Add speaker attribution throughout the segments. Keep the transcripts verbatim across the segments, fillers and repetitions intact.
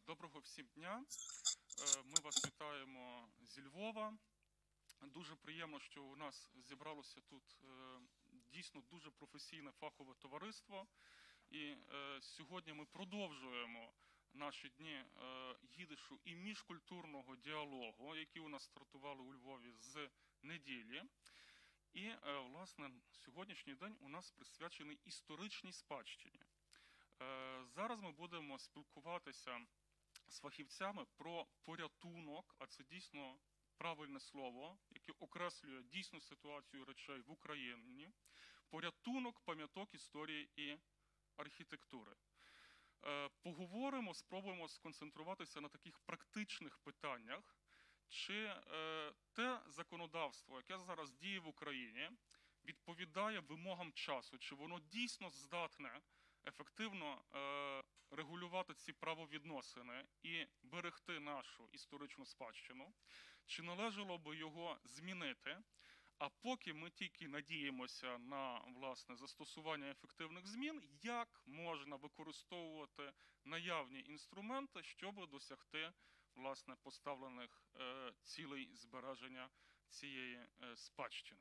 Speaker 1: Доброго всім дня. Ми вас вітаємо зі Львова. Дуже приємно, що у нас зібралося тут дійсно дуже професійне фахове товариство. І сьогодні ми продовжуємо наші дні їдишу і міжкультурного діалогу, які у нас стартували у Львові з неділі. І, власне, сьогоднішній день у нас присвячений історичній спадщині. Зараз ми будемо спілкуватися з фахівцями про порятунок, а це дійсно правильне слово, яке окреслює дійсну ситуацію речей в Україні, порятунок пам'яток історії і архітектури. Поговоримо, спробуємо сконцентруватися на таких практичних питаннях, чи те законодавство, яке зараз діє в Україні, відповідає вимогам часу, чи воно дійсно здатне ефективно регулювати ці правовідносини і берегти нашу історичну спадщину, чи належало би його змінити, а поки ми тільки надіємося на, власне, застосування ефективних змін, як можна використовувати наявні інструменти, щоб досягти, власне, поставлених цілей збереження цієї спадщини.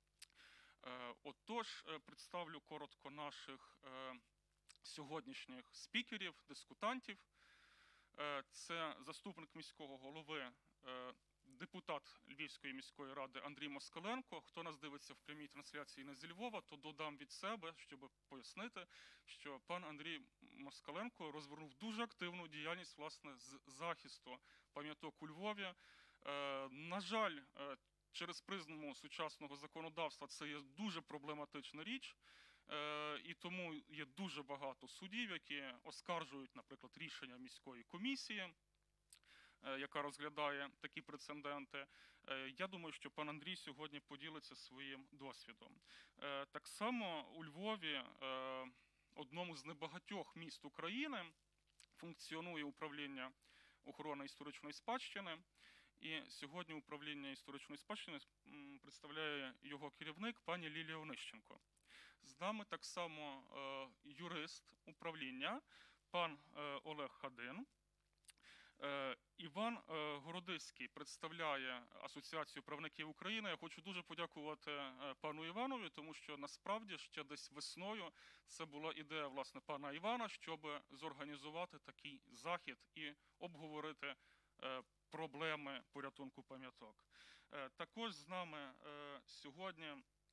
Speaker 1: Отож, представлю коротко наших сьогоднішніх спікерів, дискутантів. Це заступник міського голови, депутат Львівської міської ради Андрій Москаленко. Хто нас дивиться в прямій трансляції не зі Львова, то додам від себе, щоб пояснити, що пан Андрій Москаленко розвернув дуже активну діяльність, власне, з захисту пам'яток у Львові. На жаль, через призму сучасного законодавства це є дуже проблематична річ, і тому є дуже багато судів, які оскаржують, наприклад, рішення міської комісії, яка розглядає такі прецеденти. Я думаю, що пан Андрій сьогодні поділиться своїм досвідом. Так само у Львові, одному з небагатьох міст України, функціонує управління охорони історичної спадщини. І сьогодні управління історичної спадщини представляє його керівник пані Лілія Онищенко. З нами так само юрист управління, пан Олег Хадин. Іван Городиський представляє Асоціацію правників України. Я хочу дуже подякувати пану Іванові, тому що насправді ще десь весною це була ідея, власне, пана Івана, щоб зорганізувати такий захід і обговорити проблеми порятунку пам'яток. Також з нами сьогодні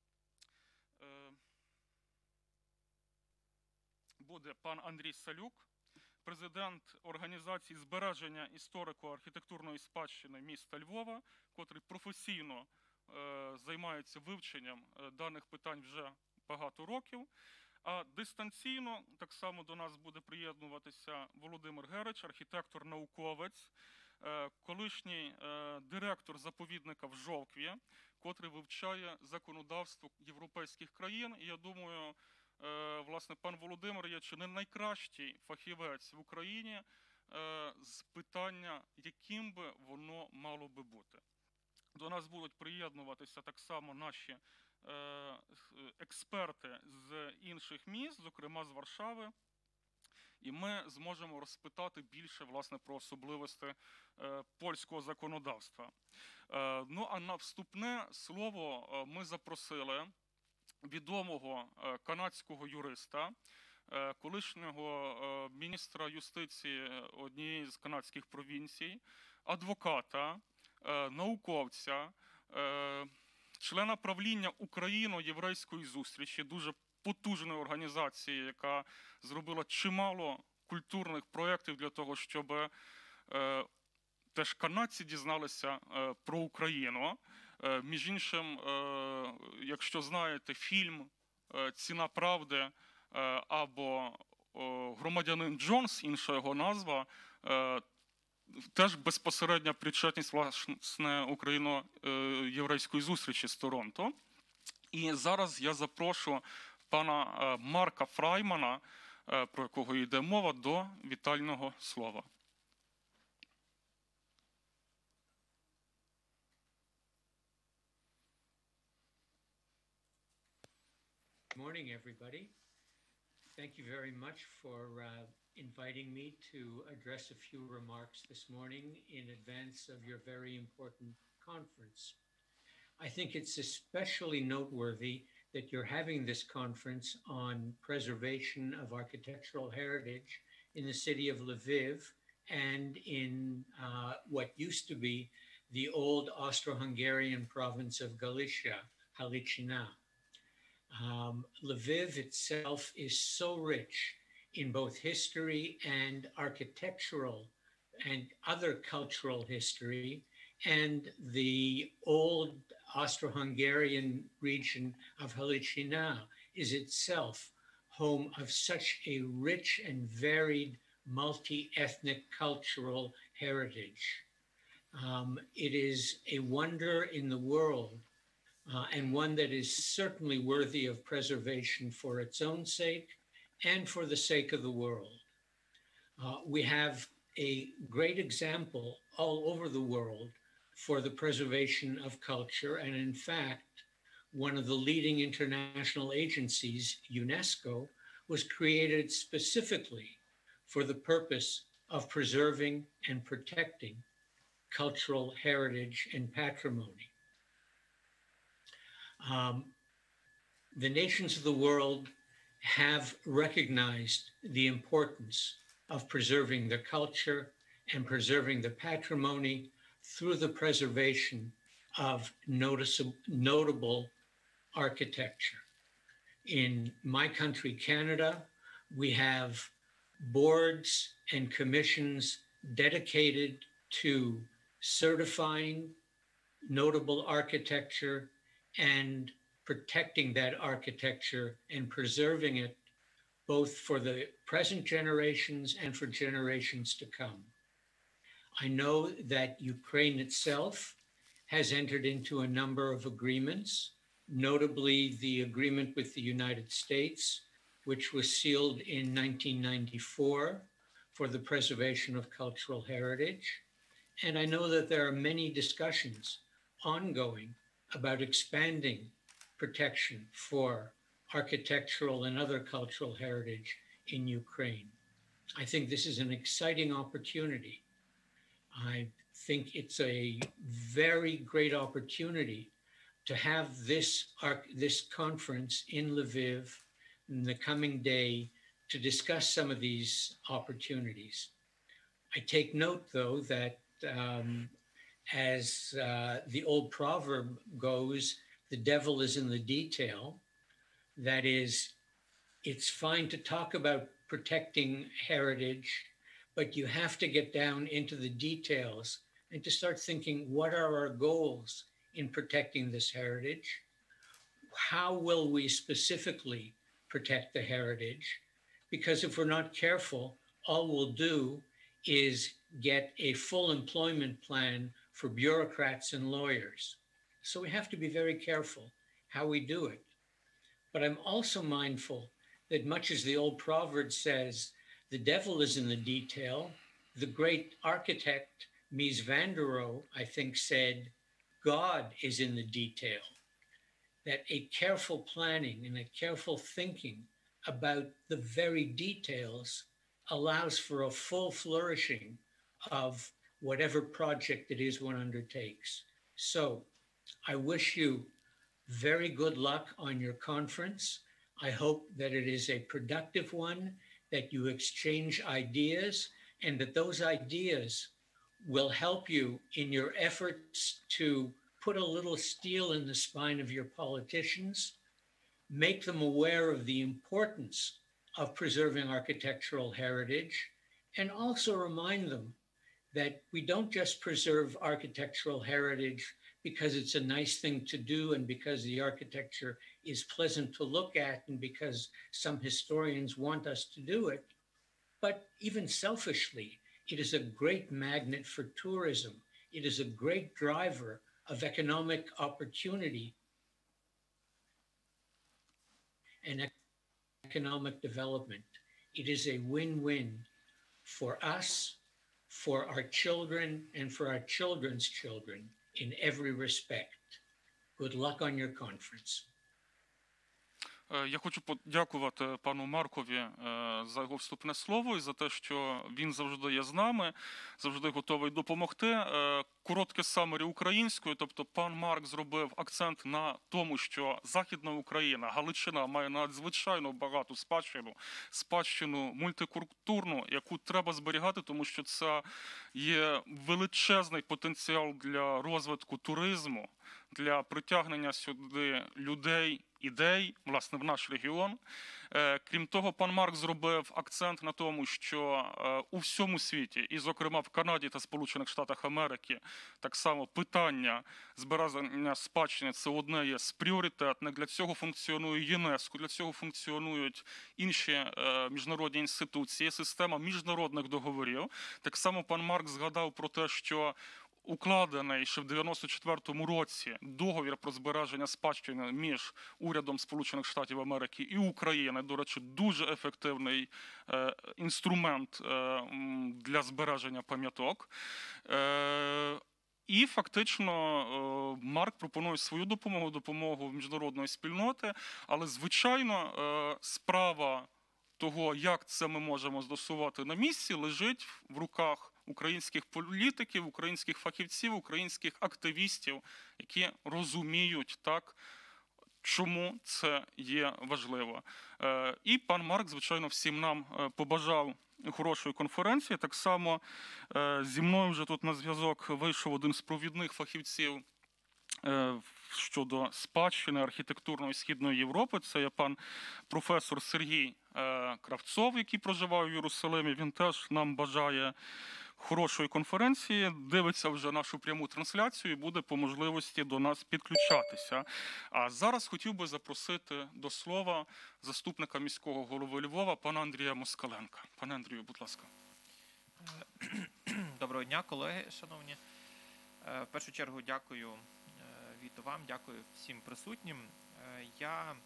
Speaker 1: буде пан Андрій Салюк, президент організації збереження історико-архітектурної спадщини міста Львова, котрий професійно займається вивченням даних питань вже багато років. А дистанційно так само до нас буде приєднуватися Володимир Герич, архітектор-науковець, колишній директор заповідника в Жовкві, котрий вивчає законодавство європейських країн. І я думаю, власне, пан Володимир є чи не найкращий фахівець в Україні з питання, яким би воно мало би бути. До нас будуть приєднуватися так само наші експерти з інших міст, зокрема з Варшави, і ми зможемо розпитати більше, власне, про особливості польського законодавства. Ну, а на вступне слово ми запросили відомого канадського юриста, колишнього міністра юстиції однієї з канадських провінцій, адвоката, науковця, члена правління Україно-єврейської зустрічі, дуже потужної організації, яка зробила чимало культурних проєктів для того, щоб теж канадці дізналися про Україну. Між іншим, якщо знаєте фільм «Ціна правди» або «Громадянин Джонс», інша його назва, теж безпосередня причетність, власне, Україно-єврейської зустрічі з Торонто. І зараз я запрошу пана Марка Фраймана, про якого йде мова, до вітального слова.
Speaker 2: Good morning, everybody. Thank you very much for uh, inviting me to address a few remarks this morning in advance of your very important conference. I think it's especially noteworthy that you're having this conference on preservation of architectural heritage in the city of Lviv and in uh, what used to be the old Austro-Hungarian province of Galicia, Halicina. Um, Lviv itself is so rich in both history and architectural and other cultural history, and the old Austro-Hungarian region of Halicina is itself home of such a rich and varied multi-ethnic cultural heritage. Um, it is a wonder in the world, uh, and one that is certainly worthy of preservation for its own sake and for the sake of the world. Uh, we have a great example all over the world for the preservation of culture. And in fact, one of the leading international agencies, UNESCO, was created specifically for the purpose of preserving and protecting cultural heritage and patrimony. Um, the nations of the world have recognized the importance of preserving the culture and preserving the patrimony through the preservation of noticeable, notable architecture. In my country, Canada, we have boards and commissions dedicated to certifying notable architecture and protecting that architecture and preserving it both for the present generations and for generations to come. I know that Ukraine itself has entered into a number of agreements, notably the agreement with the United States, which was sealed in nineteen ninety-four for the preservation of cultural heritage. And I know that there are many discussions ongoing about expanding protection for architectural and other cultural heritage in Ukraine. I think this is an exciting opportunity. I think it's a very great opportunity to have this, this conference in Lviv in the coming day to discuss some of these opportunities. I take note, though, that um, as uh, the old proverb goes, the devil is in the detail. That is, it's fine to talk about protecting heritage, but you have to get down into the details and to start thinking, what are our goals in protecting this heritage? How will we specifically protect the heritage? Because if we're not careful, all we'll do is get a full employment plan for bureaucrats and lawyers. So we have to be very careful how we do it. But I'm also mindful that much as the old proverb says, the devil is in the detail, the great architect Mies van der Rohe, I think, said, God is in the detail. That a careful planning and a careful thinking about the very details allows for a full flourishing of whatever project it is one undertakes. So I wish you very good luck on your conference. I hope that it is a productive one, that you exchange ideas, and that those ideas will help you in your efforts to put a little steel in the spine of your politicians, make them aware of the importance of preserving architectural heritage, and also remind them that we don't just preserve architectural heritage because it's a nice thing to do and because the architecture is pleasant to look at and because some historians want us to do it, but even selfishly, it is a great magnet for tourism. It is a great driver of economic opportunity and economic development. It is a win-win for us, for our children, and for our children's children in every respect. Good luck on your conference.
Speaker 1: Е, Я хочу подякувати пану Маркові е, за його вступне слово і за те, що він завжди є з нами, завжди готовий допомогти. Е, Коротке самері українською, тобто пан Марк зробив акцент на тому, що Західна Україна, Галичина має надзвичайно багату спадщину, спадщину мультикультурну, яку треба зберігати, тому що це є величезний потенціал для розвитку туризму, для притягнення сюди людей, ідей, власне, в наш регіон. Е, Крім того, пан Марк зробив акцент на тому, що е, у всьому світі, і, зокрема, в Канаді та Сполучених Штатах Америки, так само питання збереження спадщини – це одне є з пріоритетних. Для цього функціонує ЮНЕСКО, для цього функціонують інші е, міжнародні інституції, система міжнародних договорів. Так само пан Марк згадав про те, що укладений ще в дев'яносто четвертому році договір про збереження спадщини між урядом Сполучених Штатів Америки і України. До речі, дуже ефективний е, інструмент е, м, для збереження пам'яток. Е, і фактично е, Марк пропонує свою допомогу, допомогу міжнародної спільноти, але, звичайно, е, справа того, як це ми можемо застосувати на місці, лежить в руках українських політиків, українських фахівців, українських активістів, які розуміють так, чому це є важливо. Е, І пан Марк, звичайно, всім нам е, побажав хорошої конференції. Так само е, зі мною вже тут на зв'язок вийшов один з провідних фахівців е, щодо спадщини архітектурної Східної Європи. Це є пан професор Сергій е, Кравцов, який проживає в Єрусалимі. Він теж нам бажає хорошої конференції, дивиться вже нашу пряму трансляцію і буде по можливості до нас підключатися. А зараз хотів би запросити до слова заступника міського голови Львова, пана Андрія Москаленка. Пане Андрію, будь ласка.
Speaker 3: Доброго дня, колеги, шановні. В першу чергу дякую Віто вам, дякую всім присутнім. Я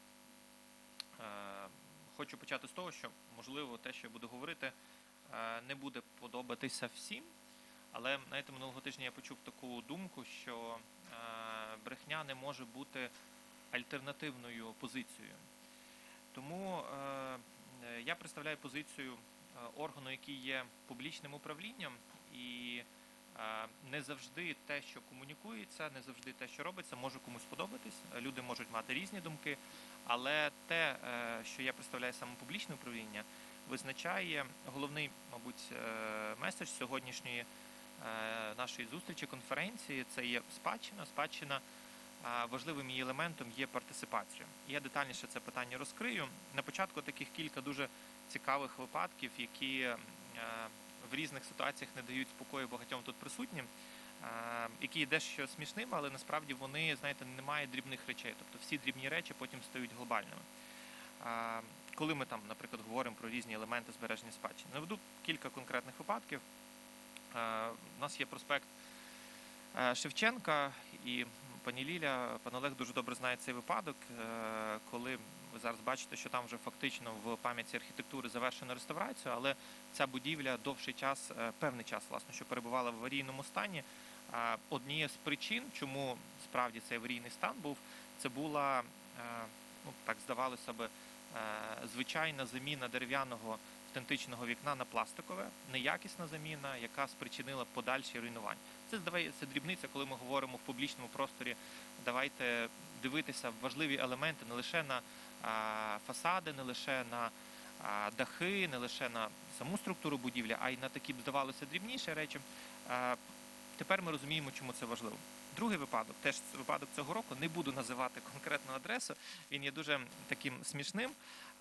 Speaker 3: хочу почати з того, що, можливо, те, що я буду говорити, не буде подобатися всім, але, знаєте, минулого тижня я почув таку думку, що брехня не може бути альтернативною позицією. Тому я представляю позицію органу, який є публічним управлінням, і не завжди те, що комунікується, не завжди те, що робиться, може комусь подобатись. Люди можуть мати різні думки, але те, що я представляю саме публічне управління, визначає головний, мабуть, меседж сьогоднішньої нашої зустрічі, конференції. Це є спадщина. Спадщина, важливим її елементом є партисипація. Я детальніше це питання розкрию. На початку таких кілька дуже цікавих випадків, які в різних ситуаціях не дають спокою багатьом тут присутнім, які є дещо смішними, але насправді вони, знаєте, немає дрібних речей. Тобто всі дрібні речі потім стають глобальними. Коли ми там, наприклад, говоримо про різні елементи збереження спадщини. Наведу кілька конкретних випадків. У нас є проспект Шевченка, і пані Ліля, пан Олег дуже добре знає цей випадок, коли ви зараз бачите, що там вже фактично в пам'ятці архітектури завершена реставрація, але ця будівля довший час, певний час, власне, що перебувала в аварійному стані. Однією з причин, чому справді цей аварійний стан був, це була, ну, так здавалося би, звичайна заміна дерев'яного автентичного вікна на пластикове, неякісна заміна, яка спричинила подальші руйнування. Це, здається, дрібниця, коли ми говоримо в публічному просторі. Давайте дивитися важливі елементи не лише на фасади, не лише на дахи, не лише на саму структуру будівлі, а й на такі, здавалося, дрібніші речі. Тепер ми розуміємо, чому це важливо. Другий випадок, теж випадок цього року, не буду називати конкретну адресу, він є дуже таким смішним,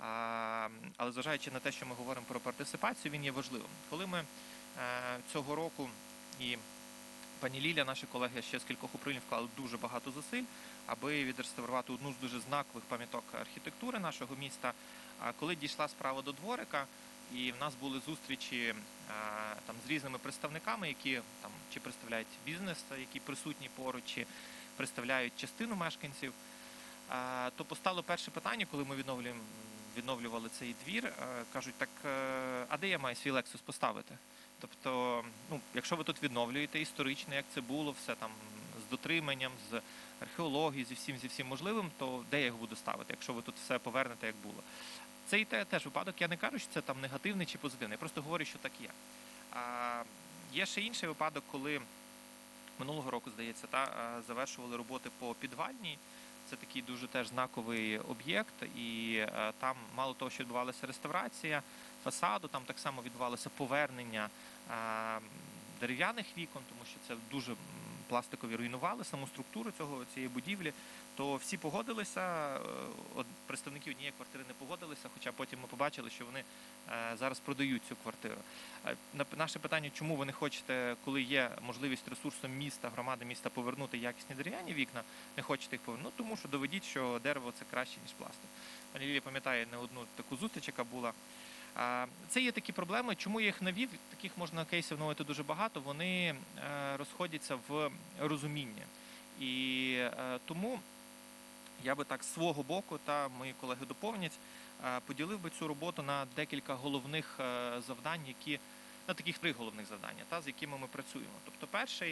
Speaker 3: але зважаючи на те, що ми говоримо про партисипацію, він є важливим. Коли ми цього року, і пані Ліля, наші колеги ще з кількох управлінь вклали дуже багато зусиль, аби відреставрувати одну з дуже знакових пам'яток архітектури нашого міста, коли дійшла справа до дворика, і в нас були зустрічі там з різними представниками, які там чи представляють бізнес, які присутні поруч, чи представляють частину мешканців, то постало перше питання, коли ми відновлюємо, відновлювали цей двір, кажуть, так, а де я маю свій Lexus поставити? Тобто, ну, якщо ви тут відновлюєте історично, як це було, все там з дотриманням, з археологією, зі всім, зі всім можливим, то де я їх буду ставити, якщо ви тут все повернете, як було. Це і те, теж випадок, я не кажу, що це там негативний чи позитивний, я просто говорю, що так є. А, є ще інший випадок, коли минулого року, здається, та, завершували роботи по підвальній. Це такий дуже теж знаковий об'єкт, і е, там мало того, що відбувалася реставрація фасаду, там так само відбувалося повернення е, дерев'яних вікон, тому що це дуже пластикові руйнували саму структуру цього цієї будівлі. То всі погодилися, е, от, представники однієї квартири не погодилися, хоча потім ми побачили, що вони е, зараз продають цю квартиру. Е, на наше питання, чому ви не хочете, коли є можливість ресурсом міста, громади міста повернути якісні дерев'яні вікна, не хочете їх повернути? Ну, тому що доведіть, що дерево це краще, ніж пластик. Пані Лілія пам'ятає не одну таку зустріч, яка була. Це є такі проблеми. Чому я їх навів? Таких можна кейсів наводити дуже багато. Вони розходяться в розумінні. І тому я би так з свого боку, та мої колеги доповнять, поділив би цю роботу на декілька головних завдань, які, на таких три головних завдання, та, з якими ми працюємо. Тобто перший,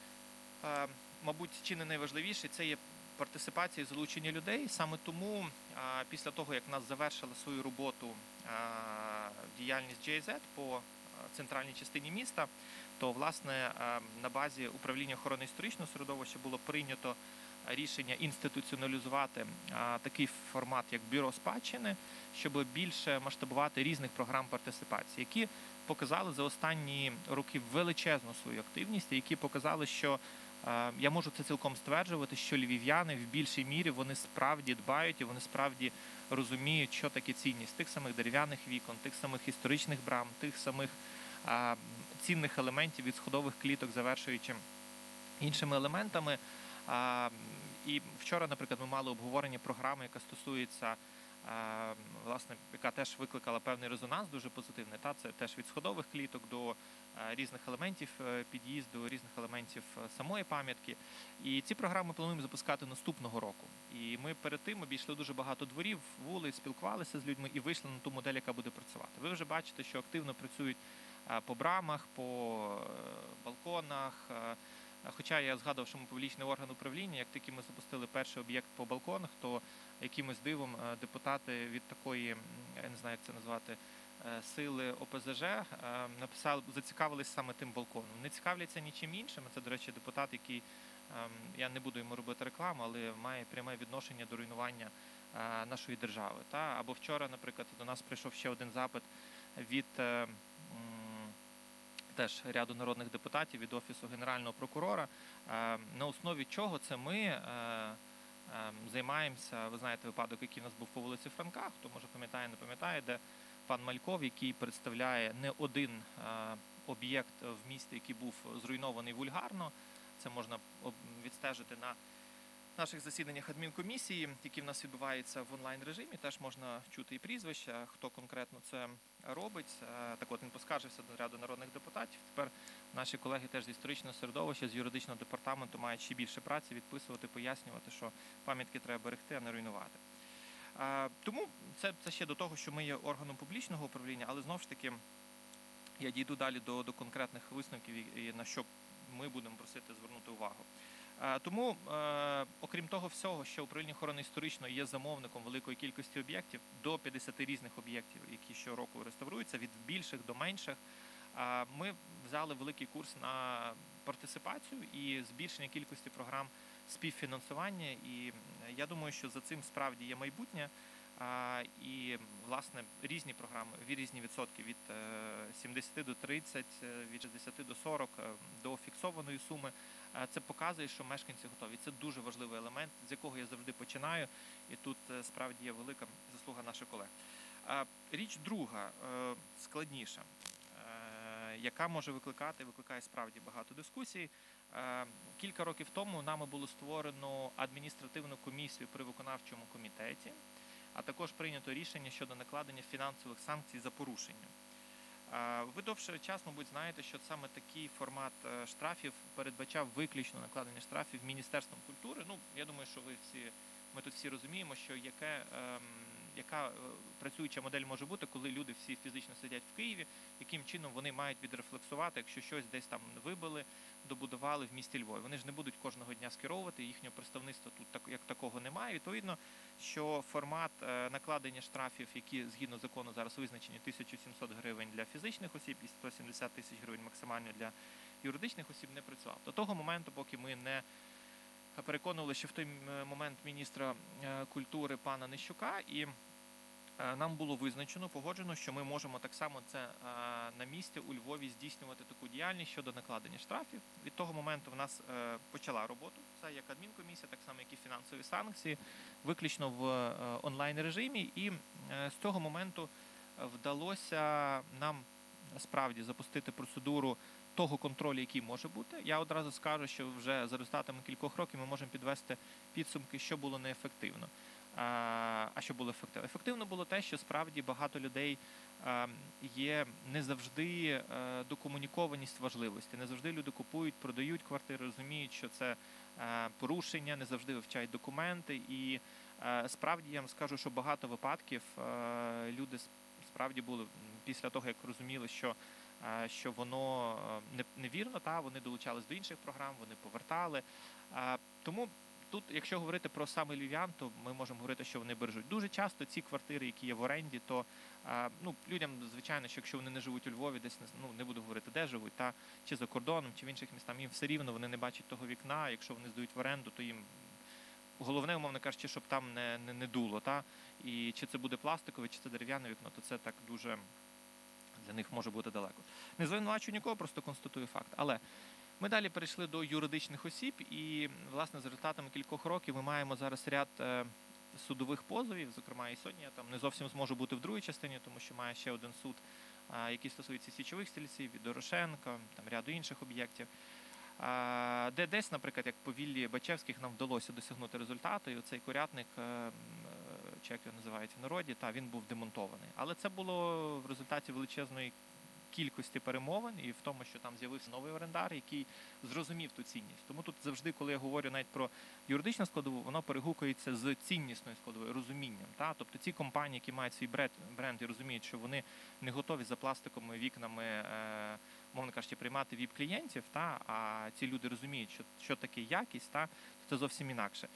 Speaker 3: мабуть, чи не найважливіший, це є партисипація і залучення людей. Саме тому після того, як в нас завершила свою роботу діяльність джей ай зет по центральній частині міста, то, власне, на базі управління охорони історичного середовища було прийнято рішення інституціоналізувати такий формат, як бюро спадщини, щоб більше масштабувати різних програм партисипації, які показали за останні роки величезну свою активність, і які показали, що я можу це цілком стверджувати, що львів'яни в більшій мірі вони справді дбають і вони справді розуміють, що таке цінність тих самих дерев'яних вікон, тих самих історичних брам, тих самих а, цінних елементів від сходових кліток, завершуючи іншими елементами. А, і вчора, наприклад, ми мали обговорення програми, яка стосується, а, власне, яка теж викликала певний резонанс, дуже позитивний. Та, це теж від сходових кліток до різних елементів під'їзду, різних елементів самої пам'ятки. І ці програми плануємо запускати наступного року. І ми перед тим обійшли дуже багато дворів, вулиць, спілкувалися з людьми і вийшли на ту модель, яка буде працювати. Ви вже бачите, що активно працюють по брамах, по балконах. Хоча я згадував, що ми публічний орган управління, як тільки ми запустили перший об'єкт по балконах, то якимось дивом депутати від такої, я не знаю, як це назвати, сили о пе зе же написали, зацікавились саме тим балконом. Не цікавляться нічим іншим. Це, до речі, депутат, який, я не буду йому робити рекламу, але має пряме відношення до руйнування нашої держави. Та? Або вчора, наприклад, до нас прийшов ще один запит від теж ряду народних депутатів, від Офісу Генерального прокурора, на основі чого це ми займаємося, ви знаєте, випадок, який у нас був по вулиці Франка, хто, може, пам'ятає, не пам'ятає, де пан Мальков, який представляє не один об'єкт в місті, який був зруйнований вульгарно. Це можна відстежити на наших засіданнях адмінкомісії, які в нас відбуваються в онлайн-режимі. Теж можна чути і прізвища, хто конкретно це робить. Так от, він поскаржився до ряду народних депутатів. Тепер наші колеги теж з історичного середовища, з юридичного департаменту мають ще більше праці відписувати, пояснювати, що пам'ятки треба берегти, а не руйнувати. Тому це, це ще до того, що ми є органом публічного управління, але знову ж таки я дійду далі до, до конкретних висновків, і на що ми будемо просити звернути увагу. Тому, окрім того всього, що управління охорони історичної є замовником великої кількості об'єктів, до п'ятдесят різних об'єктів, які щороку реставруються, від більших до менших, ми взяли великий курс на партисипацію і збільшення кількості програм співфінансування, і я думаю, що за цим справді є майбутнє. І, власне, різні програми, різні відсотки від сімдесят до тридцять, від шістдесят до сорок, до фіксованої суми. Це показує, що мешканці готові. Це дуже важливий елемент, з якого я завжди починаю, і тут справді є велика заслуга наших колег. Річ друга, складніша, яка може викликати, викликає справді багато дискусій. Кілька років тому нами було створено адміністративну комісію при виконавчому комітеті, а також прийнято рішення щодо накладення фінансових санкцій за порушення. Ви довший час, мабуть, знаєте, що саме такий формат штрафів передбачав виключно накладення штрафів Міністерством культури. Ну, я думаю, що ви всі, ми тут всі розуміємо, що яке ем, яка працююча модель може бути, коли люди всі фізично сидять в Києві, яким чином вони мають відрефлексувати, якщо щось десь там вибили, добудували в місті Львові. Вони ж не будуть кожного дня скеровувати, їхнього представництва тут так, як такого немає. Відповідно, що формат накладення штрафів, які згідно закону зараз визначені тисяча сімсот гривень для фізичних осіб і сто сімдесят тисяч гривень максимально для юридичних осіб, не працював. До того моменту, поки ми не переконували, що в той момент міністра культури пана Нищука, і нам було визначено, погоджено, що ми можемо так само це на місці у Львові здійснювати таку діяльність щодо накладення штрафів. Від того моменту в нас почала роботу, це як адмінкомісія, так само як і фінансові санкції, виключно в онлайн режимі, і з цього моменту вдалося нам справді запустити процедуру того контролю, який може бути. Я одразу скажу, що вже за результатами кількох років ми можемо підвести підсумки, що було неефективно. А що було ефективно? Ефективно було те, що справді багато людей є не завжди докомунікованість важливості. Не завжди люди купують, продають квартири, розуміють, що це порушення, не завжди вивчають документи. І справді я вам скажу, що багато випадків люди справді були після того, як розуміли, що що воно невірно, та вони долучались до інших програм, вони повертали. Тому тут, якщо говорити про саме львів'ян, то ми можемо говорити, що вони бережуть. Дуже часто ці квартири, які є в оренді, то ну, людям, звичайно, що якщо вони не живуть у Львові, десь ну, не буду говорити, де живуть, та чи за кордоном, чи в інших містах, їм все рівно, вони не бачать того вікна. Якщо вони здають в оренду, то їм головне, умовно кажучи, щоб там не, не, не дуло. Та? І чи це буде пластикове, чи це дерев'яне вікно, то це так дуже для них може бути далеко. Не звинувачую нікого, просто констатую факт. Але ми далі перейшли до юридичних осіб, і, власне, за результатами кількох років ми маємо зараз ряд судових позовів, зокрема і сьогодні я там не зовсім зможу бути в другій частині, тому що має ще один суд, який стосується січових стрільців, від Дорошенка, там ряду інших об'єктів, де десь, наприклад, як по віллі Бачевських нам вдалося досягнути результату, і оцей курятник, чи як його називають в народі, та він був демонтований. Але це було в результаті величезної кількості перемовин і в тому, що там з'явився новий орендар, який зрозумів ту цінність. Тому тут завжди, коли я говорю навіть про юридичну складову, воно перегукується з ціннісною складовою, розумінням. Та? Тобто ці компанії, які мають свій бренд, бренд і розуміють, що вони не готові за пластиковими вікнами, е, мовно кажучи, приймати віп-клієнтів, та? А ці люди розуміють, що, що таке якість, та? То це зовсім інакше.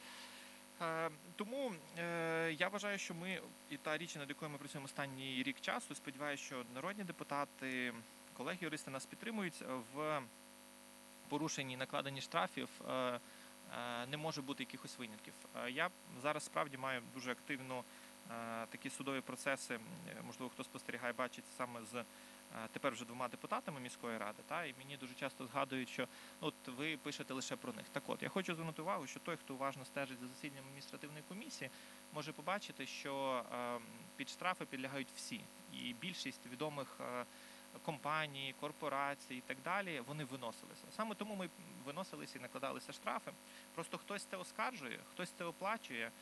Speaker 3: Тому е, я вважаю, що ми, і та річ, над якою ми працюємо останній рік часу, сподіваюся, що народні депутати, колеги-юристи нас підтримують в порушенні і накладенні штрафів, е, е, не може бути якихось винятків. Я зараз справді маю дуже активно е, такі судові процеси, можливо, хто спостерігає, бачить саме з тепер вже двома депутатами міської ради, та, і мені дуже часто згадують, що ну, от ви пишете лише про них. Так от, я хочу звернути увагу, що той, хто уважно стежить за засіданням адміністративної комісії, може побачити, що е, під штрафи підлягають всі. І більшість відомих е, компаній, корпорацій і так далі, вони виносилися. Саме тому ми виносилися і накладалися штрафи. Просто хтось це оскаржує, хтось це оплачує,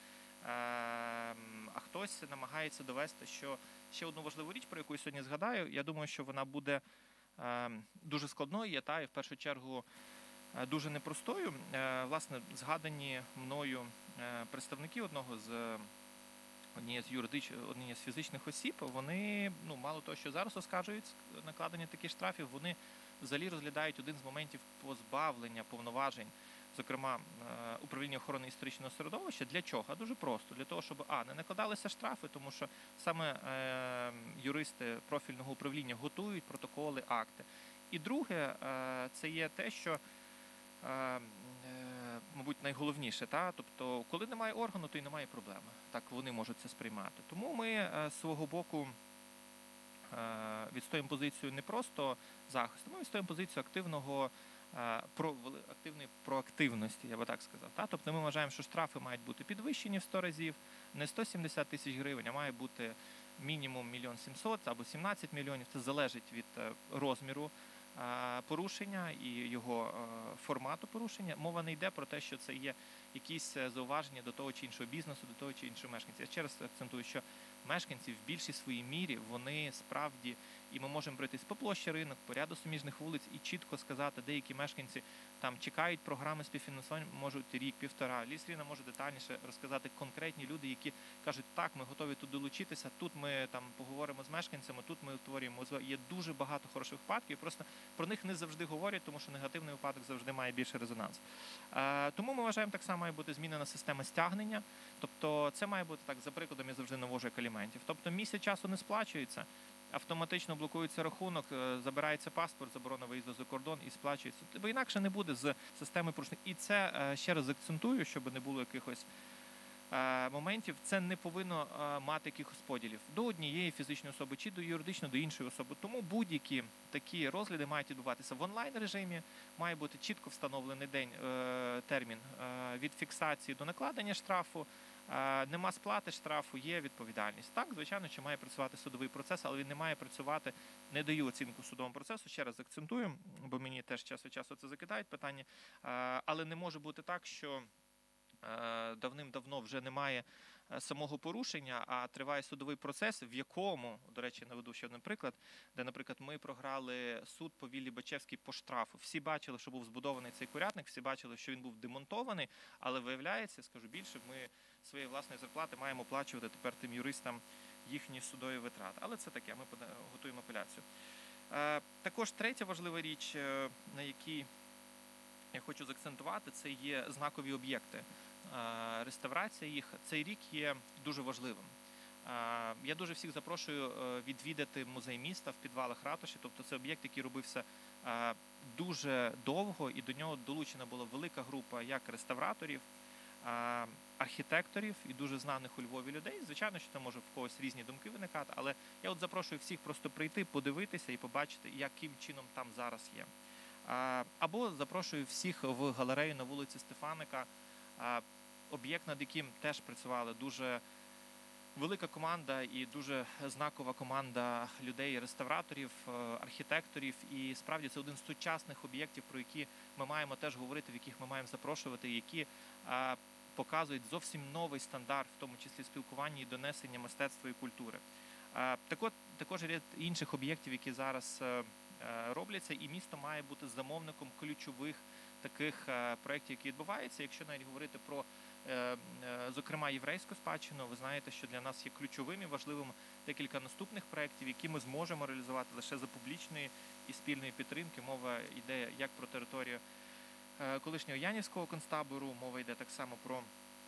Speaker 3: а хтось намагається довести, що ще одну важливу річ, про яку я сьогодні згадаю, я думаю, що вона буде дуже складною, та і в першу чергу дуже непростою. Власне, згадані мною представники одного з однієї з юридичних, однієї з фізичних осіб, вони, ну, мало того, що зараз оскаржують накладення таких штрафів, вони взагалі розглядають один з моментів позбавлення повноважень, зокрема, управління охорони історичного середовища. Для чого? А дуже просто. Для того, щоб, а, не накладалися штрафи, тому що саме е, юристи профільного управління готують протоколи, акти. І друге, е, це є те, що, е, е, мабуть, найголовніше. Та? Тобто, коли немає органу, то й немає проблеми. Так вони можуть це сприймати. Тому ми е, з свого боку е, відстоїмо позицію не просто захисту, ми відстоїмо позицію активного про активної проактивності, я би так сказав. Та? Тобто ми вважаємо, що штрафи мають бути підвищені в сто разів, не сто сімдесят тисяч гривень, а має бути мінімум мільйон сімсот або сімнадцять мільйонів. Це залежить від розміру порушення і його формату порушення. Мова не йде про те, що це є якісь зауваження до того чи іншого бізнесу, до того чи іншого мешканця. Я ще раз акцентую, що мешканці в більшій своїй мірі, вони справді і ми можемо пройтись по площі Ринок, по ряду суміжних вулиць і чітко сказати, деякі мешканці там чекають програми співфінансування, можуть рік, півтора. Лісріна може детальніше розказати конкретні люди, які кажуть, так, ми готові тут долучитися, тут ми там поговоримо з мешканцями, тут ми утворюємо. Є дуже багато хороших випадків, просто про них не завжди говорять, тому що негативний випадок завжди має більше резонанс. Е, тому ми вважаємо, так само має бути змінена система стягнення, тобто це має бути так, за прикладом, я завжди навожу як аліментів. Тобто місяць часу не сплачується, автоматично блокується рахунок, забирається паспорт, заборона виїзду за кордон і сплачується. Бо інакше не буде з системи порушень. І це, ще раз акцентую, щоб не було якихось моментів, це не повинно мати якихось поділів до однієї фізичної особи чи до юридичної, до іншої особи. Тому будь-які такі розгляди мають відбуватися в онлайн-режимі, має бути чітко встановлений день, термін від фіксації до накладення штрафу. Нема сплати штрафу, є відповідальність. Так, звичайно, що має працювати судовий процес, але він не має працювати, не даю оцінку судовому процесу, ще раз акцентую, бо мені теж час від часу це закидають питання, але не може бути так, що давним-давно вже немає самого порушення, а триває судовий процес, в якому, до речі, наведу ще один приклад, де, наприклад, ми програли суд по Віллі Бачевській по штрафу. Всі бачили, що був збудований цей курятник, всі бачили, що він був демонтований, але виявляється, скажу більше, ми своєї власної зарплати маємо оплачувати тепер тим юристам їхні судові витрати. Але це таке, ми готуємо апеляцію. Також третя важлива річ, на якій я хочу заакцентувати, це є знакові об'єкти. Реставрація їх. Цей рік є дуже важливим. Я дуже всіх запрошую відвідати музей міста в підвалах ратуші. Тобто це об'єкт, який робився дуже довго, і до нього долучена була велика група як реставраторів, архітекторів і дуже знаних у Львові людей. Звичайно, що там може в когось різні думки виникати, але я от запрошую всіх просто прийти, подивитися і побачити, яким чином там зараз є. Або запрошую всіх в галерею на вулиці Стефаника, об'єкт, над яким теж працювала дуже велика команда і дуже знакова команда людей, реставраторів, архітекторів. І справді це один з сучасних об'єктів, про які ми маємо теж говорити, в яких ми маємо запрошувати, які показують зовсім новий стандарт, в тому числі спілкування і донесення мистецтва і культури. Так от, також ряд інших об'єктів, які зараз робляться, і місто має бути замовником ключових таких проєктів, які відбуваються. Якщо навіть говорити про, зокрема, єврейську спадщину, ви знаєте, що для нас є ключовим і важливим декілька наступних проєктів, які ми зможемо реалізувати лише за публічної і спільної підтримки. Мова йде як про територію колишнього Янівського концтабору, мова йде так само про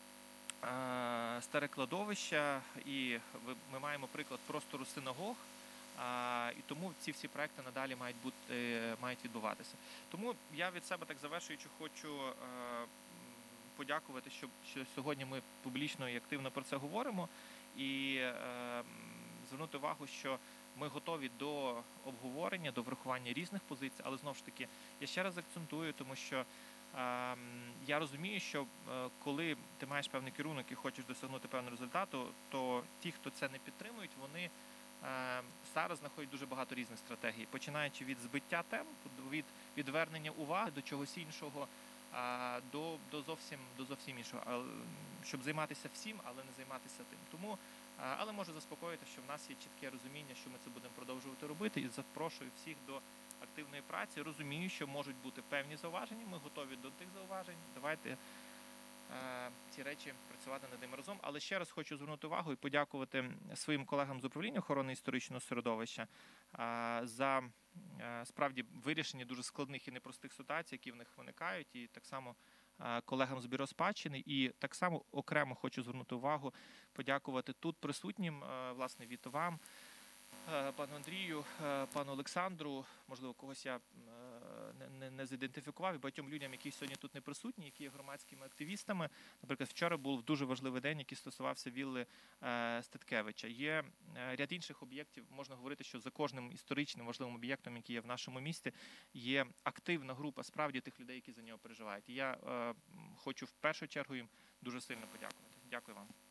Speaker 3: старе кладовище, і ми маємо приклад простору синагог, і тому ці всі проекти надалі мають бути, мають відбуватися. Тому я від себе, так завершуючи, хочу подякувати, що, що сьогодні ми публічно і активно про це говоримо, і е, звернути увагу, що ми готові до обговорення, до врахування різних позицій, але знову ж таки, я ще раз акцентую, тому що е, я розумію, що е, коли ти маєш певний керунок і хочеш досягнути певного результату, то ті, хто це не підтримують, вони зараз знаходять дуже багато різних стратегій, починаючи від збиття тем, від відвернення уваги до чогось іншого, до, до, зовсім, до зовсім іншого, щоб займатися всім, але не займатися тим. Тому, але можу заспокоїти, що в нас є чітке розуміння, що ми це будемо продовжувати робити, і запрошую всіх до активної праці. Розумію, що можуть бути певні зауваження, ми готові до тих зауважень. Давайте ці речі працювати над ними разом. Але ще раз хочу звернути увагу і подякувати своїм колегам з управління охорони історичного середовища за справді вирішення дуже складних і непростих ситуацій, які в них виникають, і так само колегам з бюро спадщини. І так само окремо хочу звернути увагу, подякувати тут присутнім, власне, від вам, пану Андрію, пану Олександру, можливо, когось я не, не, не зідентифікував, і багатьом людям, які сьогодні тут не присутні, які є громадськими активістами. Наприклад, вчора був дуже важливий день, який стосувався вілли Статкевича. Є ряд інших об'єктів, можна говорити, що за кожним історичним важливим об'єктом, який є в нашому місті, є активна група справді тих людей, які за нього переживають. І я е, хочу в першу чергу їм дуже сильно подякувати. Дякую вам.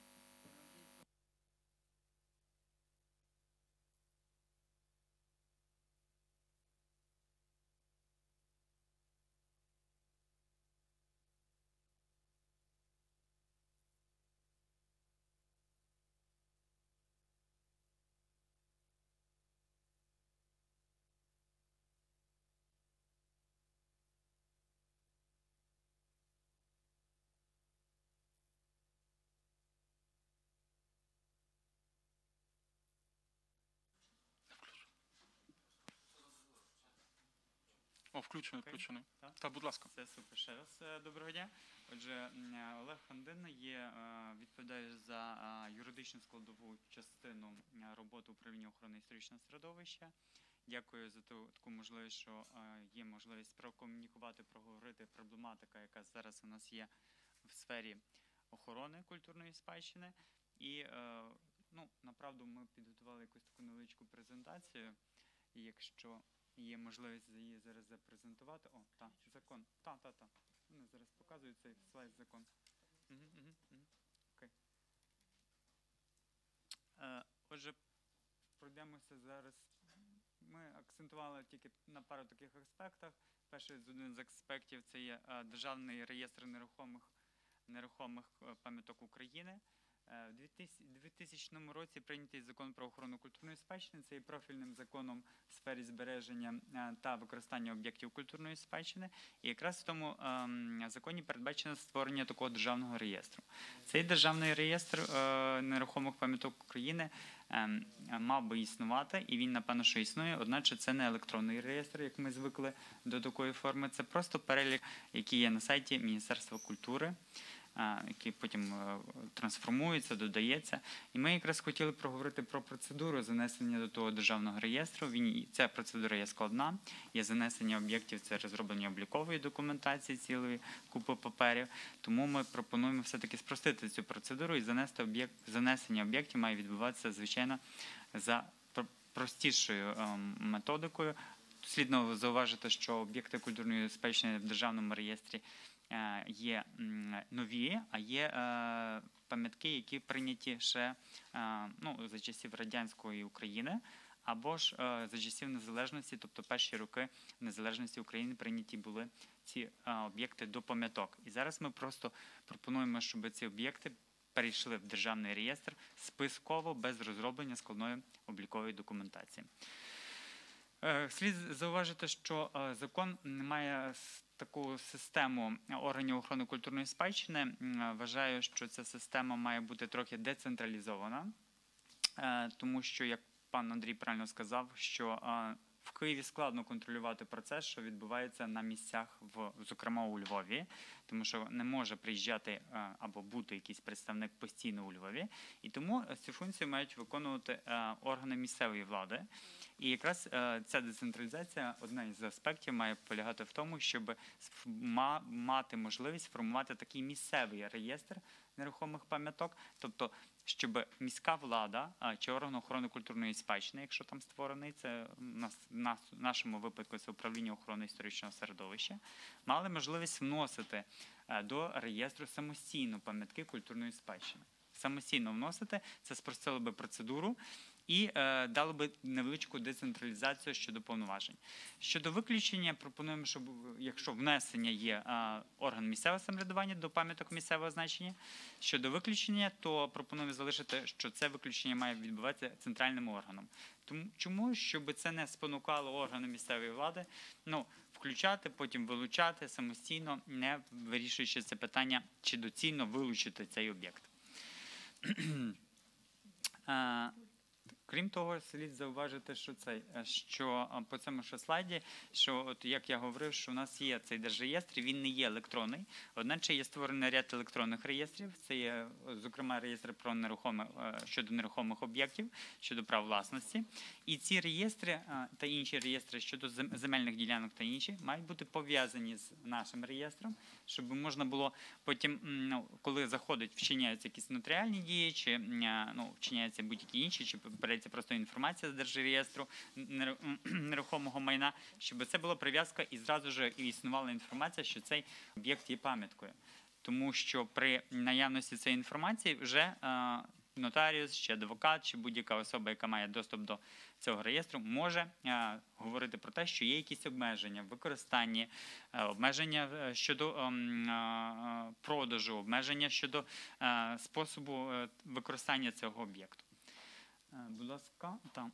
Speaker 1: О, включений,
Speaker 4: Окей.
Speaker 1: включений.
Speaker 4: Так.
Speaker 1: Та, будь ласка.
Speaker 4: Це супер. Ще раз е, доброго дня. Отже, м, е, Олег Хандин є, е, відповідає за е, юридичну складову частину е, роботи управління охорони історичного середовища. Дякую за ту таку можливість, що е, є можливість прокомунікувати, проговорити проблематика, яка зараз у нас є в сфері охорони культурної спадщини. І, е, ну, направду, ми підготували якусь таку невеличку презентацію. І якщо є можливість її зараз запрезентувати. О, так, закон. Та, та, та. Вони зараз показують цей слайд закон. Угу, угу, угу. Окей. Е, отже, пройдемося зараз. Ми акцентували тільки на пару таких аспектах. Перший з один з аспектів це є е, Державний реєстр нерухомих, нерухомих е, пам'яток України. Е, В дві тисячному році прийнятий закон про охорону культурної спадщини. Це є профільним законом в сфері збереження е, та використання об'єктів культурної спадщини. І якраз в тому ем, законі передбачено створення такого державного реєстру. Цей державний реєстр е, нерухомих пам'яток України ем, мав би існувати, і він, напевно, що існує, одначе це не електронний реєстр, як ми звикли до такої форми. Це просто перелік, який є на сайті Міністерства культури, який потім трансформується, додається. І ми якраз хотіли проговорити про процедуру занесення до того державного реєстру. Він, ця процедура є складна, є занесення об'єктів, це розроблення облікової документації цілої купи паперів. Тому ми пропонуємо все-таки спростити цю процедуру і занести об'єкт, занесення об'єктів має відбуватися, звичайно, за простішою методикою. Слідно зауважити, що об'єкти культурної спадщини в державному реєстрі є нові, а є пам'ятки, які прийняті ще ну, за часів радянської України, або ж за часів незалежності, тобто перші роки незалежності України прийняті були ці об'єкти до пам'яток. І зараз ми просто пропонуємо, щоб ці об'єкти перейшли в державний реєстр списково, без розроблення складної облікової документації. Слід зауважити, що закон не має таку систему органів охорони культурної спадщини. Вважаю, що ця система має бути трохи децентралізована, тому що, як пан Андрій правильно сказав, що в Києві складно контролювати процес, що відбувається на місцях, в, зокрема у Львові, тому що не може приїжджати або бути якийсь представник постійно у Львові. І тому цю функцію мають виконувати органи місцевої влади. І якраз ця децентралізація, одна із аспектів, має полягати в тому, щоб мати можливість сформувати такий місцевий реєстр нерухомих пам'яток, тобто щоб міська влада чи орган охорони культурної спадщини, якщо там створений, це в нашому випадку це управління охорони історичного середовища, мали можливість вносити до реєстру самостійно пам'ятки культурної спадщини. Самостійно вносити, це спростило би процедуру і е, дало би невеличку децентралізацію щодо повноважень. Щодо виключення, пропонуємо, щоб якщо внесення є е, орган місцевого самоврядування до пам'яток місцевого значення, щодо виключення, то пропонуємо залишити, що це виключення має відбуватися центральним органом. Тому, чому? Щоб це не спонукало органи місцевої влади, ну, включати, потім вилучати самостійно, не вирішуючи це питання, чи доцільно вилучити цей об'єкт. Крім того, слід зауважити, що цей, що по цьому ж слайді, що от як я говорив, що у нас є цей держреєстр, він не є електронний, одначе є створений ряд електронних реєстрів, це є, зокрема, реєстр про нерухоме, щодо нерухомих об'єктів, щодо прав власності. І ці реєстри та інші реєстри щодо земельних ділянок та інші мають бути пов'язані з нашим реєстром, щоб можна було потім, ну, коли заходить, вчиняються якісь нотаріальні дії, чи ну, вчиняються будь-які інші, чи передається просто інформація з держреєстру нерухомого майна, щоб це була прив'язка і зразу ж існувала інформація, що цей об'єкт є пам'яткою. Тому що при наявності цієї інформації вже нотаріус, чи адвокат, чи будь-яка особа, яка має доступ до цього реєстру, може а, говорити про те, що є якісь обмеження в використанні, а, обмеження щодо а, а, продажу, обмеження щодо а, способу а, використання цього об'єкту. Будь ласка, там.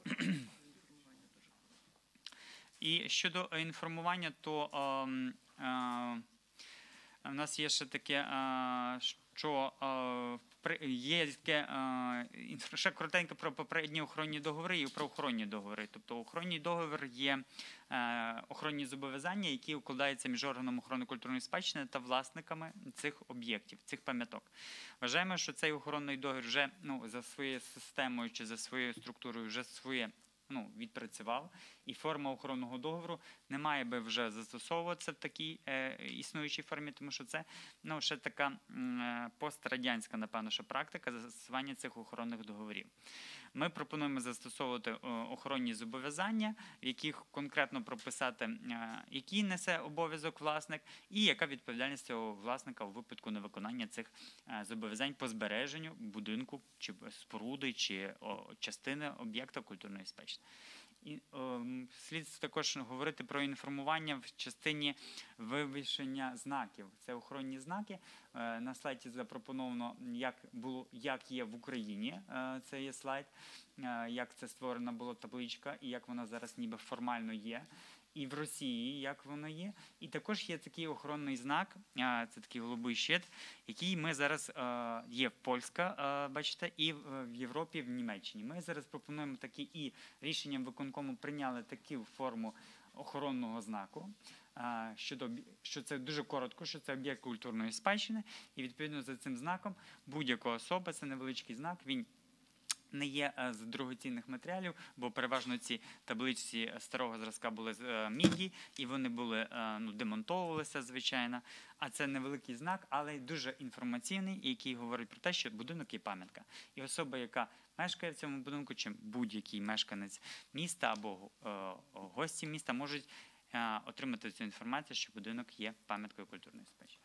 Speaker 4: І щодо інформування, то а, а, у нас є ще таке, а, що е, при- є таке е, інфра- ще коротенько про попередні охоронні договори і про охоронні договори. Тобто охоронний договір є е, охоронні зобов'язання, які укладаються між органом охорони культурної спадщини та власниками цих об'єктів, цих пам'яток. Вважаємо, що цей охоронний договір вже ну, за своєю системою чи за своєю структурою вже своє ну, відпрацював, і форма охоронного договору не має би вже застосовуватися в такій е, існуючій формі, тому що це ну, ще така м, е, пострадянська, напевно, що практика застосування цих охоронних договорів. Ми пропонуємо застосовувати е, охоронні зобов'язання, в яких конкретно прописати, е, який несе обов'язок власник і яка відповідальність цього власника у випадку невиконання цих е, зобов'язань по збереженню будинку, чи споруди, чи о, частини об'єкта культурної спадщини. І о, слід також говорити про інформування в частині вивішення знаків. Це охоронні знаки. Е, на слайді запропоновано, як було, як є в Україні. Е, це є слайд, е, як це створена була табличка і як вона зараз ніби формально є. І в Росії, як воно є. І також є такий охоронний знак, е, це такий голубий щит, який ми зараз е, є в Польська, е, бачите, і в Європі, в Німеччині. Ми зараз пропонуємо такі і рішенням виконкому прийняли таку форму охоронного знаку, е, щодо, що це дуже коротко, що це об'єкт культурної спадщини, і відповідно за цим знаком будь-яка особа, це невеличкий знак, він не є з дорогоцінних матеріалів, бо переважно ці табличці старого зразка були з міді, і вони були, ну, демонтовувалися, звичайно. А це невеликий знак, але дуже інформаційний, який говорить про те, що будинок є пам'ятка. І особа, яка мешкає в цьому будинку, чи будь-який мешканець міста або е, гості міста можуть е, отримати цю інформацію, що будинок є пам'яткою культурної спадщини.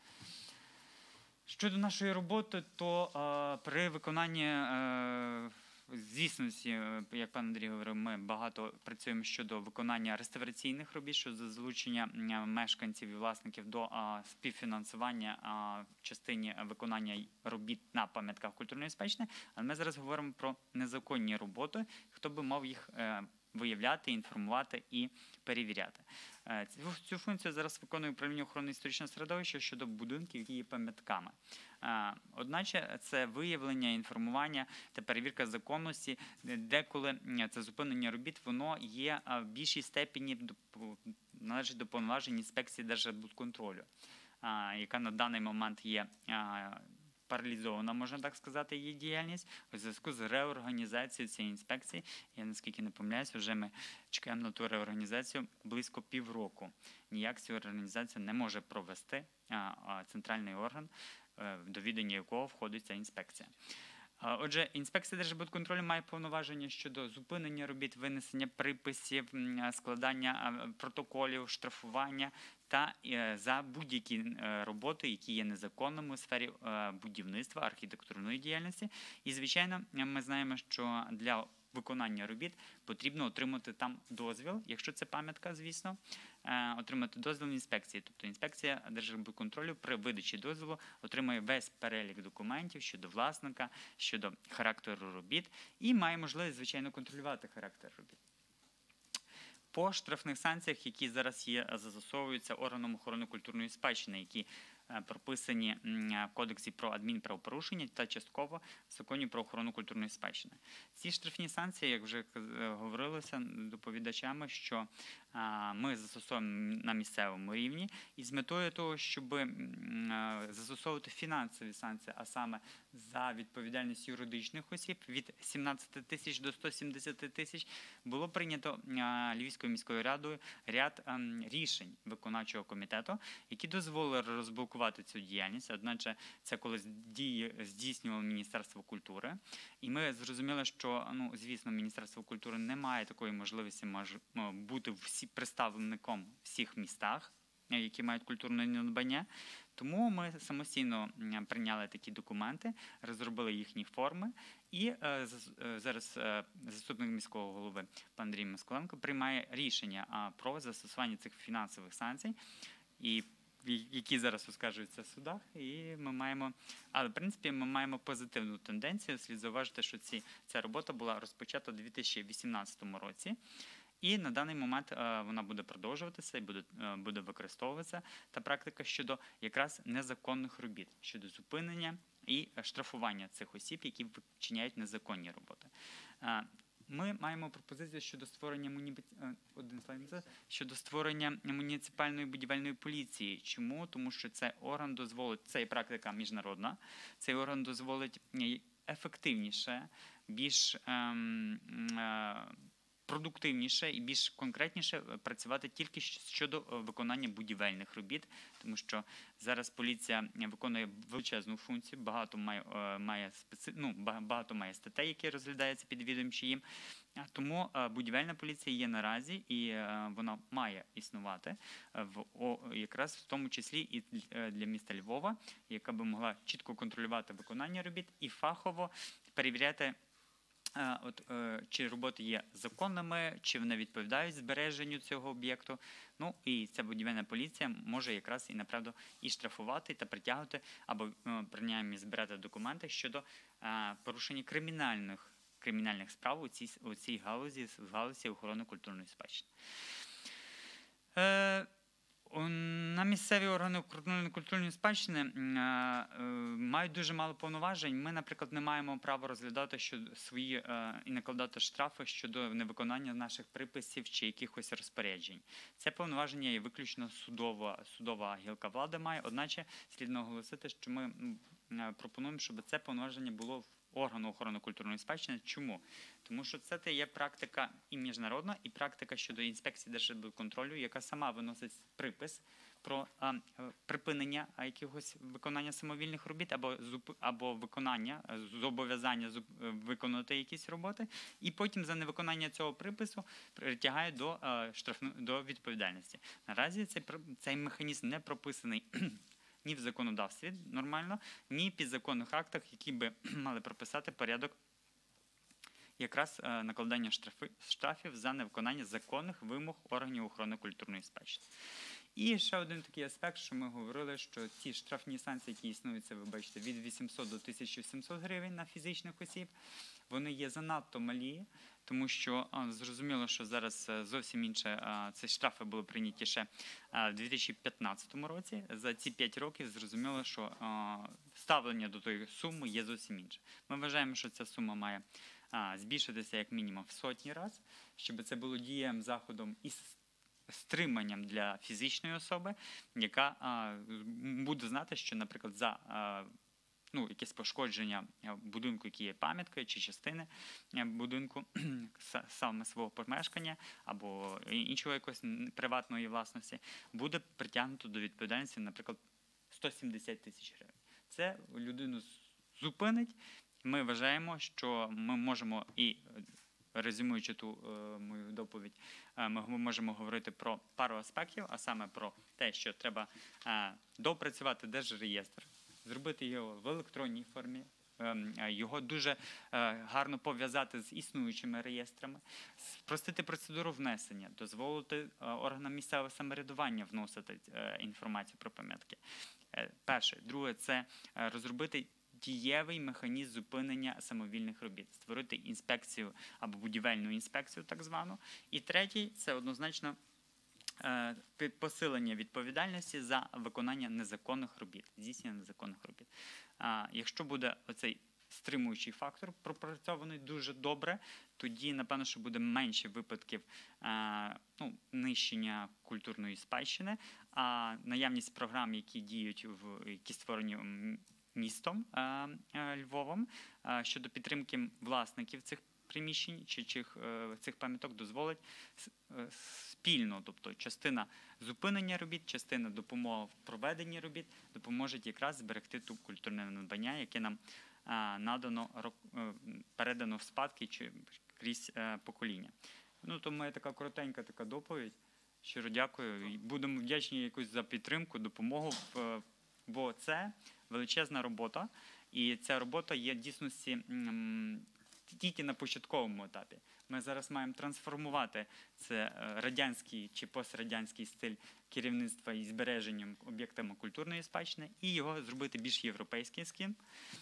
Speaker 4: Щодо нашої роботи, то е, при виконанні е, звісності, як пан Андрій говорив, ми багато працюємо щодо виконання реставраційних робіт, щодо залучення мешканців і власників до а, співфінансування а, в частині виконання робіт на пам'ятках культурної спадщини. Але ми зараз говоримо про незаконні роботи, хто би мав їх е, виявляти, інформувати і перевіряти. Е, цю, цю функцію зараз виконує управління охорони історичного середовища щодо будинків, які є пам'ятками. Одначе це виявлення, інформування та перевірка законності, деколи це зупинення робіт, воно є в більшій степені належить до повноважень інспекції Держбудконтролю, яка на даний момент є паралізована, можна так сказати, її діяльність у зв'язку з реорганізацією цієї інспекції. Я, наскільки не помиляюсь, вже ми чекаємо на ту реорганізацію близько півроку. Ніяк цю реорганізацію не може провести центральний орган, до відання якого входить ця інспекція. Отже, інспекція Держбудконтролю має повноваження щодо зупинення робіт, винесення приписів, складання протоколів, штрафування та за будь-які роботи, які є незаконними у сфері будівництва, архітектурної діяльності. І, звичайно, ми знаємо, що для виконання робіт потрібно отримати там дозвіл, якщо це пам'ятка, звісно, отримати дозвіл інспекції. Тобто інспекція Держбудконтролю при видачі дозволу отримує весь перелік документів щодо власника, щодо характеру робіт і має можливість, звичайно, контролювати характер робіт. По штрафних санкціях, які зараз є, застосовуються органом охорони культурної спадщини, які прописані в Кодексі про адмінправопорушення та частково в Законі про охорону культурної спадщини. Ці штрафні санкції, як вже говорилося доповідачами, що ми застосовуємо на місцевому рівні і з метою того, щоб застосовувати фінансові санкції, а саме за відповідальність юридичних осіб від сімнадцяти тисяч до ста сімдесяти тисяч, було прийнято Львівською міською радою ряд рішень виконавчого комітету, які дозволили розблокувати цю діяльність. Одначе це коли дії здійснювало Міністерство культури. І ми зрозуміли, що, ну, звісно, Міністерство культури не має такої можливості може, бути всі, представником в всіх містах, які мають культурне надбання. Тому ми самостійно прийняли такі документи, розробили їхні форми, і е, зараз е, заступник міського голови пан Андрій Москаленко приймає рішення е, про застосування цих фінансових санкцій, і які зараз оскаржуються в судах, і ми маємо, але в принципі ми маємо позитивну тенденцію. Слід зауважити, що ці, ця робота була розпочата у дві тисячі вісімнадцятому році, І на даний момент е, вона буде продовжуватися і буде, е, буде використовуватися та практика щодо якраз незаконних робіт, щодо зупинення і штрафування цих осіб, які вчиняють незаконні роботи. Е, Ми маємо пропозицію щодо створення муніци... е, один слайд назад. щодо створення муніципальної будівельної поліції. Чому? Тому що цей орган дозволить, це і практика міжнародна, цей орган дозволить ефективніше, більш ем, е, продуктивніше і більш конкретніше працювати тільки щодо виконання будівельних робіт, тому що зараз поліція виконує величезну функцію, багато має, має, специ... ну, багато має статей, які розглядаються підвідомчі їм. Тому будівельна поліція є наразі, і вона має існувати в, якраз в тому числі і для міста Львова, яка би могла чітко контролювати виконання робіт і фахово перевіряти, От, чи роботи є законними, чи вони відповідають збереженню цього об'єкту. Ну і ця будівельна поліція може якраз і направду і штрафувати, та притягувати, або принаймні збирати документи щодо порушення кримінальних, кримінальних справ у цій, у цій галузі, в галузі охорони культурної спадщини. Е, На місцеві органи культурної спадщини мають дуже мало повноважень. Ми, наприклад, не маємо права розглядати щодо свої і накладати штрафи щодо невиконання наших приписів чи якихось розпоряджень. Це повноваження є виключно судова, судова гілка влади має, одначе слід наголосити, що ми пропонуємо, щоб це повноваження було в органу охорони культурної спадщини. Чому? Тому що це є практика і міжнародна, і практика щодо інспекції Держбудконтролю, яка сама виносить припис про а, припинення якогось виконання самовільних робіт або, зуп, або виконання, зобов'язання зуп, виконати якісь роботи, і потім за невиконання цього припису притягає до, а, штрафну, до відповідальності. Наразі цей, цей механізм не прописаний ні в законодавстві нормально, ні в підзаконних актах, які би мали прописати порядок якраз накладання штрафи, штрафів за невиконання законних вимог органів охорони культурної спадщини. І ще один такий аспект, що ми говорили, що ці штрафні санкції, які існують, це ви бачите, від вісімсот до тисячі сімсот гривень на фізичних осіб, вони є занадто малі, тому що а, зрозуміло, що зараз зовсім інше, а, ці штрафи були прийняті ще а, в дві тисячі п'ятнадцятому році. За ці п'ять років зрозуміло, що а, ставлення до тої суми є зовсім інше. Ми вважаємо, що ця сума має а, збільшитися як мінімум в сотні разів, щоб це було дієм, заходом і стриманням для фізичної особи, яка а, буде знати, що, наприклад, за а, ну, якесь пошкодження будинку, який є пам'яткою, чи частини будинку, саме свого помешкання, або іншого якогось приватної власності, буде притягнуто до відповідальності, наприклад, сто сімдесят тисяч гривень. Це людину зупинить. Ми вважаємо, що ми можемо і, резюмуючи ту е, мою доповідь, е, ми можемо говорити про пару аспектів, а саме про те, що треба е, допрацювати держреєстр, зробити його в електронній формі, його дуже гарно пов'язати з існуючими реєстрами, спростити процедуру внесення, дозволити органам місцевого самоврядування вносити інформацію про пам'ятки. Перше. Друге – це розробити дієвий механізм зупинення самовільних робіт, створити інспекцію або будівельну інспекцію так звану. І третій – це однозначно посилення відповідальності за виконання незаконних робіт, здійснення незаконних робіт. Якщо буде оцей стримуючий фактор пропрацьований дуже добре, тоді, напевно, що буде менше випадків ну, нищення культурної спадщини, а наявність програм, які діють, в, які створені містом Львовом щодо підтримки власників цих приміщень чи цих, цих пам'яток дозволить спільно, тобто частина зупинення робіт, частина допомоги в проведенні робіт допоможе якраз зберегти ту культурне надбання, яке нам надано, передано в спадки чи крізь покоління. Ну, тому є така коротенька така доповідь. Щиро дякую. Будемо вдячні якусь за підтримку, допомогу, бо це величезна робота, і ця робота є в дійсності тільки на початковому етапі. Ми зараз маємо трансформувати це радянський чи пострадянський стиль керівництва і збереженням об'єктами культурної спадщини і його зробити більш європейським,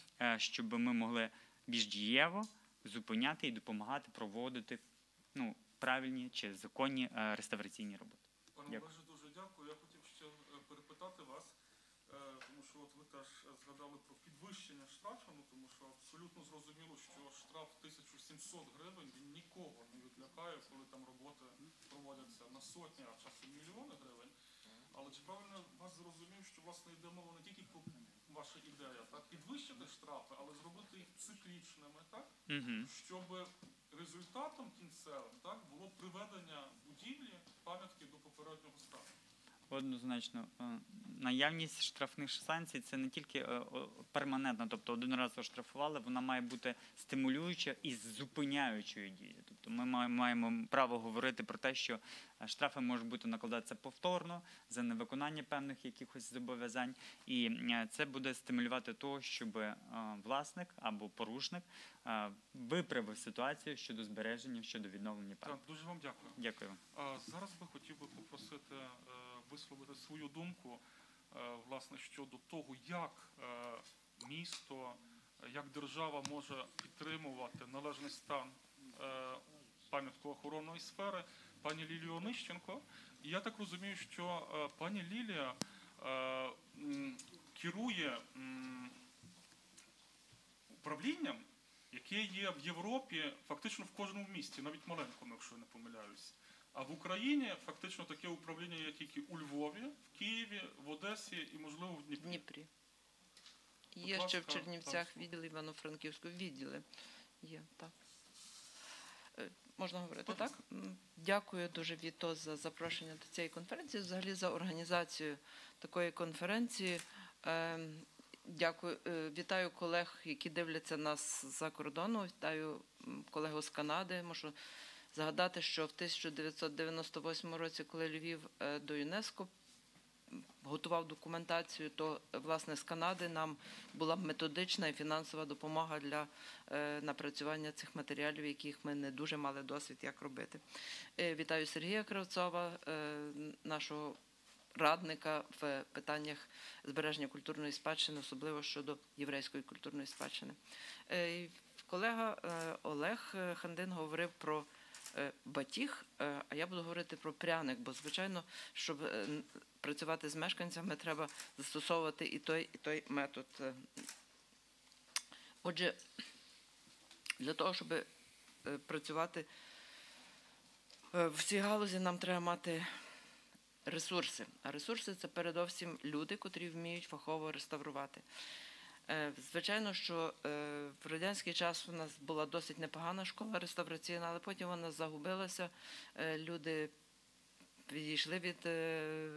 Speaker 4: щоб ми могли більш дієво зупиняти і допомагати проводити ну, правильні чи законні е, реставраційні роботи.
Speaker 1: Пане
Speaker 4: Дякую.
Speaker 1: Олеже, дуже дякую. Я хотів ще е, перепитати вас, е, тому що от ви теж згадали про підвищення штрафу, ну, тому що абсолютно зрозуміло, що штраф тисяча сімсот гривень він нікого не відлякає, коли там роботи проводяться на сотні, а часом мільйони гривень. Але чи правильно вас зрозумів, що власне йде мова не тільки про ваша ідея, так, підвищити штрафи, але зробити їх циклічними, так,
Speaker 4: Угу.
Speaker 1: щоб результатом кінцевим, так, було приведення будівлі пам'ятки до попереднього стану.
Speaker 4: Однозначно, е, наявність штрафних санкцій це не тільки е, о, перманентно, тобто один раз оштрафували, вона має бути стимулююча і зупиняючою дією. Тобто ми маємо- маємо право говорити про те, що е, штрафи можуть бути накладатися повторно за невиконання певних якихось зобов'язань, і е, це буде стимулювати того, щоб е, власник або порушник е, виправив ситуацію щодо збереження, щодо відновлення
Speaker 1: Так,
Speaker 4: пам'ятки.
Speaker 1: дуже вам дякую.
Speaker 4: Дякую.
Speaker 1: А зараз би хотів би попросити е, висловити свою думку, е, власне, щодо того, як е, місто, е, як держава може підтримувати належний стан е, пам'яткоохоронної сфери, пані Лілію Онищенко. І я так розумію, що е, пані Лілія е, м, керує м, управлінням, яке є в Європі фактично в кожному місті, навіть маленькому, якщо я не помиляюсь. А в Україні фактично таке управління є тільки у Львові, в Києві, в Одесі і, можливо, в Дніпрі.
Speaker 5: Дніпрі.
Speaker 1: Будь
Speaker 5: Є ще в
Speaker 1: ласка,
Speaker 5: Чернівцях
Speaker 1: пан
Speaker 5: відділ, Івано-Франківську відділи. Є, так. Е, Можна говорити,
Speaker 1: Будь
Speaker 5: так?
Speaker 1: ласка.
Speaker 5: М, Дякую дуже, Віто, за запрошення до цієї конференції, взагалі за організацію такої конференції. Е, Дякую, е, вітаю колег, які дивляться нас за кордону. Вітаю м, колегу з Канади. Можу згадати, що в тисяча дев'ятсот дев'яносто восьмому році, коли Львів е, до ЮНЕСКО готував документацію, то власне з Канади нам була методична і фінансова допомога для е, напрацювання цих матеріалів, яких ми не дуже мали досвід, як робити. Е, вітаю Сергія Кравцова, е, нашого радника в питаннях збереження культурної спадщини, особливо щодо єврейської культурної спадщини. Е, і колега е, Олег Хандин говорив про е, батіг, е, а я буду говорити про пряник, бо, звичайно, щоб е, н- працювати з мешканцями, треба застосовувати і той, і той метод. Е, Отже, для того, щоб е, працювати е, в цій галузі, нам треба мати ресурси. А ресурси – це передовсім люди, котрі вміють фахово реставрувати. Е, Звичайно, що е, в радянський час у нас була досить непогана школа реставраційна, але потім вона загубилася. Е, Люди відійшли від е,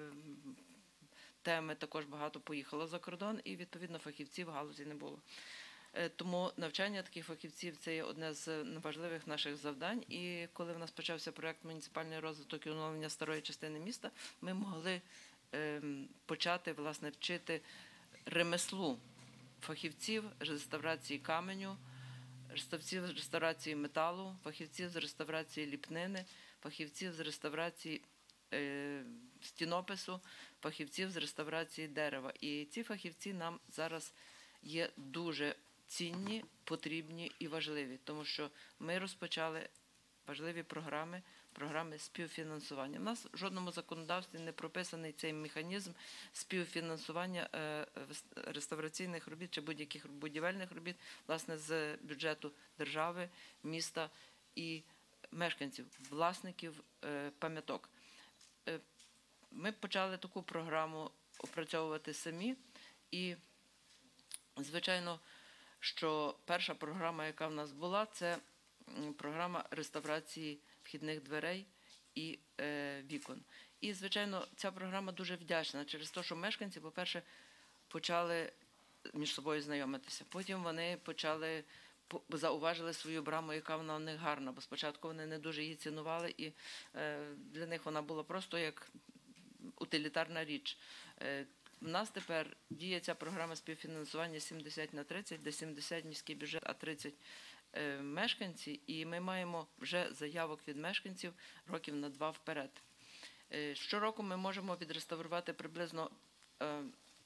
Speaker 5: теми, також багато поїхало за кордон, і, відповідно, фахівців в галузі не було. Е, Тому навчання таких фахівців – це є одне з важливих наших завдань. І коли в нас почався проєкт «Муніципальний розвиток і оновлення старої частини міста», ми могли ем, почати, власне, вчити ремеслу фахівців з реставрації каменю, фахівців з реставрації металу, фахівців з реставрації ліпнини, фахівців з реставрації е, стінопису, фахівців з реставрації дерева. І ці фахівці нам зараз є дуже цінні, потрібні і важливі, тому що ми розпочали важливі програми, програми співфінансування. У нас в жодному законодавстві не прописаний цей механізм співфінансування е, реставраційних робіт чи будь-яких будівельних робіт, власне, з бюджету держави, міста і мешканців, власників е, пам'яток. Е, Ми почали таку програму опрацьовувати самі, і, звичайно, що перша програма, яка в нас була, це м, програма реставрації вхідних дверей і е, вікон. І, звичайно, ця програма дуже вдячна через те, що мешканці, по-перше, почали між собою знайомитися. Потім вони почали, по- зауважили свою браму, яка вона у них гарна, бо спочатку вони не дуже її цінували, і е, для них вона була просто як утилітарна річ. Е, У нас тепер діє ця програма співфінансування сімдесят на тридцять, де сімдесят міський бюджет, а тридцять е, мешканці. І ми маємо вже заявок від мешканців років на два вперед. Е, Щороку ми можемо відреставрувати приблизно е,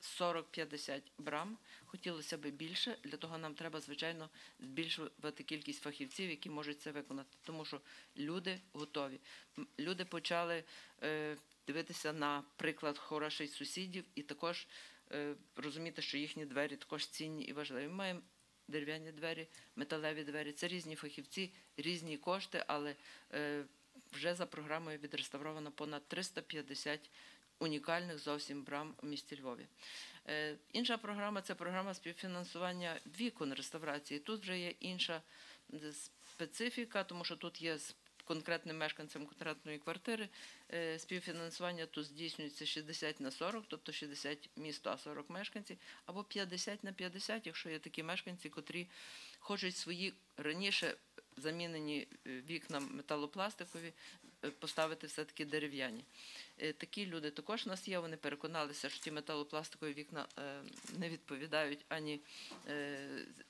Speaker 5: сорок-п'ятдесят брам. Хотілося б більше, для того нам треба, звичайно, збільшувати кількість фахівців, які можуть це виконати, тому що люди готові. М, Люди почали е, дивитися на приклад хороших сусідів і також е, розуміти, що їхні двері також цінні і важливі. Ми маємо дерев'яні двері, металеві двері. Це різні фахівці, різні кошти, але е, вже за програмою відреставровано понад триста п'ятдесят унікальних зовсім брам в місті Львові. Е, Інша програма – це програма співфінансування вікон реставрації. Тут вже є інша е, специфіка, тому що тут є з конкретним мешканцем конкретної квартири е, співфінансування тут здійснюється шістдесят на сорок, тобто шістдесят місто, а сорок мешканці, або п'ятдесят на п'ятдесят, якщо є такі мешканці, котрі хочуть свої раніше замінені е, вікна металопластикові е, поставити все-таки дерев'яні. Е, Такі люди також у нас є, вони переконалися, що ті металопластикові вікна е, не відповідають ані е,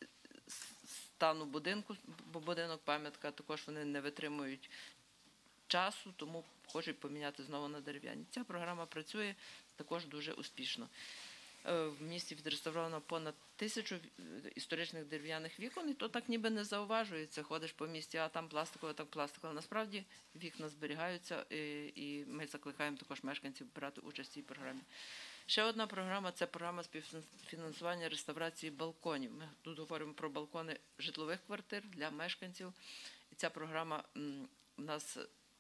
Speaker 5: стану будинку, бо будинок пам'ятка, також вони не витримують часу, тому хочуть поміняти знову на дерев'яні. Ця програма працює також дуже успішно. Е, В місті відреставровано понад тисячу історичних дерев'яних вікон, і то так ніби не зауважується. Ходиш по місті, а там пластикове, так пластикове. Насправді вікна зберігаються, і, і ми закликаємо також мешканців брати участь в цій програмі. Ще одна програма – це програма співфінансування реставрації балконів. Ми тут говоримо про балкони житлових квартир для мешканців. І ця програма м, у нас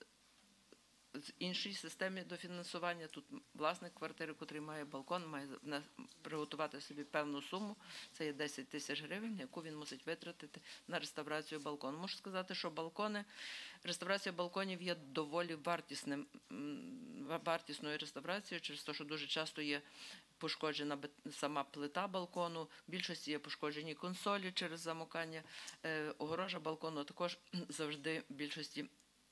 Speaker 5: з іншій системі дофінансування. Тут власник квартири, який має балкон, має вне- приготувати собі певну суму. Це є десять тисяч гривень, яку він мусить витратити на реставрацію балкону. Можу сказати, що балкони, реставрація балконів є доволі вартісним, м, вартісною реставрацією, через те, що дуже часто є пошкоджена бет- сама плита балкону, в більшості є пошкоджені консолі через замокання. Е, Огорожа балкону також завжди в більшості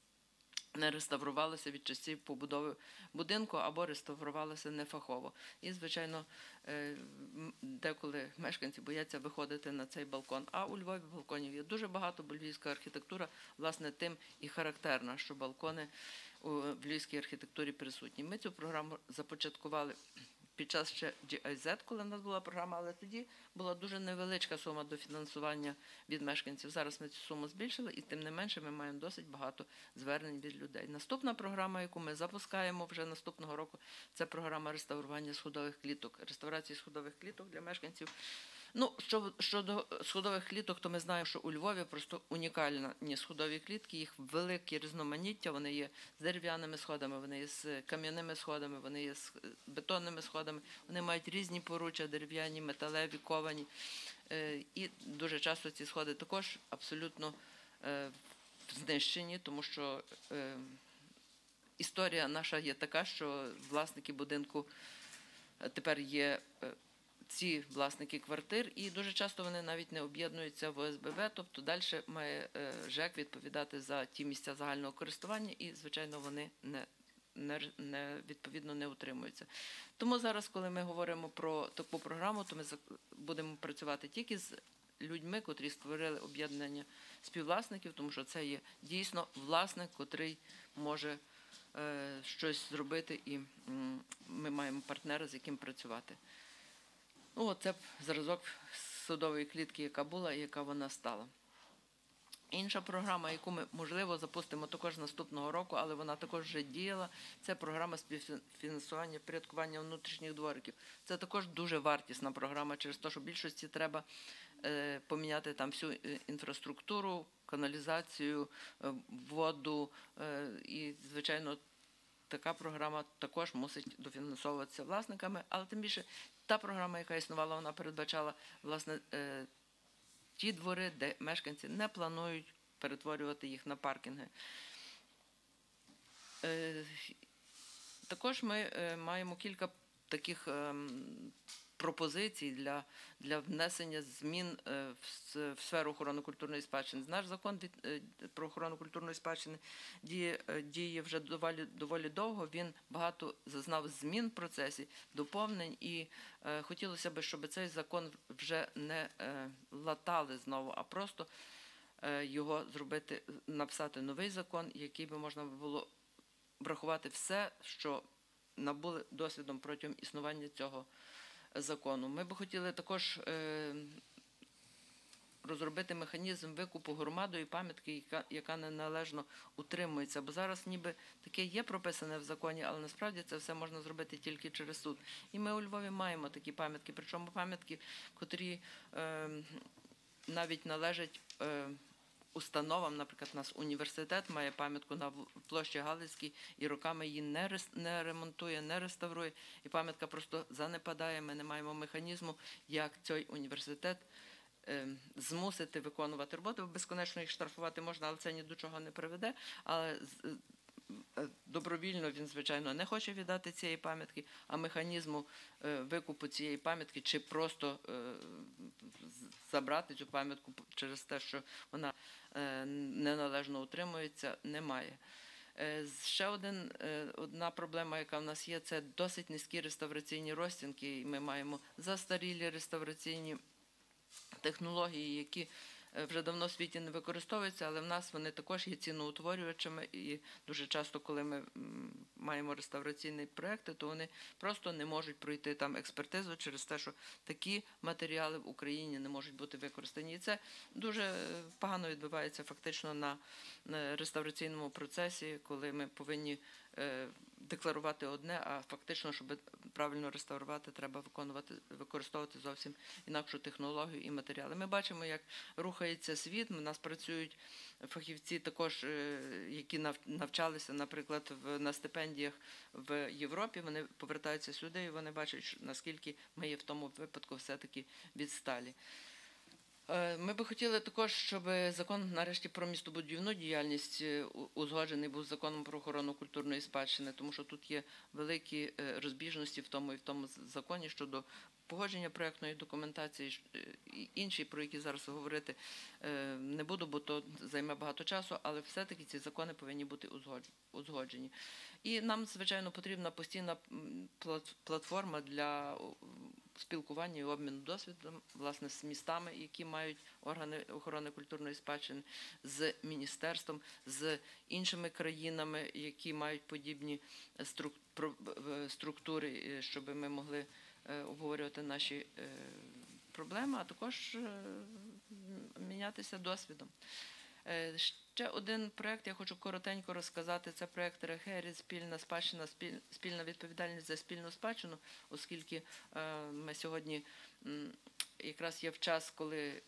Speaker 5: не реставрувалися від часів побудови будинку або реставрувалися нефахово. І, звичайно, е, м, деколи мешканці бояться виходити на цей балкон. А у Львові балконів є дуже багато, бо львівська архітектура, власне, тим і характерна, що балкони у в львівській архітектурі присутні. Ми цю програму започаткували під час ще джі ай зет, коли в нас була програма, але тоді була дуже невеличка сума дофінансування від мешканців. Зараз ми цю суму збільшили, і тим не менше ми маємо досить багато звернень від людей. Наступна програма, яку ми запускаємо вже наступного року, це програма реставрування сходових кліток, реставрації сходових кліток для мешканців. Ну, що- щодо сходових кліток, то ми знаємо, що у Львові просто унікальні сходові клітки, їх велике різноманіття, вони є з дерев'яними сходами, вони є з кам'яними сходами, вони є з бетонними сходами, вони мають різні поруччя, дерев'яні, металеві, ковані. Е, І дуже часто ці сходи також абсолютно е, знищені, тому що е, історія наша є така, що власники будинку е, тепер є е, ці власники квартир, і дуже часто вони навіть не об'єднуються в о ес бе бе, тобто далі має е, ЖЕК відповідати за ті місця загального користування, і, звичайно, вони не, не, не, відповідно не утримуються. Тому зараз, коли ми говоримо про таку програму, то ми зак- будемо працювати тільки з людьми, котрі створили об'єднання співвласників, тому що це є дійсно власник, котрий може е, щось зробити, і м, ми маємо партнера, з яким працювати. Ну, це зразок судової клітки, яка була і яка вона стала. Інша програма, яку ми, можливо, запустимо також наступного року, але вона також вже діяла, це програма співфінансування порядкування внутрішніх двориків. Це також дуже вартісна програма, через те, що в більшості треба е, поміняти там всю е, інфраструктуру, каналізацію, е, воду е, і, звичайно, така програма також мусить дофінансовуватися власниками, але тим більше та програма, яка існувала, вона передбачала, власне, е, ті двори, де мешканці не планують перетворювати їх на паркінги. Е, Також ми е, маємо кілька таких ем, пропозицій для, для внесення змін е, в, с- в сферу охорони культурної спадщини. Наш закон від, е, про охорону культурної спадщини діє, е, діє вже доволі, доволі довго. Він багато зазнав змін в процесі, доповнень, і е, хотілося б, щоб цей закон вже не е, латали знову, а просто е, його зробити, написати новий закон, який би можна було врахувати все, що набули досвідом протягом існування цього закону. Ми би хотіли також е, розробити механізм викупу громадою пам'ятки, яка, яка неналежно утримується. Бо зараз ніби таке є прописане в законі, але насправді це все можна зробити тільки через суд. І ми у Львові маємо такі пам'ятки, причому пам'ятки, котрі е, навіть належать е, установам. Наприклад, у нас університет має пам'ятку на площі Галицькій і роками її не, рес, не ремонтує, не реставрує, і пам'ятка просто занепадає. Ми не маємо механізму, як цей університет змусити виконувати роботи. Безконечно їх штрафувати можна, але це ні до чого не приведе. Але добровільно він, звичайно, не хоче віддати цієї пам'ятки, а механізму викупу цієї пам'ятки чи просто забрати цю пам'ятку через те, що вона неналежно утримується, немає. Ще один, одна проблема, яка в нас є, це досить низькі реставраційні розцінки. І ми маємо застарілі реставраційні технології, які вже давно в світі не використовуються, але в нас вони також є ціноутворювачами, і дуже часто, коли ми маємо реставраційні проекти, то вони просто не можуть пройти там експертизу через те, що такі матеріали в Україні не можуть бути використані. І це дуже погано відбувається фактично на реставраційному процесі, коли ми повинні декларувати одне, а фактично, щоб правильно реставрувати, треба виконувати, використовувати зовсім інакшу технологію і матеріали. Ми бачимо, як рухається світ. У нас працюють фахівці також, які навчалися, наприклад, на стипендіях в Європі. Вони повертаються сюди і вони бачать, наскільки ми є в тому випадку все-таки відсталі. Ми би хотіли також, щоб закон нарешті про містобудівну діяльність узгоджений був з законом про охорону культурної спадщини, тому що тут є великі розбіжності в тому і в тому законі щодо погодження проєктної документації і інші, про які зараз говорити не буду, бо то займе багато часу, але все-таки ці закони повинні бути узгоджені. І нам, звичайно, потрібна постійна платформа для спілкування і обміну досвідом, власне, з містами, які мають органи охорони культурної спадщини, з міністерством, з іншими країнами, які мають подібні структури, щоб ми могли обговорювати наші проблеми, а також мінятися досвідом. Ще один проєкт, я хочу коротенько розказати, це проєкт РЕХЕРІ «Спільна спадщина, спільна відповідальність за спільну спадщину», оскільки ми сьогодні якраз є в час, коли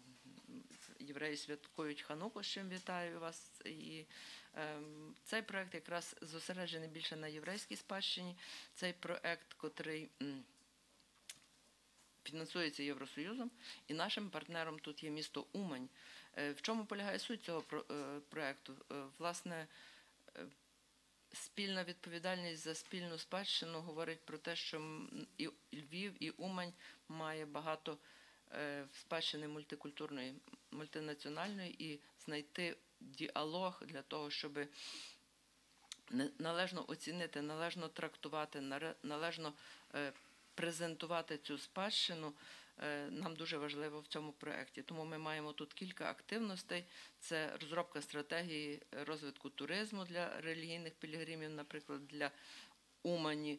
Speaker 5: євреї святкують Хануку, з чим вітаю вас. І цей проєкт якраз зосереджений більше на єврейській спадщині. Цей проєкт, котрий фінансується Євросоюзом, і нашим партнером тут є місто Умань. В чому полягає суть цього проєкту? Власне, спільна відповідальність за спільну спадщину говорить про те, що і Львів, і Умань має багато спадщини мультикультурної, мультинаціональної, і знайти діалог для того, щоб належно оцінити, належно трактувати, належно презентувати цю спадщину, нам дуже важливо в цьому проєкті. Тому ми маємо тут кілька активностей. Це розробка стратегії розвитку туризму для релігійних пілігримів, наприклад, для Умані,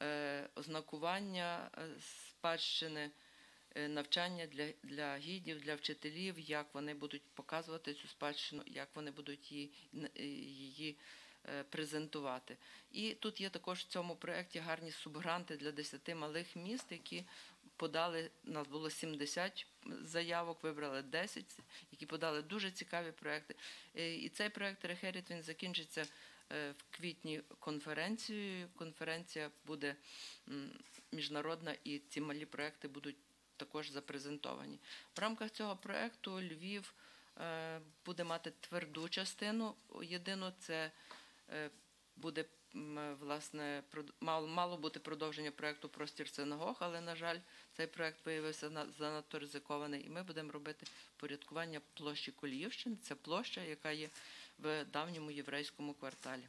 Speaker 5: ознакування спадщини, навчання для, для гідів, для вчителів, як вони будуть показувати цю спадщину, як вони будуть її, її презентувати. І тут є також в цьому проєкті гарні субгранти для десяти малих міст, які подали, у нас було сімдесят заявок, вибрали десять, які подали дуже цікаві проєкти. І цей проєкт «РЕХЕРІТ», він закінчиться в квітні конференцією. Конференція буде міжнародна, і ці малі проєкти будуть також запрезентовані. В рамках цього проєкту Львів буде мати тверду частину єдину, це буде, власне, мало, мало бути продовження проєкту «Простір синагог», але, на жаль, цей проєкт виявився занадто ризикований, і ми будемо робити порядкування площі Коліївщини. Це площа, яка є в давньому єврейському кварталі.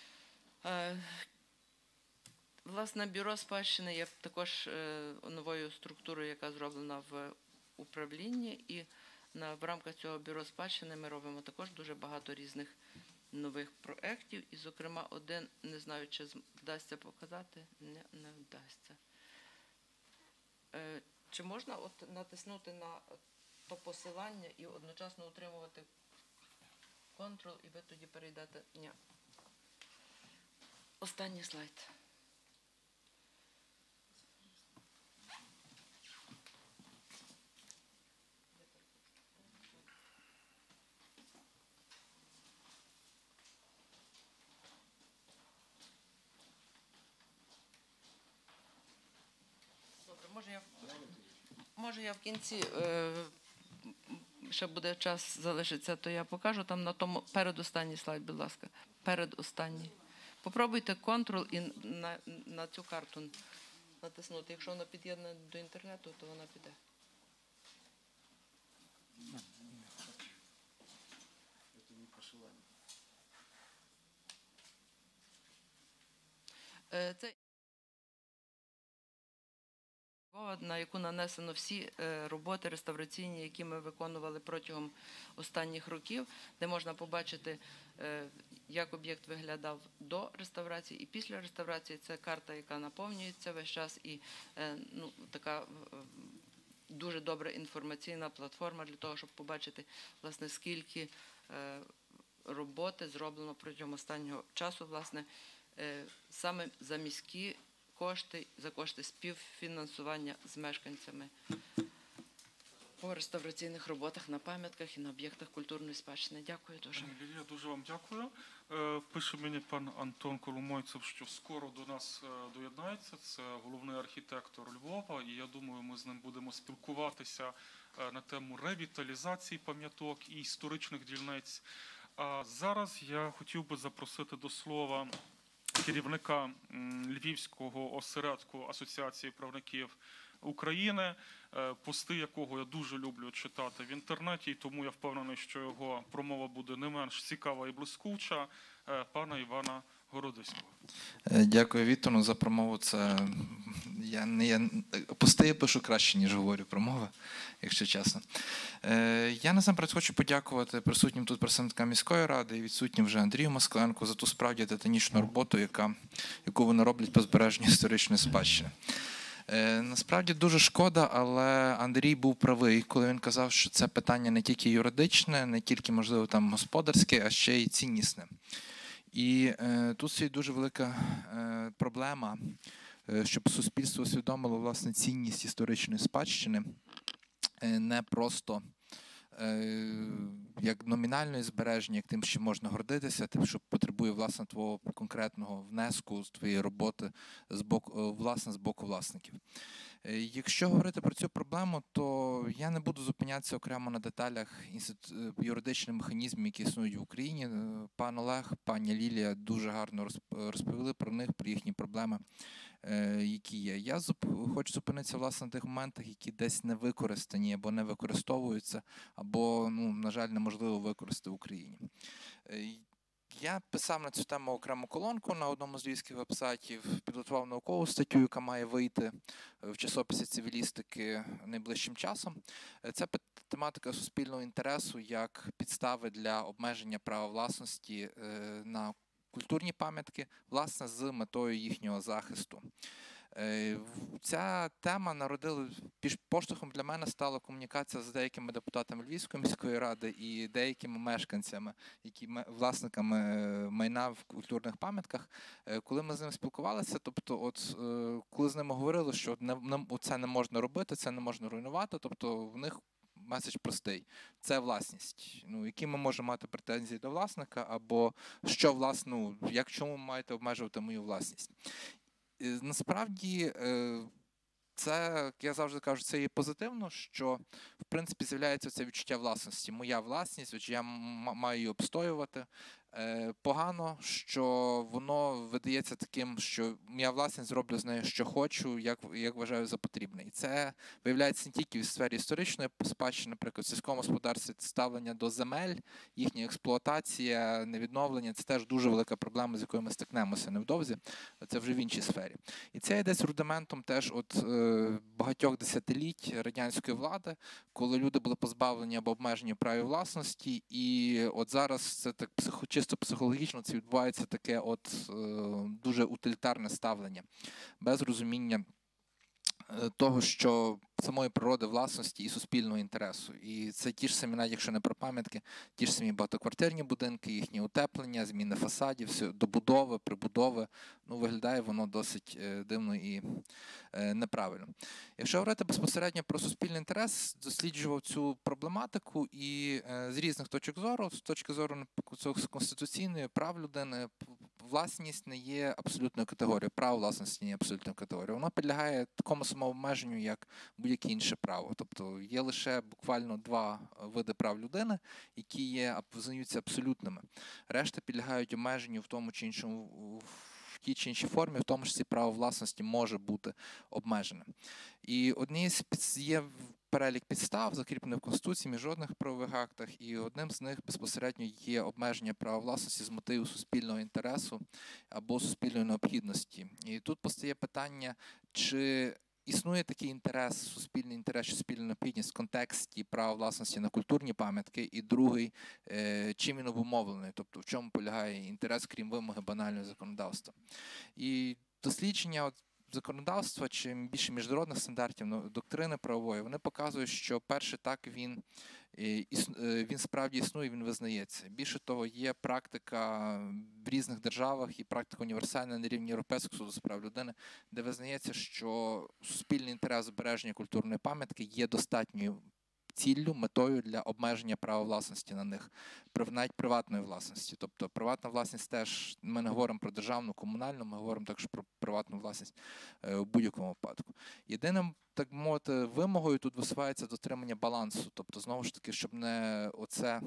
Speaker 5: Власне, бюро спадщини є також новою структурою, яка зроблена в управлінні, і в рамках цього бюро спадщини ми робимо також дуже багато різних нових проєктів, і, зокрема, один, не знаю, чи вдасться показати, не, не вдасться. Е, Чи можна от натиснути на то посилання і одночасно утримувати Ctrl, і ви тоді перейдете? Ні. Останній слайд. Добре, може я, може я в кінці, е, ще буде час залишиться, то я покажу там на тому, передостанній слайд, будь ласка, передостанній. Попробуйте Ctrl і на, на цю карту натиснути. Якщо вона під'єднана до інтернету, то вона піде. Е, Це на яку нанесено всі е, роботи реставраційні, які ми виконували протягом останніх років, де можна побачити, е, як об'єкт виглядав до реставрації і після реставрації. Це карта, яка наповнюється весь час, і е, ну, така е, дуже добра інформаційна платформа для того, щоб побачити, власне, скільки е, роботи зроблено протягом останнього часу, власне, е, саме за міські кошти, за кошти співфінансування з мешканцями по реставраційних роботах на пам'ятках і на об'єктах культурної спадщини. Дякую дуже.
Speaker 1: Пані Лілія, дуже вам дякую. Е, Пише мені пан Антон Коломойцев, що скоро до нас е, доєднається. Це головний архітектор Львова, і я думаю, ми з ним будемо спілкуватися е, на тему ревіталізації пам'яток і історичних дільниць. А зараз я хотів би запросити до слова керівника Львівського осередку Асоціації правників України, пости якого я дуже люблю читати в інтернеті, і тому я впевнений, що його промова буде не менш цікава і блискуча, пана Івана Городиського.
Speaker 6: Дякую, Віктору, за промову. Це я не я пости я пишу краще, ніж говорю промови, якщо чесно. Я насамперед хочу подякувати присутнім тут представникам міської ради і відсутнім вже Андрію Москаленку за ту справді титанічну роботу, яка, яку вони роблять по збереженню історичної спадщини. Насправді дуже шкода, але Андрій був правий, коли він казав, що це питання не тільки юридичне, не тільки, можливо, там господарське, а ще й ціннісне. І е, тут стоїть дуже велика е, проблема, е, щоб суспільство усвідомило, власне, цінність історичної спадщини, е, не просто е, як номінальної збереження, як тим, що можна гордитися, тим, що потребує, власне, твого конкретного внеску з твоєї роботи з боку, власне, з боку власників. Якщо говорити про цю проблему, то я не буду зупинятися окремо на деталях юридичних механізмів, які існують в Україні. Пан Олег, пані Лілія дуже гарно розповіли про них, про їхні проблеми, які є. Я хочу зупинитися, власне, на тих моментах, які десь не використані або не використовуються, або, ну, на жаль, неможливо використати в Україні. Я писав на цю тему окрему колонку на одному з львівських вебсайтів, підготував наукову статтю, яка має вийти в часописі «Цивілістики» найближчим часом. Це тематика суспільного інтересу як підстави для обмеження права власності на культурні пам'ятки, власне, з метою їхнього захисту. Ця тема народила, поштовхом для мене стала комунікація з деякими депутатами Львівської міської ради і деякими мешканцями, які власниками майна в культурних пам'ятках. Коли ми з ними спілкувалися, тобто, от коли з ними говорили, що це не можна робити, це не можна руйнувати, тобто в них меседж простий. Це власність. Ну, які ми можемо мати претензії до власника, або що, власне, ну, як чому ви маєте обмежувати мою власність? Насправді, це, як я завжди кажу, це є позитивно, що, в принципі, з'являється це відчуття власності. Моя власність, отже, я маю її обстоювати. Погано, що воно видається таким, що моя власність, зроблю з нею, що хочу, як, як вважаю за потрібне. І це виявляється не тільки в сфері історичної спадщини, наприклад, в сільському господарстві ставлення до земель, їхня експлуатація, невідновлення – це теж дуже велика проблема, з якою ми стикнемося невдовзі. Це вже в іншій сфері. І це є десь рудиментом теж от е, багатьох десятиліть радянської влади, коли люди були позбавлені або обмежені праві власності, і от зараз це так психо, чисто психологічно це відбувається таке от е, дуже утилітарне ставлення, без розуміння того, що самої природи власності і суспільного інтересу. І це ті ж самі, навіть якщо не про пам'ятки, ті ж самі багатоквартирні будинки, їхні утеплення, зміни фасадів, все, добудови, прибудови. Ну, виглядає воно досить дивно і неправильно. Якщо говорити безпосередньо про суспільний інтерес, досліджував цю проблематику і з різних точок зору, з точки зору конституційної, прав людини, власність не є абсолютною категорією, право власності не є абсолютною категорією. Воно підлягає такому самообмеженню, як будь-яке інше право. Тобто є лише буквально два види прав людини, які є, визнаються абсолютними. Решта підлягають обмеженню в тому чи іншому, в тій чи іншій формі, в тому числі право власності може бути обмежене. І однією з є перелік підстав, закріплений в Конституції, міжнародних правових актах, і одним з них безпосередньо є обмеження права власності з мотиву суспільного інтересу або суспільної необхідності. І тут постає питання, чи існує такий інтерес, суспільний інтерес, суспільна необхідність в контексті права власності на культурні пам'ятки, і другий, чим він обумовлений, тобто в чому полягає інтерес, крім вимоги банального законодавства. І дослідження законодавства, чи більше міжнародних стандартів, ну, доктрини правової, вони показують, що перше, так, він, він справді існує, він визнається. Більше того, є практика в різних державах і практика універсальна на рівні Європейського суду з прав людини, де визнається, що суспільний інтерес збереження культурної пам'ятки є достатньою ціллю, метою для обмеження права власності на них, навіть приватної власності. Тобто приватна власність теж, ми не говоримо про державну, комунальну, ми говоримо також про приватну власність в будь-якому випадку. Єдиним, так мовити, вимогою тут висувається дотримання балансу. Тобто, знову ж таки, щоб не оце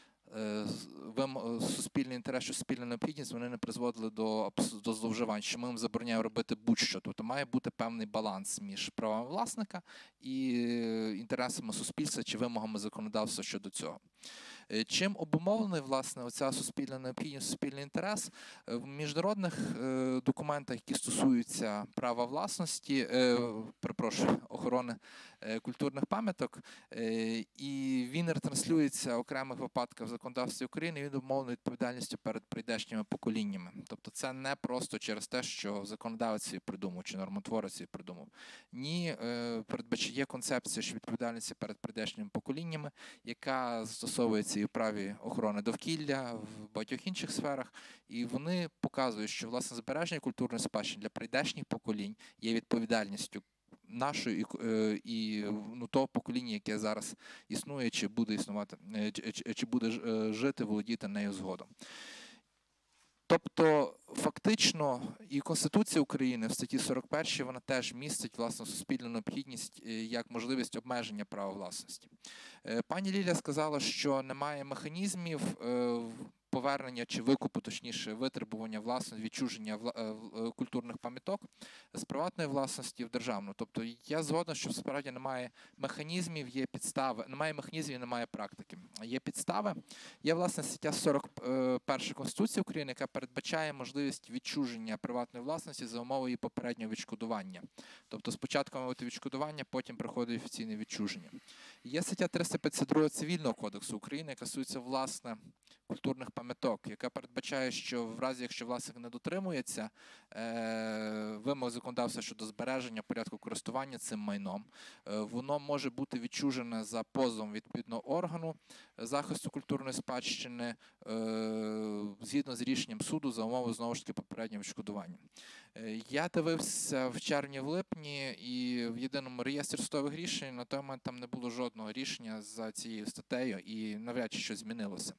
Speaker 6: суспільний інтерес, що суспільна необхідність, вони не призводили до, до зловживань, що ми їм забороняємо робити будь-що. Тобто має бути певний баланс між правами власника і інтересами суспільства чи вимогами законодавства щодо цього. Чим обумовлений, власне, оця суспільна необхідність, суспільний інтерес? В міжнародних документах, які стосуються права власності, перепрошую, охорони культурних пам'яток, і він ретранслюється в окремих випадках в законодавстві України, він обумовлений відповідальністю перед прийдешніми поколіннями. Тобто це не просто через те, що законодавець її придумав, чи нормотворець її придумав. Ні, передбачає є концепція, що відповідальності перед прийдешніми поколіннями, яка застосовується і в праві охорони довкілля, в багатьох інших сферах, і вони показують, що, власне, збереження культурної спадщини для прийдешніх поколінь є відповідальністю нашої і ну, того покоління, яке зараз існує, чи буде існувати, чи, чи буде жити, володіти нею згодом. Тобто, фактично, і Конституція України в статті сорок першій, вона теж містить, власне, суспільну необхідність як можливість обмеження права власності. Пані Лілія сказала, що немає механізмів повернення чи викупу, точніше, витребування власності, відчуження культурних пам'яток з приватної власності в державну. Тобто я згоден, що справді немає механізмів, є підстави, немає механізмів, немає практики. Є підстави. Є, власне, стаття сорок перша Конституції України, яка передбачає можливість відчуження приватної власності за умови її попереднього відшкодування. Тобто спочатку має бути відшкодування, потім приходить офіційне відчуження. Є стаття триста п'ятдесят два Цивільного кодексу України, яка стосується, власне, культурних пам'яток, яка передбачає, що в разі, якщо власник не дотримується е, вимог законодавства щодо збереження порядку користування цим майном, е, воно може бути відчужене за позовом відповідного органу захисту культурної спадщини е, згідно з рішенням суду за умови, знову ж таки, попереднього відшкодування. Е, я дивився в червні-липні і в єдиному реєстрі судових рішень на той момент там не було жодного рішення за цією статтею і навряд чи щось змінилося.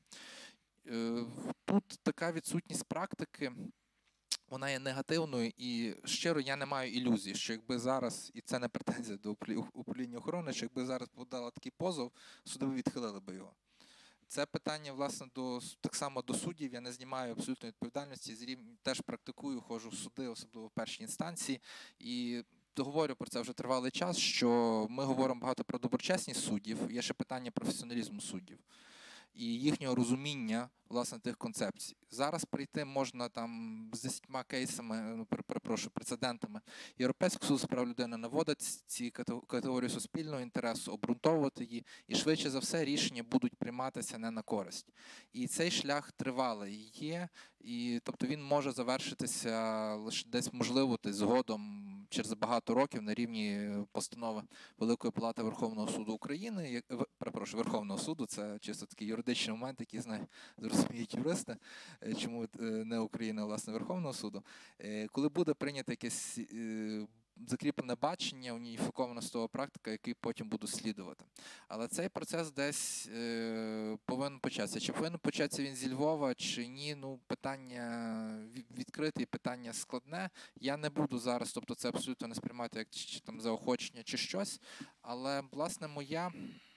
Speaker 6: Тут така відсутність практики, вона є негативною, і щиро я не маю ілюзій, що якби зараз, і це не претензія до управління охорони, що якби зараз подала такий позов, суди би відхилили би його. Це питання, власне, до, так само до суддів, я не знімаю абсолютної відповідальності, теж практикую, ходжу в суди, особливо в першій інстанції, і говорю про це вже тривалий час, що ми говоримо багато про доброчесність суддів, є ще питання професіоналізму суддів і їхнього розуміння, власне, тих концепцій. Зараз прийти можна там з десятьма кейсами, ну, перепрошую, прецедентами. Європейський суд з прав людини наводить ці категорії суспільного інтересу, обґрунтовувати її, і швидше за все рішення будуть прийматися не на користь. І цей шлях тривалий є, і, тобто він може завершитися лише десь, можливо, згодом через багато років на рівні постанови Великої Палати Верховного суду України, як- в- перепрошую, Верховного суду, це чисто такий юридичний момент, який знає, зрозуміють юристи, е, чому е, не Україна, а, власне, Верховного суду. Е, Коли буде прийнято якесь е, закріплене бачення, уніфікована судова практика, який потім буду слідувати. Але цей процес десь е, повинен початися. Чи повинен початися він зі Львова, чи ні, ну, питання ві- відкрите і питання складне. Я не буду зараз, тобто це абсолютно не сприймати як чи, там заохочення чи щось, але, власне, моя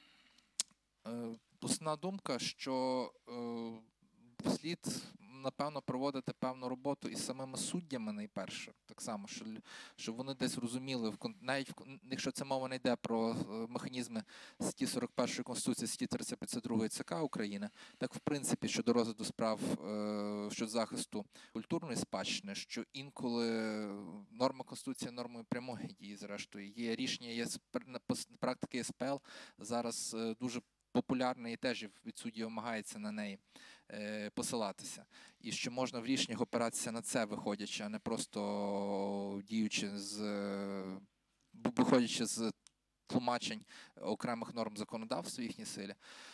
Speaker 6: е, основна думка, що е, слід, напевно, проводити певну роботу із самими суддями найперше, так само, що, л- щоб вони десь розуміли, в кон- навіть в кон- якщо це мова не йде про е, механізми статті сорок першої Конституції, статті триста п'ятдесят два ЦК України, так, в принципі, щодо розгляду справ е, щодо захисту культурної спадщини, що інколи норма Конституції нормою прямої дії, зрештою, є рішення є практики ес пе ел зараз е, дуже популярна і теж від судді вимагається на неї е, посилатися. І що можна в рішеннях опиратися на це, виходячи, а не просто діючи з е, виходячи з тлумачень окремих норм законодавства в їхній силі.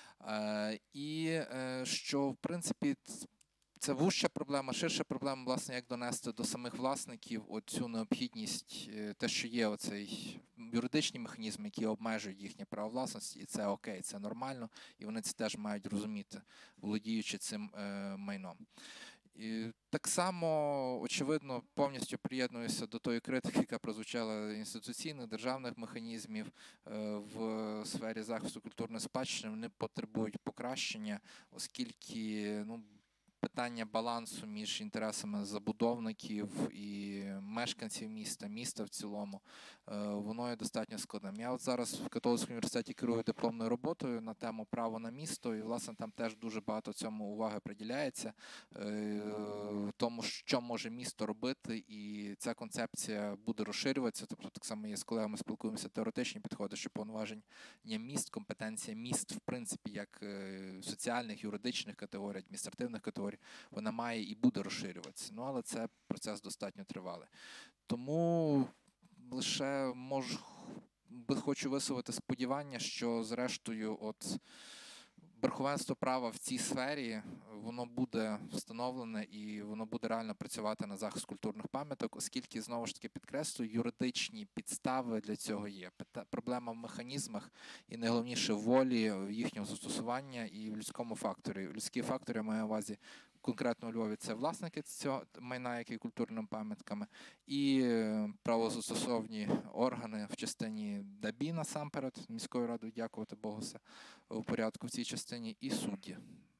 Speaker 6: Е, І е, що, в принципі, ц- це вужча проблема, ширша проблема, власне, як донести до самих власників оцю необхідність, е, те, що є оцей юридичний механізм, який обмежує їхнє право власності, і це окей, це нормально, і вони це теж мають розуміти, володіючи цим е, майном. І так само, очевидно, повністю приєднуюся до тої критики, яка прозвучала інституційних, державних механізмів е, в сфері захисту культурної спадщини. Вони потребують покращення, оскільки, ну, питання балансу між інтересами забудовників і мешканців міста, міста в цілому, е, воно є достатньо складним. Я от зараз в Католицькому університеті керую дипломною роботою на тему право на місто, і, власне, там теж дуже багато цьому уваги приділяється, е, тому, що може місто робити, і ця концепція буде розширюватися. Тобто, так само є з колегами спілкуємося, теоретичні підходи, що повноваження міст, компетенція міст, в принципі, як е, соціальних, юридичних категорій, адміністративних категорій, вона має і буде розширюватися. Ну, але це процес достатньо тривалий. Тому лише можу, би- хочу висловити сподівання, що зрештою от верховенство права в цій сфері, воно буде встановлене і воно буде реально працювати на захист культурних пам'яток, оскільки, знову ж таки, підкреслюю, юридичні підстави для цього є. Пита- Проблема в механізмах і, найголовніше, в волі їхнього застосування і в людському факторі. Людські фактори, я маю на увазі, конкретно у Львові, це власники цього майна, які є культурними пам'ятками, і е, правозастосовні органи в частині ДАБІ, насамперед, міською радою, дякувати Богу, все у порядку в цій частині, і судді.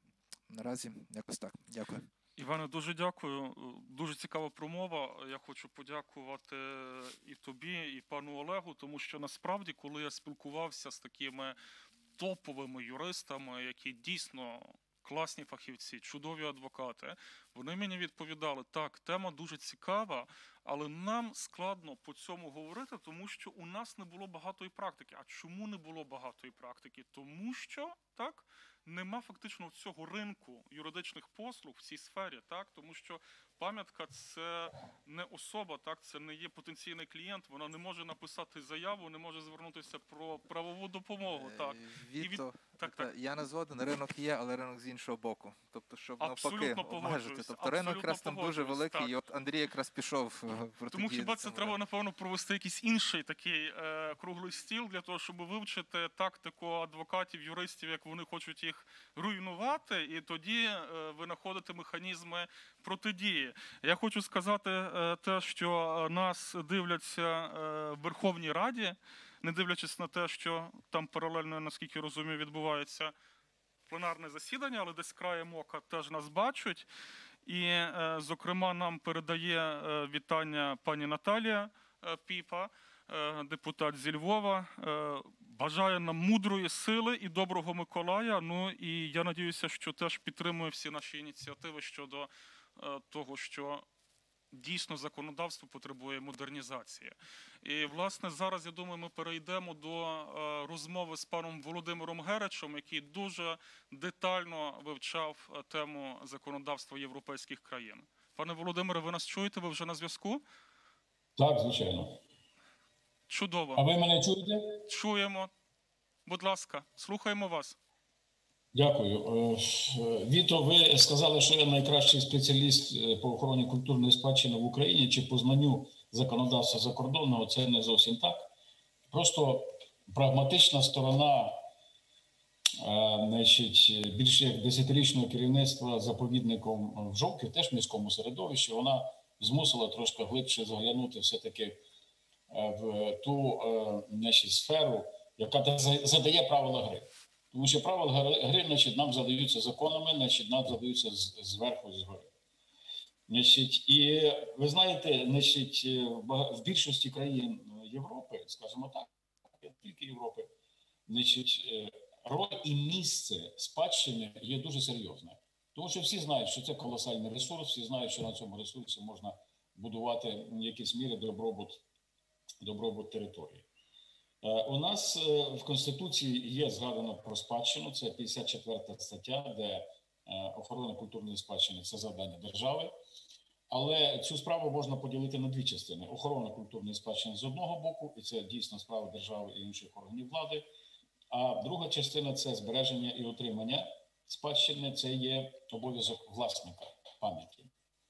Speaker 6: Наразі якось так. Дякую.
Speaker 1: Іване, дуже дякую. Дуже цікава промова. Я хочу подякувати і тобі, і пану Олегу, тому що насправді, коли я спілкувався з такими топовими юристами, які дійсно класні фахівці, чудові адвокати, вони мені відповідали: так, тема дуже цікава, але нам складно по цьому говорити, тому що у нас не було багатої практики. А чому не було багатої практики? Тому що, так, нема фактично цього ринку юридичних послуг в цій сфері, так, тому що пам'ятка – це не особа, так, це не є потенційний клієнт, вона не може написати заяву, не може звернутися про правову допомогу, так. І від-
Speaker 6: Віто,
Speaker 1: так, так.
Speaker 6: я не згоден, ринок є, але ринок з іншого боку. Тобто, щоб
Speaker 1: Абсолютно
Speaker 6: навпаки обмежити.
Speaker 1: погоджуюсь,
Speaker 6: Тобто ринок
Speaker 1: абсолютно
Speaker 6: якраз там дуже
Speaker 1: погоджуюсь,
Speaker 6: великий,
Speaker 1: так.
Speaker 6: і от Андрій якраз пішов е, протидії.
Speaker 1: Тому хіба це
Speaker 6: цьому
Speaker 1: треба,
Speaker 6: ринку.
Speaker 1: напевно, провести якийсь інший такий е, круглий стіл для того, щоб вивчити тактику адвокатів, юристів, як вони хочуть їх руйнувати, і тоді е, винаходити механізми протидії. Я хочу сказати е, те, що нас дивляться е, в Верховній Раді, не дивлячись на те, що там паралельно, наскільки розумію, відбувається пленарне засідання, але десь краєм ока теж нас бачать. І, е, зокрема, нам передає е, вітання пані Наталія е, Піпа, е, депутат зі Львова. Е, Бажає нам мудрої сили і доброго Миколая. Ну і я надіюся, що теж підтримує всі наші ініціативи щодо е, того, що дійсно законодавство потребує модернізації. І, власне, зараз, я думаю, ми перейдемо до е, розмови з паном Володимиром Геречем, який дуже детально вивчав е, тему законодавства європейських країн. Пане Володимире, ви нас чуєте? Ви вже на зв'язку?
Speaker 7: Так, звичайно.
Speaker 1: Чудово.
Speaker 7: А ви мене чуєте?
Speaker 1: Чуємо. Будь ласка, слухаємо вас.
Speaker 7: Дякую. Е, Віто, ви сказали, що я найкращий спеціаліст е, по охороні культурної спадщини в Україні чи по знанню законодавства закордонного. Це не зовсім так. Просто прагматична сторона е, значить, більше як десятирічного керівництва заповідником в Жовків, теж в міському середовищі, вона змусила трошки глибше заглянути все-таки е, в ту е, значить, сферу, яка задає правила гри. Тому що правила гри, значить, нам задаються законами, значить, нам задаються з- зверху, згори. Значить, і ви знаєте, значить, в бага- в більшості країн Європи, скажімо так, не тільки Європи, значить, е, роль і місце спадщини є дуже серйозне. Тому що всі знають, що це колосальний ресурс, всі знають, що на цьому ресурсі можна будувати в якійсь мірі добробут, добробут території. Е, У нас е, в Конституції є згадано про спадщину, це п'ятдесят четверта стаття, де е, охорона культурної спадщини – це завдання держави. Але цю справу можна поділити на дві частини. Охорона культурної спадщини з одного боку, і це дійсно справа держави і інших органів влади. А друга частина – це збереження і утримання спадщини, це є обов'язок власника пам'яті.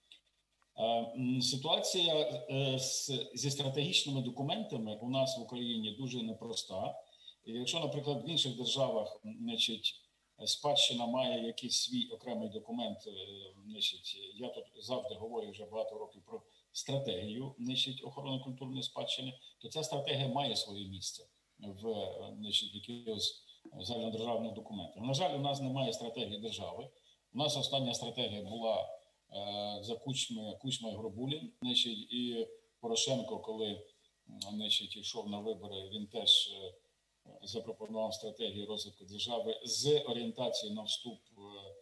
Speaker 7: Е, м, Ситуація е, з- зі стратегічними документами у нас в Україні дуже непроста. І якщо, наприклад, в інших державах, м, значить, спадщина має якийсь свій окремий документ, е, значить, я тут завжди говорю вже багато років про стратегію, значить, охорони культурної спадщини, то ця стратегія має своє місце в, е, значить, якихось загальнодержавних документах. На жаль, у нас немає стратегії держави. У нас остання стратегія була е, за Кучми, Кучма і Горбулін, значить, і Порошенко, коли м, значить, йшов на вибори, він теж е, запропонував стратегію розвитку держави з орієнтацією на вступ е,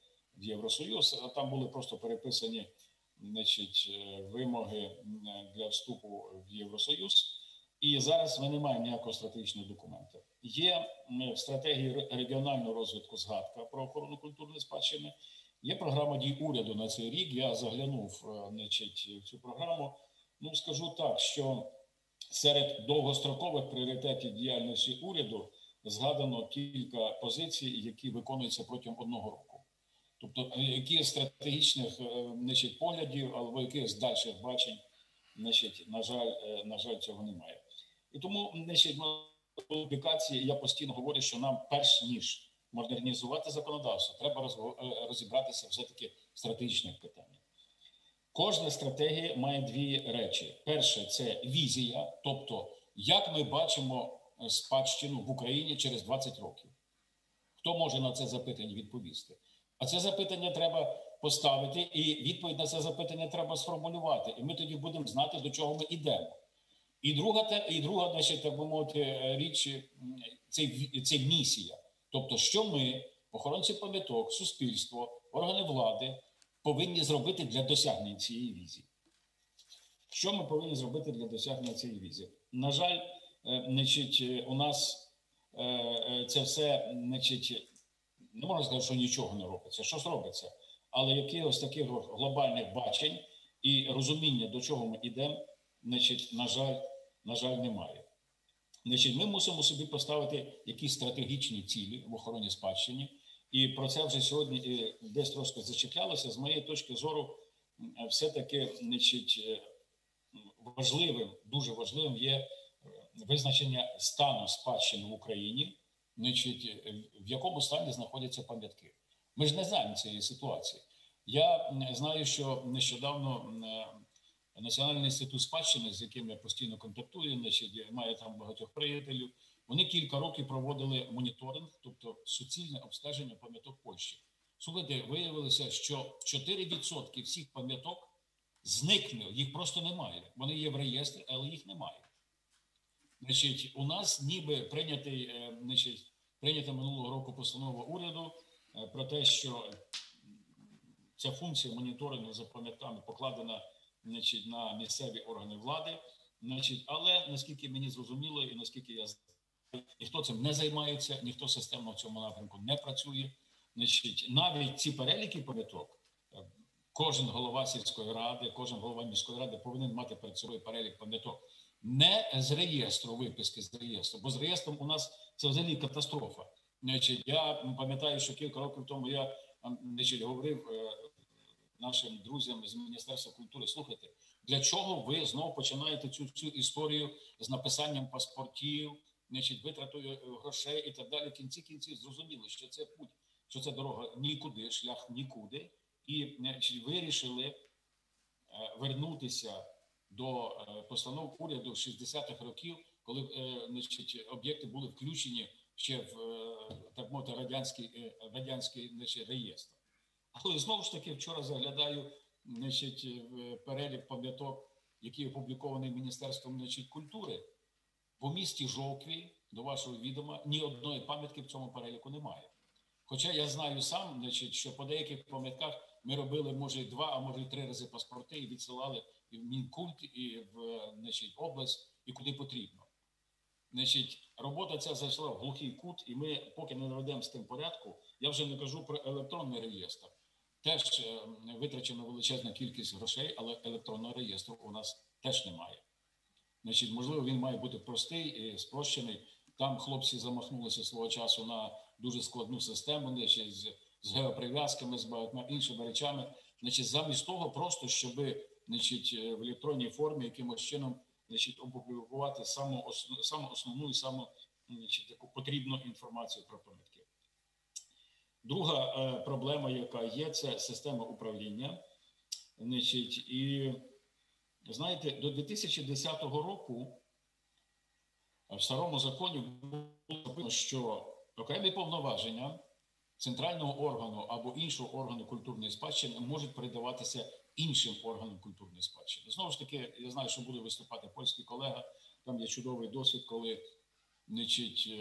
Speaker 7: в Євросоюз. А там були просто переписані, значить, е, вимоги м, для вступу в Євросоюз. І зараз ми не маємо ніякого стратегічного документу. Є м, в стратегії ре- регіонального розвитку згадка про охорону культурної спадщини. Є програма дій уряду на цей рік. Я заглянув е, значить, в цю програму. Ну, скажу так, що серед довгострокових пріоритетів діяльності уряду згадано кілька позицій, які виконуються протягом одного року. Тобто, е, які стратегічних е, значить, поглядів або якихось дальших бачень, значить, на жаль, е, на жаль, цього немає. І тому, значить, в публікації я постійно говорю, що нам перш ніж модернізувати законодавство, треба розго- е, розібратися все-таки в стратегічних питаннях. Кожна стратегія має дві речі. Перше – це візія, тобто як ми бачимо е, спадщину в Україні через двадцять років. Хто може на це запитання відповісти? А це запитання треба поставити, і відповідь на це запитання треба сформулювати. І ми тоді будемо знати, до чого ми йдемо. І друга, те- і друга, значить, так би мовити, е, річ м, це, ві- це місія. Тобто, що ми, охоронці пам'яток, суспільство, органи влади, повинні зробити для досягнення цієї візії. Що ми повинні зробити для досягнення цієї візії? На жаль, е, значить, е, у нас е, е, це все, значить, не можна сказати, що нічого не робиться. Щось робиться. Але якихось таких глобальних бачень і розуміння, до чого ми йдемо, значить, на жаль, на жаль, немає. Значить, ми мусимо собі поставити якісь стратегічні цілі в охороні спадщини. І про це вже сьогодні е, десь трошки зачеплялося. З моєї точки зору, м, все-таки, значить, е, важливим, дуже важливим є е, визначення стану спадщини в Україні, значить, е, в якому стані знаходяться пам'ятки. Ми ж не знаємо цієї ситуації. Я м, знаю, що нещодавно м, е, Національний інститут спадщини, з яким я постійно контактую, значить, має там багатьох приятелів, вони кілька років проводили моніторинг, тобто суцільне обстеження пам'яток Польщі. Слухайте, виявилося, що чотири відсотки всіх пам'яток зникли, їх просто немає. Вони є в реєстрі, але їх немає. Значить, у нас ніби прийнятий, е, значить, прийнята минулого року постанова уряду е, про те, що ця функція моніторингу за пам'ятками покладена, значить, на місцеві органи влади. Значить, але наскільки мені зрозуміло і наскільки я знаю, ніхто цим не займається, ніхто системно в цьому напрямку не працює. Значить, навіть ці переліки пам'яток, е, кожен голова сільської ради, кожен голова міської ради повинен мати перед собою перелік пам'яток. Не з реєстру, виписки з реєстру, бо з реєстром у нас це взагалі катастрофа. Значить, я пам'ятаю, що кілька років тому я значить, говорив нашим друзям з Міністерства культури, слухайте, для чого ви знову починаєте цю, цю історію з написанням паспортів, значить, витратою грошей і так далі. В кінці кінців зрозуміли, що це путь, що це дорога нікуди, шлях нікуди. І значить, вирішили вернутися до постанов уряду шістдесятих років, коли значить, об'єкти були включені ще в, так мовити, радянський, радянський значить, реєстр. Але знову ж таки вчора заглядаю значить, в перелік пам'яток, який опублікований Міністерством значить, культури. В місті Жовкві, до вашого відома, ні одної пам'ятки в цьому переліку немає. Хоча я знаю сам, значить, що по деяких пам'ятках ми робили, може, два, а може, і три рази паспорти і відсилали і в Мінкульт, і в значить, область, і куди потрібно. Значить, робота ця зайшла в глухий кут, і ми, поки не наведемо з тим порядку, я вже не кажу про електронний реєстр. Теж витрачена величезна кількість грошей, але електронного реєстру у нас теж немає. Значить, можливо, він має бути простий і спрощений. Там хлопці замахнулися свого часу на дуже складну систему, значить, з, з геоприв'язками, з багатьма іншими речами. Значить, замість того, просто щоб значить, в електронній формі якимось чином значить, опублікувати саму, основ, саму основну і саму значить, таку потрібну інформацію про пам'ятки. Друга е, проблема, яка є, це система управління. Значить, і, знаєте, до дві тисячі десятого року в старому законі було написано, що окремі повноваження центрального органу або іншого органу культурної спадщини можуть передаватися іншим органам культурної спадщини. Знову ж таки, я знаю, що буде виступати польський колега, там є чудовий досвід, коли значить,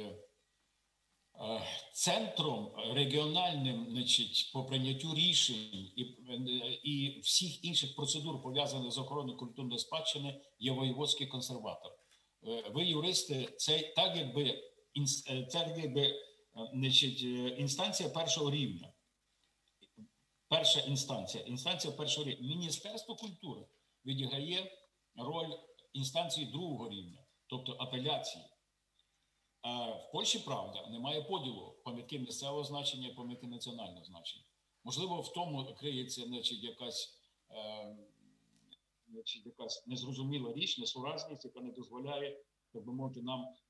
Speaker 7: центром регіональним значить, по прийняттю рішень і, і всіх інших процедур, пов'язаних з охороною культурної спадщини, є воєводський консерватор. Ви, юристи, це так якби, це якби значить, інстанція першого рівня. Перша інстанція. Інстанція першого рівня. Міністерство культури відіграє роль інстанції другого рівня, тобто апеляції. А в Польщі, правда, немає поділу пам'ятки місцевого значення і пам'ятки національного значення. Можливо, в тому криється значить, якась, е, значить, якась незрозуміла річ, несуразність, яка не дозволяє, так би мовити, нам е,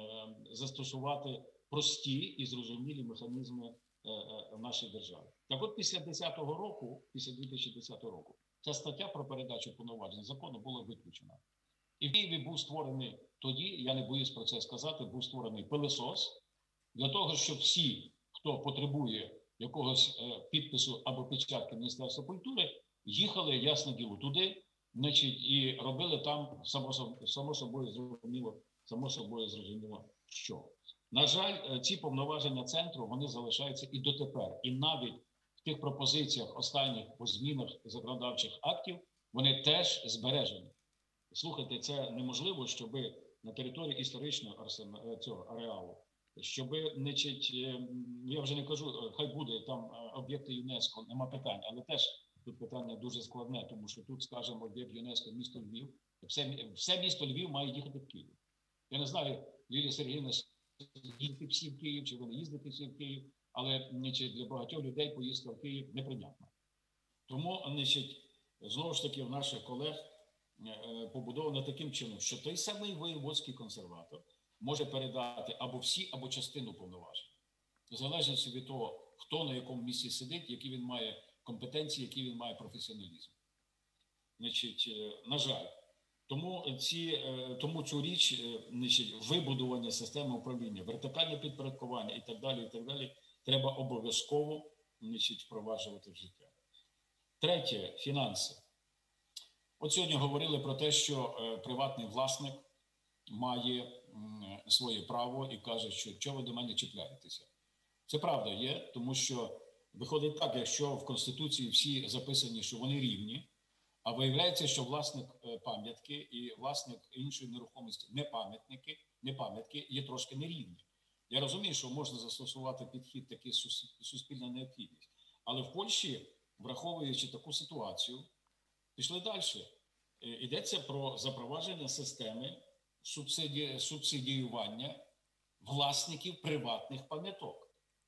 Speaker 7: застосувати прості і зрозумілі механізми е, е, в нашій державі. Так от після десятого року, після дві тисячі десятого року, ця стаття про передачу повноважень закону була виключена. І в Києві був створений тоді, я не боюсь про це сказати, був створений пилосос для того, щоб всі, хто потребує якогось е, підпису або печатки Міністерства культури, їхали, ясне діло, туди, значить, і робили там, само, само собою зрозуміло, само собою зрозуміло, що. На жаль, ці повноваження центру, вони залишаються і дотепер. І навіть в тих пропозиціях останніх по змінах законодавчих актів, вони теж збережені. Слухайте, це неможливо, щоб на території історичного цього ареалу, щоб, значить, я вже не кажу, хай буде там об'єкти ЮНЕСКО, нема питань, але теж тут питання дуже складне, тому що тут, скажімо, об'єкт ЮНЕСКО місто Львів, все, все місто Львів має їхати в Київ. Я не знаю, Лілія Сергіївна, їздити всі в Київ, чи вони їздити всі в Київ, але, значить, для багатьох людей поїздка в Київ неприйнятна. Тому, значить, знову ж таки, в наших колег побудовано таким чином, що той самий воєводський консерватор може передати або всі, або частину повноважень. В залежності від того, хто на якому місці сидить, які він має компетенції, який він має професіоналізм. Значить, на жаль, тому, ці, тому цю річ, значить, вибудування системи управління, вертикальне підпорядкування і так далі, і так далі, треба обов'язково, значить, впроваджувати в життя. Третє – фінанси. От сьогодні говорили про те, що е, приватний власник має м, своє право і каже, що чого ви до мене чіпляєтеся. Це правда є, тому що виходить так, якщо в Конституції всі записані, що вони рівні, а виявляється, що власник е, пам'ятки і власник іншої нерухомості, не пам'ятники, не пам'ятки, є трошки нерівні. Я розумію, що можна застосувати підхід такий суспільна необхідність, але в Польщі враховуючи таку ситуацію, пішли далі. Йдеться про запровадження системи субсиді... субсидіювання власників приватних пам'яток.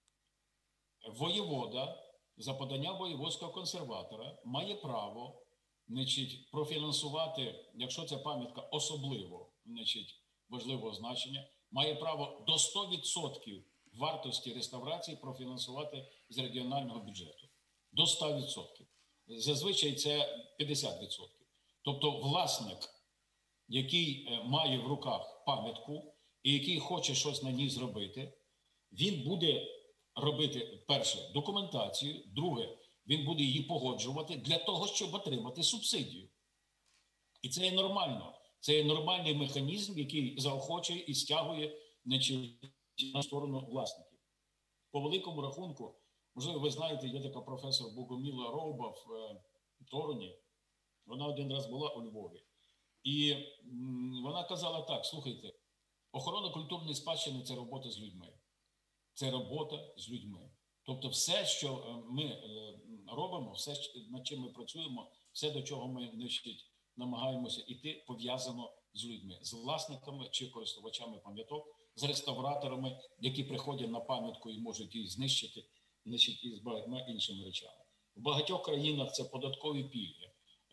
Speaker 7: Воєвода за подання воєводського консерватора має право, значить, профінансувати, якщо ця пам'ятка особливо, значить, важливого значення, має право до ста відсотків вартості реставрації профінансувати з регіонального бюджету. До ста відсотків. Зазвичай це п'ятдесят відсотків. Тобто власник, який має в руках пам'ятку і який хоче щось на ній зробити, він буде робити, перше, документацію, друге, він буде її погоджувати для того, щоб отримати субсидію. І це є нормально. Це є нормальний механізм, який заохочує і стягує, значить, на сторону власників. По великому рахунку, можливо, ви знаєте, є така професор Богоміла Ровба в е, Торуні. Вона один раз була у Львові. І м, вона казала так, слухайте, охорона культурної спадщини – це робота з людьми. Це робота з людьми. Тобто все, що ми е, робимо, все, над чим ми працюємо, все, до чого ми, значить, намагаємося йти, пов'язано з людьми, з власниками чи користувачами пам'яток, з реставраторами, які приходять на пам'ятку і можуть її знищити, значить, і з багатьма іншими речами. В багатьох країнах це податкові пільги.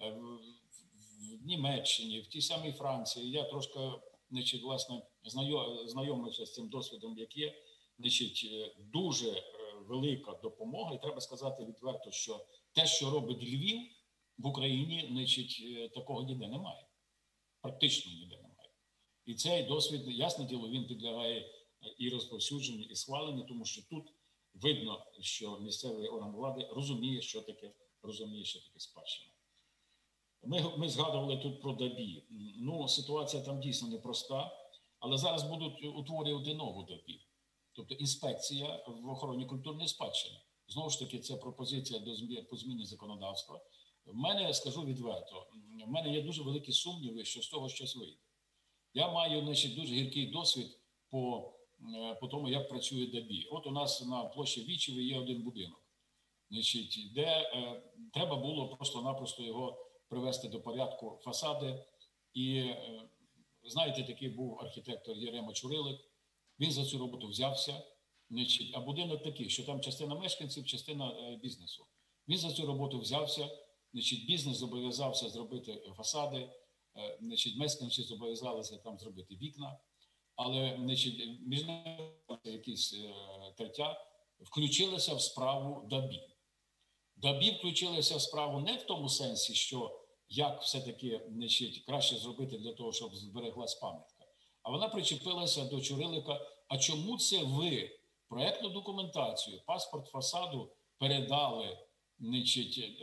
Speaker 7: В Німеччині, в тій самій Франції. Я трошки, значить, власне, знайомився з цим досвідом, як є. Значить, дуже велика допомога, і треба сказати відверто, що те, що робить Львів в Україні, значить, такого ніде немає. Практично ніде немає. І цей досвід, ясне діло, він підлягає і розповсюдженню, і схваленню, тому що тут видно, що місцевий орган влади розуміє, що таке, розуміє, що таке спадщина. Ми, ми згадували тут про ДАБІ. Ну, ситуація там дійсно непроста, але зараз будуть утворювати нову ДАБІ. Тобто інспекція в охороні культурної спадщини. Знову ж таки, це пропозиція до змі... по зміні законодавства. В мене, скажу відверто, в мене є дуже великі сумніви, що з того щось вийде. Я маю, значить, дуже гіркий досвід по, по тому, як працює ДАБІ. От у нас на площі Вічеві є один будинок, значить, де е, треба було просто-напросто його привести до порядку фасади. І, е, знаєте, такий був архітектор Єрема Чурилик. Він за цю роботу взявся, значить, а будинок такий, що там частина мешканців, частина е, бізнесу. Він за цю роботу взявся, значить, бізнес зобов'язався зробити фасади, е, значить, мешканці зобов'язалися там зробити вікна, але, значить, між ними якісь е, тертя включилися в справу ДАБІ. ДАБІ включилися в справу не в тому сенсі, що як все-таки, значить, краще зробити для того, щоб збереглась пам'ятка. А вона причепилася до Чурилика, а чому це ви проєктну документацію, паспорт фасаду передали, значить,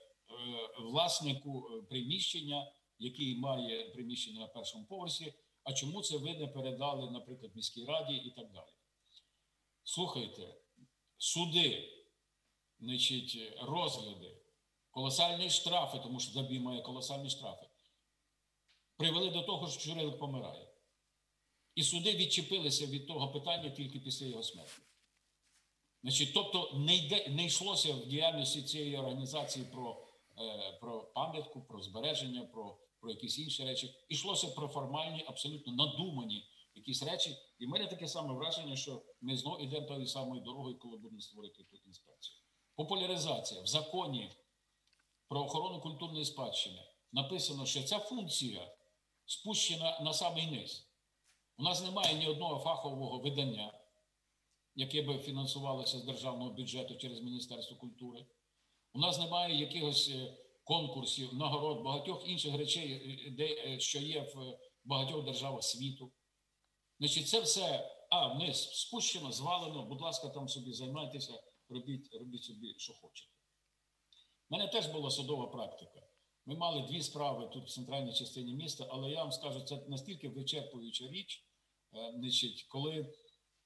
Speaker 7: власнику приміщення, який має приміщення на першому поверсі, а чому це ви не передали, наприклад, міській раді і так далі. Слухайте, суди, значить, розгляди, колосальні штрафи, тому що ДАБІ має колосальні штрафи, привели до того, що Чурилик помирає. І суди відчепилися від того питання тільки після його смерті. Значить, тобто не, йде, не йшлося в діяльності цієї організації про, е, про пам'ятку, про збереження, про, про якісь інші речі. Йшлося про формальні, абсолютно надумані якісь речі. І в мене таке саме враження, що ми знову йдемо тою самою дорогою, коли будемо створити ту інспекцію. Популяризація. В законі про охорону культурної спадщини написано, що ця функція спущена на самий низ. У нас немає ні одного фахового видання, яке би фінансувалося з державного бюджету через Міністерство культури. У нас немає якихось конкурсів, нагород, багатьох інших речей, де, що є в багатьох державах світу. Значить, це все, а, вниз спущено, звалено, будь ласка, там собі займайтеся, робіть, робіть собі, що хочете. У мене теж була судова практика. Ми мали дві справи тут в центральній частині міста, але я вам скажу, це настільки вичерпуюча річ, значить, коли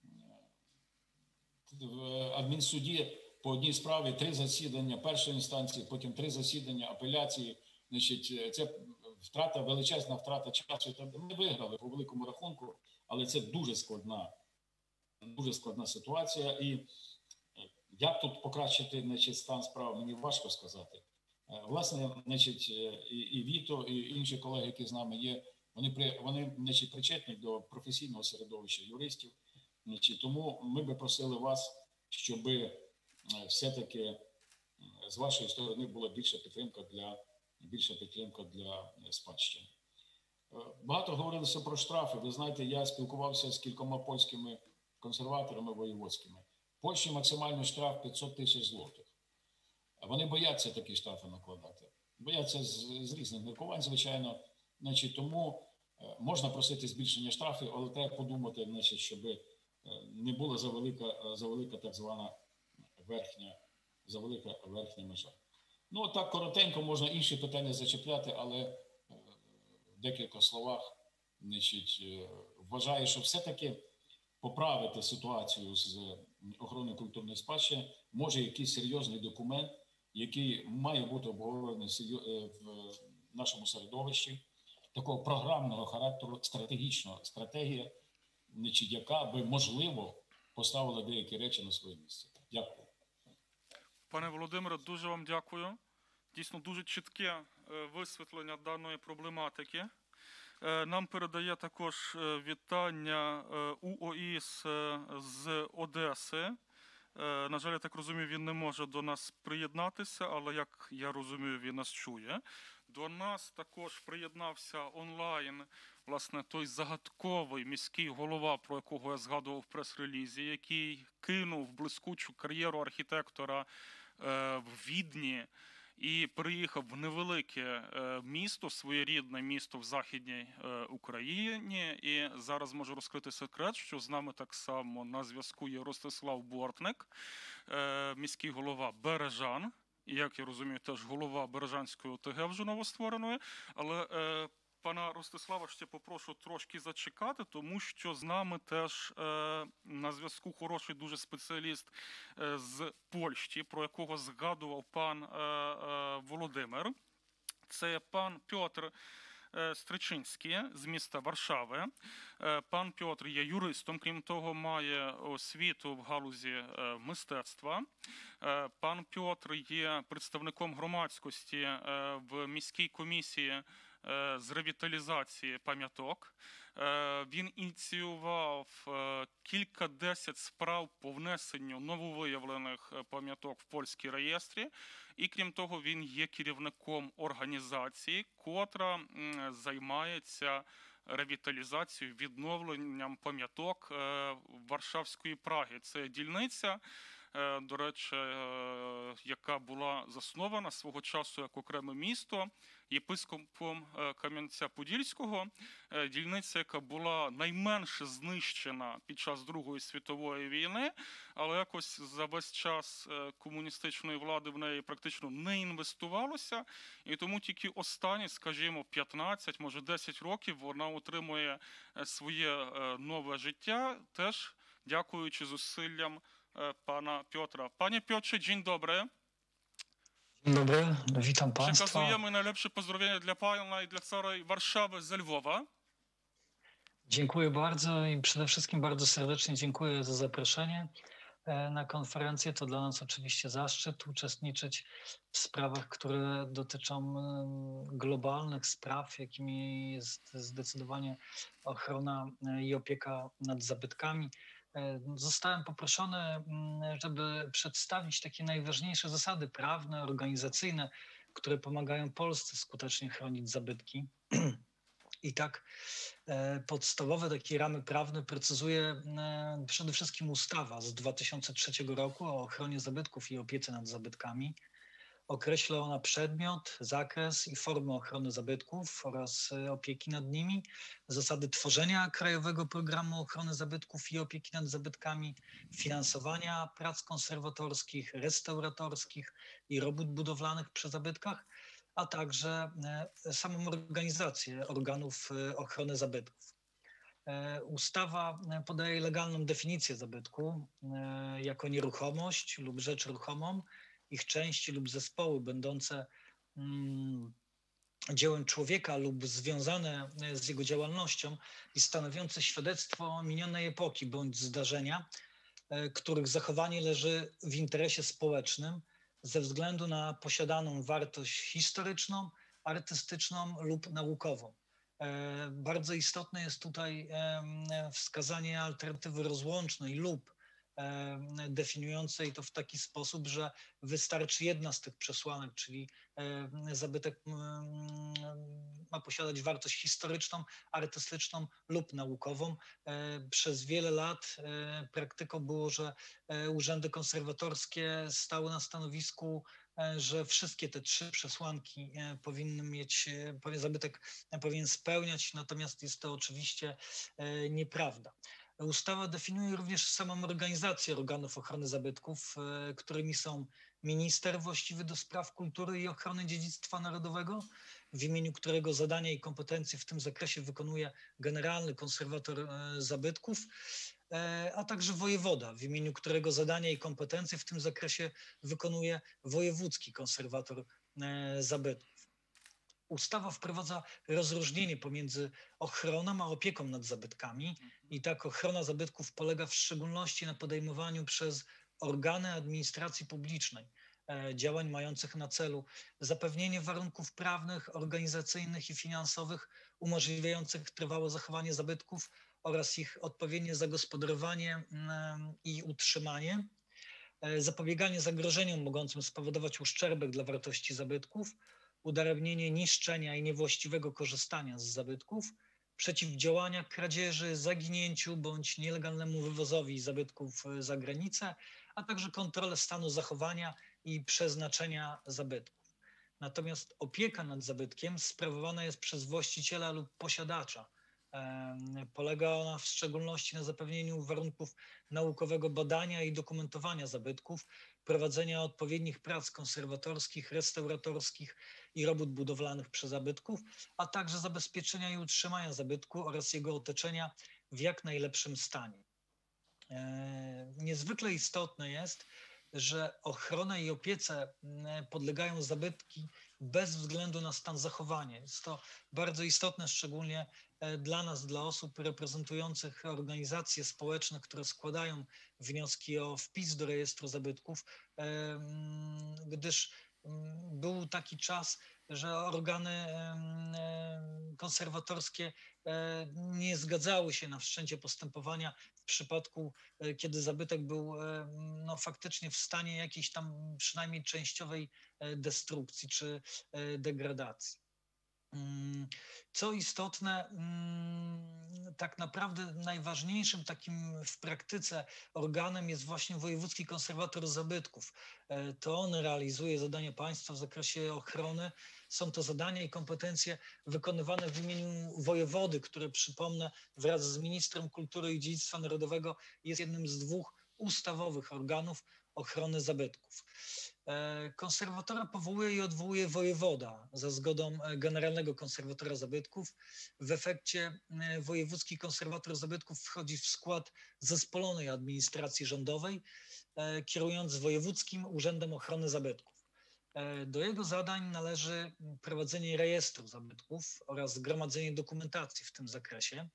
Speaker 7: в адмінсуді по одній справі три засідання першої інстанції, потім три засідання апеляції, значить, це втрата, величезна втрата часу. Ми виграли по великому рахунку, але це дуже складна, дуже складна ситуація. І Як тут покращити, значить, стан справ, мені важко сказати. Е, Власне, значить, е, і, і Віто, і інші колеги, які з нами є, вони, при- вони значить, причетні до професійного середовища юристів. Значить, тому ми би просили вас, щоб все-таки е, з вашої сторони була більша підтримка для, більша підтримка для е, спадщини. Е, Багато говорилося про штрафи. Ви знаєте, я спілкувався з кількома польськими консерваторами воєводськими. В Польщі максимальний штраф п'ятсот тисяч злотих. А вони бояться такі штрафи накладати. Бояться з, з різних міркувань, звичайно. Значить, тому е, можна просити збільшення штрафів, але треба подумати, значить, щоб е, не була завелика, е, завелика так звана верхня, завелика верхня межа. Ну, так коротенько можна інші питання зачепляти, але е, в декілька словах, значить, е, вважаю, що все-таки поправити ситуацію з охороною культурної спадщини може якийсь серйозний документ, який має бути обговорений серйо- в нашому середовищі, такого програмного характеру, стратегічного стратегія, значить, яка би, можливо, поставила деякі речі на своє місце. Дякую.
Speaker 1: Пане Володимире, дуже вам дякую. Дійсно, дуже чітке е, висвітлення даної проблематики. Е, Нам передає також е, вітання е, УОІС е, з Одеси. Е, На жаль, я так розумію, він не може до нас приєднатися, але, як я розумію, він нас чує. До нас також приєднався онлайн, власне, той загадковий міський голова, про якого я згадував в прес-релізі, який кинув блискучу кар'єру архітектора е, в Відні і приїхав в невелике е, місто, своєрідне місто в Західній е, Україні. І зараз можу розкрити секрет, що з нами так само на зв'язку є Ростислав Бортник, е, міський голова Бережан. І, як я розумію, теж голова Бережанської ОТГ вже новоствореної. Але е, пана Ростислава ще попрошу трошки зачекати, тому що з нами теж е, на зв'язку хороший дуже спеціаліст е, з Польщі, про якого згадував пан е, е, Володимир. Це пан Пьотр е, Стричинський з міста Варшави. Е, Пан Пьотр є юристом, крім того, має освіту в галузі е, мистецтва. Е, Пан Пьотр є представником громадськості е, в міській комісії е, з ревіталізації пам'яток. Е, Він ініціював е, кілька-десять справ по внесенню нововиявлених е, пам'яток в польські реєстрі. І, крім того, він є керівником організації, котра м, займається ревіталізацією, відновленням пам'яток е, Варшавської Праги. Це дільниця, е, до речі, е, яка була заснована свого часу як окреме місто єпископом е, Кам'янця-Подільського. Е, Дільниця, яка була найменше знищена під час Другої світової війни, але якось за весь час е, комуністичної влади в неї практично не інвестувалося. І тому тільки останні, скажімо, п'ятнадцять, може десять років вона отримує е, своє е, нове життя, теж дякуючи зусиллям е, пана Пьотра. Panie Piotrze, dzień dobry.
Speaker 8: Dzień dobry, witam Państwa.
Speaker 1: Przekazujemy najlepsze pozdrowienia dla pana i dla całej Warszawy ze Lwowa.
Speaker 8: Dziękuję bardzo i przede wszystkim bardzo serdecznie dziękuję za zaproszenie e, na konferencję. To dla nas oczywiście zaszczyt uczestniczyć w sprawach, które dotyczą em, globalnych spraw, jakimi jest zdecydowanie ochrona e, i opieka nad zabytkami. E, Zostałem poproszony, mm, żeby przedstawić takie najważniejsze zasady prawne, organizacyjne, które pomagają Polsce skutecznie chronić zabytki. I tak e, podstawowe takie ramy prawne precyzuje e, przede wszystkim ustawa z dwa tysiące trzeciego roku o ochronie zabytków i opiece nad zabytkami. Określa ona przedmiot, zakres i formę ochrony zabytków oraz e, opieki nad nimi, zasady tworzenia Krajowego Programu Ochrony Zabytków i Opieki nad Zabytkami, finansowania prac konserwatorskich, restauratorskich i robót budowlanych przy zabytkach, a także e, samą organizację organów e, ochrony zabytków. E, Ustawa e, podaje legalną definicję zabytku e, jako nieruchomość lub rzecz ruchomą, ich części lub zespoły będące mm, dziełem człowieka lub związane e, z jego działalnością i stanowiące świadectwo minionej epoki bądź zdarzenia, których zachowanie leży w interesie społecznym ze względu na posiadaną wartość historyczną, artystyczną lub naukową. Bardzo istotne jest tutaj wskazanie alternatywy rozłącznej lub definiującej to w taki sposób, że wystarczy jedna z tych przesłanek, czyli zabytek ma posiadać wartość historyczną, artystyczną lub naukową. Przez wiele lat praktyką było, że urzędy konserwatorskie stały na stanowisku, że wszystkie te trzy przesłanki powinny mieć, zabytek powinien spełniać, natomiast jest to oczywiście nieprawda. Ustawa definiuje również samą organizację organów ochrony zabytków, którymi są minister właściwy do spraw kultury i ochrony dziedzictwa narodowego, w imieniu którego zadania i kompetencje w tym zakresie wykonuje generalny konserwator zabytków, a także wojewoda, w imieniu którego zadania i kompetencje w tym zakresie wykonuje wojewódzki konserwator zabytków. Ustawa wprowadza rozróżnienie pomiędzy ochroną a opieką nad zabytkami i tak ochrona zabytków polega w szczególności na podejmowaniu przez organy administracji publicznej działań mających na celu zapewnienie warunków prawnych, organizacyjnych i finansowych umożliwiających trwałe zachowanie zabytków oraz ich odpowiednie zagospodarowanie i utrzymanie, zapobieganie zagrożeniom mogącym spowodować uszczerbek dla wartości zabytków, udaremnienie niszczenia i niewłaściwego korzystania z zabytków, przeciwdziałania kradzieży, zaginięciu bądź nielegalnemu wywozowi zabytków za granicę, a także kontrolę stanu zachowania i przeznaczenia zabytków. Natomiast opieka nad zabytkiem sprawowana jest przez właściciela lub posiadacza. Polega ona w szczególności na zapewnieniu warunków naukowego badania i dokumentowania zabytków, prowadzenia odpowiednich prac konserwatorskich, restauratorskich i robót budowlanych przy zabytków, a także zabezpieczenia i utrzymania zabytku oraz jego otoczenia w jak najlepszym stanie. Niezwykle istotne jest, że ochronę i opiece podlegają zabytki bez względu na stan zachowania. Jest to bardzo istotne, szczególnie dla nas, dla osób reprezentujących organizacje społeczne, które składają wnioski o wpis do rejestru zabytków, gdyż był taki czas, że organy konserwatorskie nie zgadzały się na wszczęcie postępowania w przypadku, kiedy zabytek był no, faktycznie w stanie jakiejś tam przynajmniej częściowej destrukcji czy degradacji. Co istotne, tak naprawdę najważniejszym takim w praktyce organem jest właśnie wojewódzki konserwator zabytków. To on realizuje zadania państwa w zakresie ochrony. Są to zadania i kompetencje wykonywane w imieniu wojewody, który, przypomnę, wraz z ministrem kultury i dziedzictwa narodowego jest jednym z dwóch ustawowych organów ochrony zabytków. Konserwatora powołuje i odwołuje wojewoda za zgodą generalnego konserwatora zabytków. W efekcie wojewódzki konserwator zabytków wchodzi w skład zespolonej administracji rządowej, kierując Wojewódzkim Urzędem Ochrony Zabytków. Do jego zadań należy prowadzenie rejestru zabytków oraz gromadzenie dokumentacji w tym zakresie.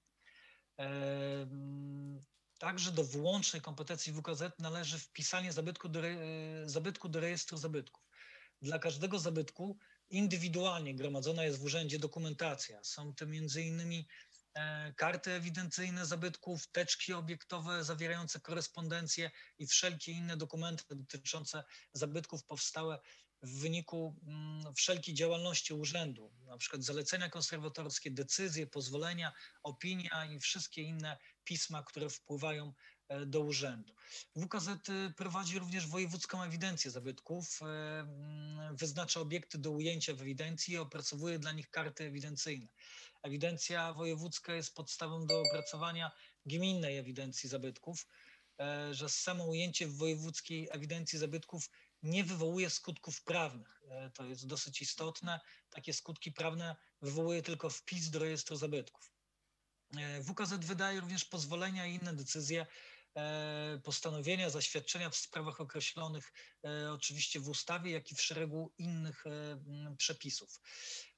Speaker 8: Także do wyłącznej kompetencji W K Z należy wpisanie zabytku do, zabytku do rejestru zabytków. Dla każdego zabytku indywidualnie gromadzona jest w urzędzie dokumentacja. Są to między innymi karty ewidencyjne zabytków, teczki obiektowe zawierające korespondencję i wszelkie inne dokumenty dotyczące zabytków powstałe w wyniku wszelkiej działalności urzędu, na przykład zalecenia konserwatorskie, decyzje, pozwolenia, opinia i wszystkie inne pisma, które wpływają do urzędu. W K Z prowadzi również wojewódzką ewidencję zabytków, wyznacza obiekty do ujęcia w ewidencji i opracowuje dla nich karty ewidencyjne. Ewidencja wojewódzka jest podstawą do opracowania gminnej ewidencji zabytków, że samo ujęcie w wojewódzkiej ewidencji zabytków nie wywołuje skutków prawnych. To jest dosyć istotne. Takie skutki prawne wywołuje tylko wpis do rejestru zabytków. W K Z wydaje również pozwolenia i inne decyzje, postanowienia, zaświadczenia w sprawach określonych oczywiście w ustawie, jak i w szeregu innych przepisów.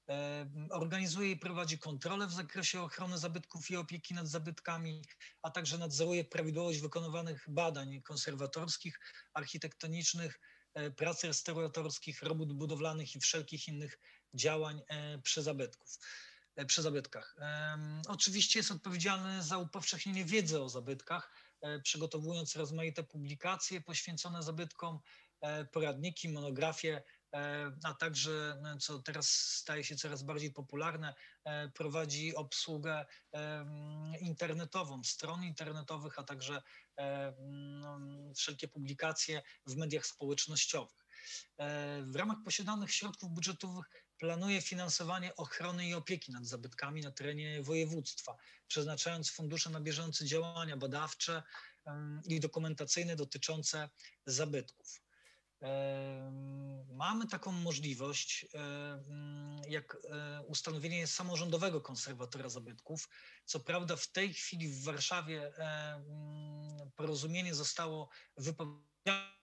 Speaker 8: Organizuje i prowadzi kontrolę w zakresie ochrony zabytków i opieki nad zabytkami, a także nadzoruje prawidłowość wykonywanych badań konserwatorskich, architektonicznych, prac restauratorskich, robót budowlanych i wszelkich innych działań przy zabytków. Przy zabytkach. Oczywiście jest odpowiedzialny za upowszechnienie wiedzy o zabytkach, przygotowując rozmaite publikacje poświęcone zabytkom, poradniki, monografie, a także, co teraz staje się coraz bardziej popularne, prowadzi obsługę internetową, stron internetowych, a także wszelkie publikacje w mediach społecznościowych. W ramach posiadanych środków budżetowych planuje finansowanie ochrony i opieki nad zabytkami na terenie województwa, przeznaczając fundusze na bieżące działania badawcze i dokumentacyjne dotyczące zabytków. Mamy taką możliwość, jak ustanowienie samorządowego konserwatora zabytków. Co prawda w tej chwili w Warszawie porozumienie zostało wypowiedziane,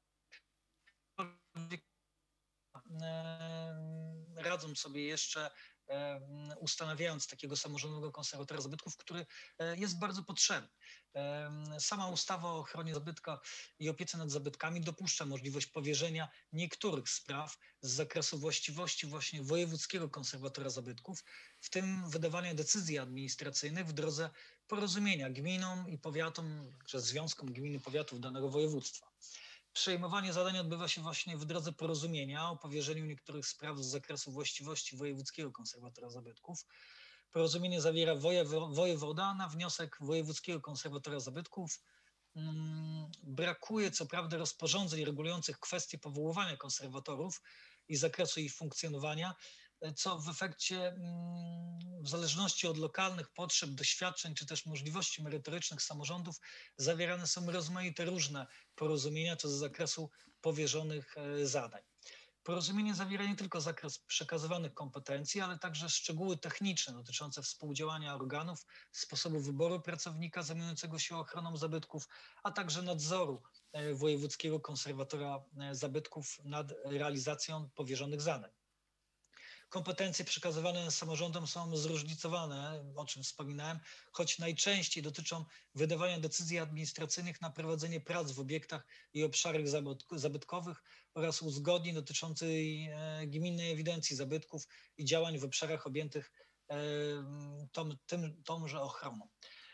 Speaker 8: radzą sobie jeszcze, ustanawiając takiego samorządowego konserwatora zabytków, który jest bardzo potrzebny. Sama ustawa o ochronie zabytka i opiece nad zabytkami dopuszcza możliwość powierzenia niektórych spraw z zakresu właściwości właśnie wojewódzkiego konserwatora zabytków, w tym wydawania decyzji administracyjnych w drodze porozumienia gminom i powiatom, czy związkom gmin i powiatów danego województwa. Przejmowanie zadań odbywa się właśnie w drodze porozumienia o powierzeniu niektórych spraw z zakresu właściwości wojewódzkiego konserwatora zabytków. Porozumienie zawiera wojewoda na wniosek wojewódzkiego konserwatora zabytków. Brakuje co prawda rozporządzeń regulujących kwestie powoływania konserwatorów i zakresu ich funkcjonowania, co w efekcie, w zależności od lokalnych potrzeb, doświadczeń czy też możliwości merytorycznych samorządów, zawierane są rozmaite różne porozumienia co do zakresu powierzonych zadań. Porozumienie zawiera nie tylko zakres przekazywanych kompetencji, ale także szczegóły techniczne dotyczące współdziałania organów, sposobu wyboru pracownika zajmującego się ochroną zabytków, a także nadzoru wojewódzkiego konserwatora zabytków nad realizacją powierzonych zadań. Kompetencje przekazywane samorządom są zróżnicowane, o czym wspominałem, choć najczęściej dotyczą wydawania decyzji administracyjnych na prowadzenie prac w obiektach i obszarach zabytkowych oraz uzgodnień dotyczących gminnej ewidencji zabytków i działań w obszarach objętych tą, tym, tąże ochroną.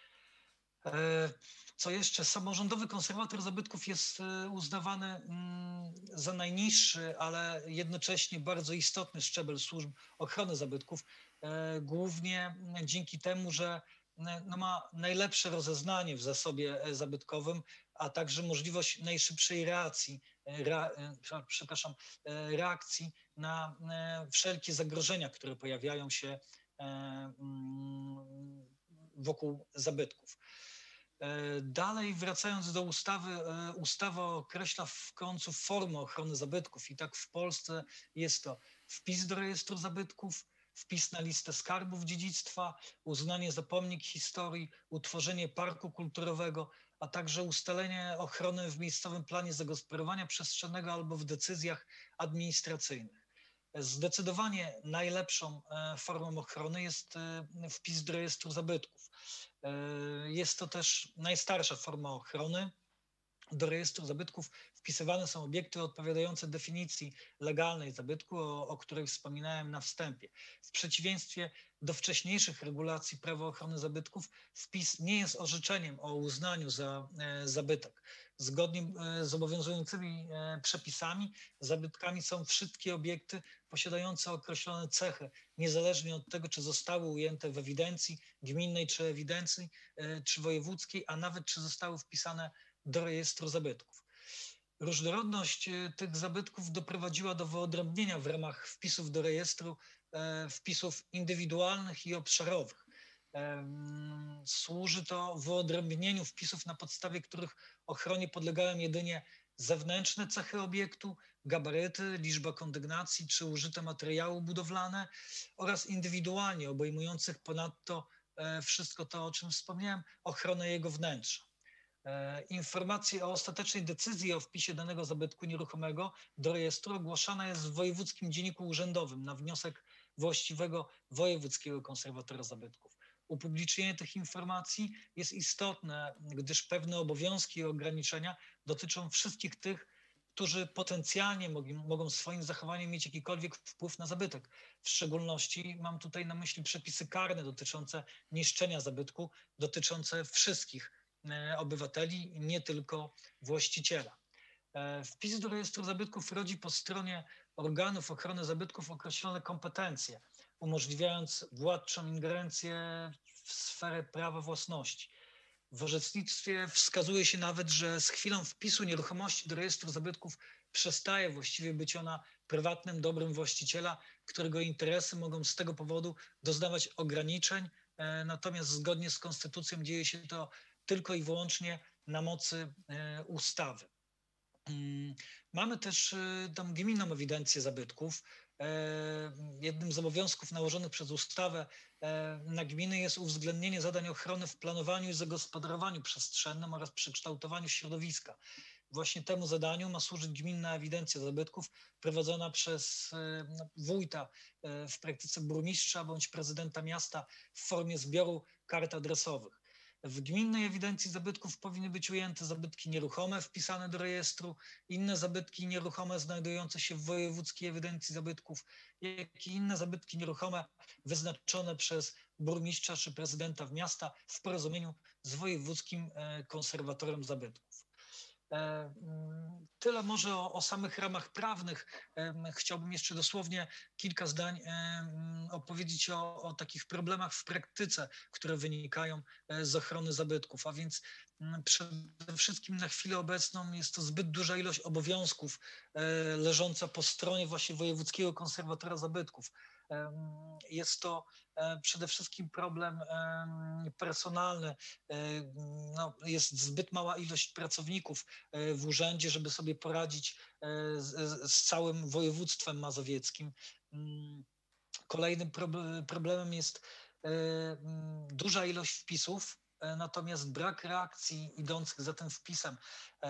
Speaker 8: Co jeszcze? Samorządowy konserwator zabytków jest uznawany za najniższy, ale jednocześnie bardzo istotny szczebel służb ochrony zabytków, głównie dzięki temu, że no ma najlepsze rozeznanie w zasobie zabytkowym, a także możliwość najszybszej reakcji, rea, przepraszam, reakcji na wszelkie zagrożenia, które pojawiają się wokół zabytków. Dalej, wracając do ustawy, ustawa określa w końcu formę ochrony zabytków i tak w Polsce jest to wpis do rejestru zabytków, wpis na listę skarbów dziedzictwa, uznanie za pomnik historii, utworzenie parku kulturowego, a także ustalenie ochrony w miejscowym planie zagospodarowania przestrzennego albo w decyzjach administracyjnych. Zdecydowanie najlepszą formą ochrony jest wpis do rejestru zabytków. Jest to też najstarsza forma ochrony. Do rejestru zabytków wpisywane są obiekty odpowiadające definicji legalnej zabytku, o, o której wspominałem na wstępie. W przeciwieństwie do wcześniejszych regulacji prawa ochrony zabytków, wpis nie jest orzeczeniem o uznaniu za e, zabytek. Zgodnie e, z obowiązującymi e, przepisami zabytkami są wszystkie obiekty posiadające określone cechy, niezależnie od tego, czy zostały ujęte w ewidencji gminnej, czy ewidencji, e, czy wojewódzkiej, a nawet czy zostały wpisane do rejestru zabytków. Różnorodność tych zabytków doprowadziła do wyodrębnienia w ramach wpisów do rejestru e, wpisów indywidualnych i obszarowych. E, służy to wyodrębnieniu wpisów, na podstawie których ochronie podlegają jedynie zewnętrzne cechy obiektu, gabaryty, liczba kondygnacji czy użyte materiały budowlane oraz indywidualnie obejmujących ponadto e, wszystko to, o czym wspomniałem, ochronę jego wnętrza. Informacja o ostatecznej decyzji o wpisie danego zabytku nieruchomego do rejestru ogłaszana jest w wojewódzkim dzienniku urzędowym na wniosek właściwego wojewódzkiego konserwatora zabytków. Upublicznienie tych informacji jest istotne, gdyż pewne obowiązki i ograniczenia dotyczą wszystkich tych, którzy potencjalnie mogą, mogą swoim zachowaniem mieć jakikolwiek wpływ na zabytek. W szczególności mam tutaj na myśli przepisy karne dotyczące niszczenia zabytku, dotyczące wszystkich obywateli, nie tylko właściciela. Wpis do rejestru zabytków rodzi po stronie organów ochrony zabytków określone kompetencje, umożliwiając władczą ingerencję w sferę prawa własności. W orzecznictwie wskazuje się nawet, że z chwilą wpisu nieruchomości do rejestru zabytków przestaje właściwie być ona prywatnym dobrem właściciela, którego interesy mogą z tego powodu doznawać ograniczeń, natomiast zgodnie z konstytucją dzieje się to tylko i wyłącznie na mocy ustawy. Mamy też tam gminną ewidencję zabytków. Jednym z obowiązków nałożonych przez ustawę na gminy jest uwzględnienie zadań ochrony w planowaniu i zagospodarowaniu przestrzennym oraz przekształtowaniu środowiska. Właśnie temu zadaniu ma służyć gminna ewidencja zabytków prowadzona przez wójta, w praktyce burmistrza bądź prezydenta miasta w formie zbioru kart adresowych. W gminnej ewidencji zabytków powinny być ujęte zabytki nieruchome wpisane do rejestru, inne zabytki nieruchome znajdujące się w wojewódzkiej ewidencji zabytków, jak i inne zabytki nieruchome wyznaczone przez burmistrza czy prezydenta miasta w porozumieniu z wojewódzkim konserwatorem zabytków. Tyle może o, o samych ramach prawnych. Chciałbym jeszcze dosłownie kilka zdań opowiedzieć o, o takich problemach w praktyce, które wynikają z ochrony zabytków. A więc przede wszystkim na chwilę obecną jest to zbyt duża ilość obowiązków leżąca po stronie właśnie wojewódzkiego konserwatora zabytków. Jest to przede wszystkim problem personalny. No, jest zbyt mała ilość pracowników w urzędzie, żeby sobie poradzić z, z całym województwem mazowieckim. Kolejnym problemem jest duża ilość wpisów, natomiast brak reakcji idących za tym wpisem.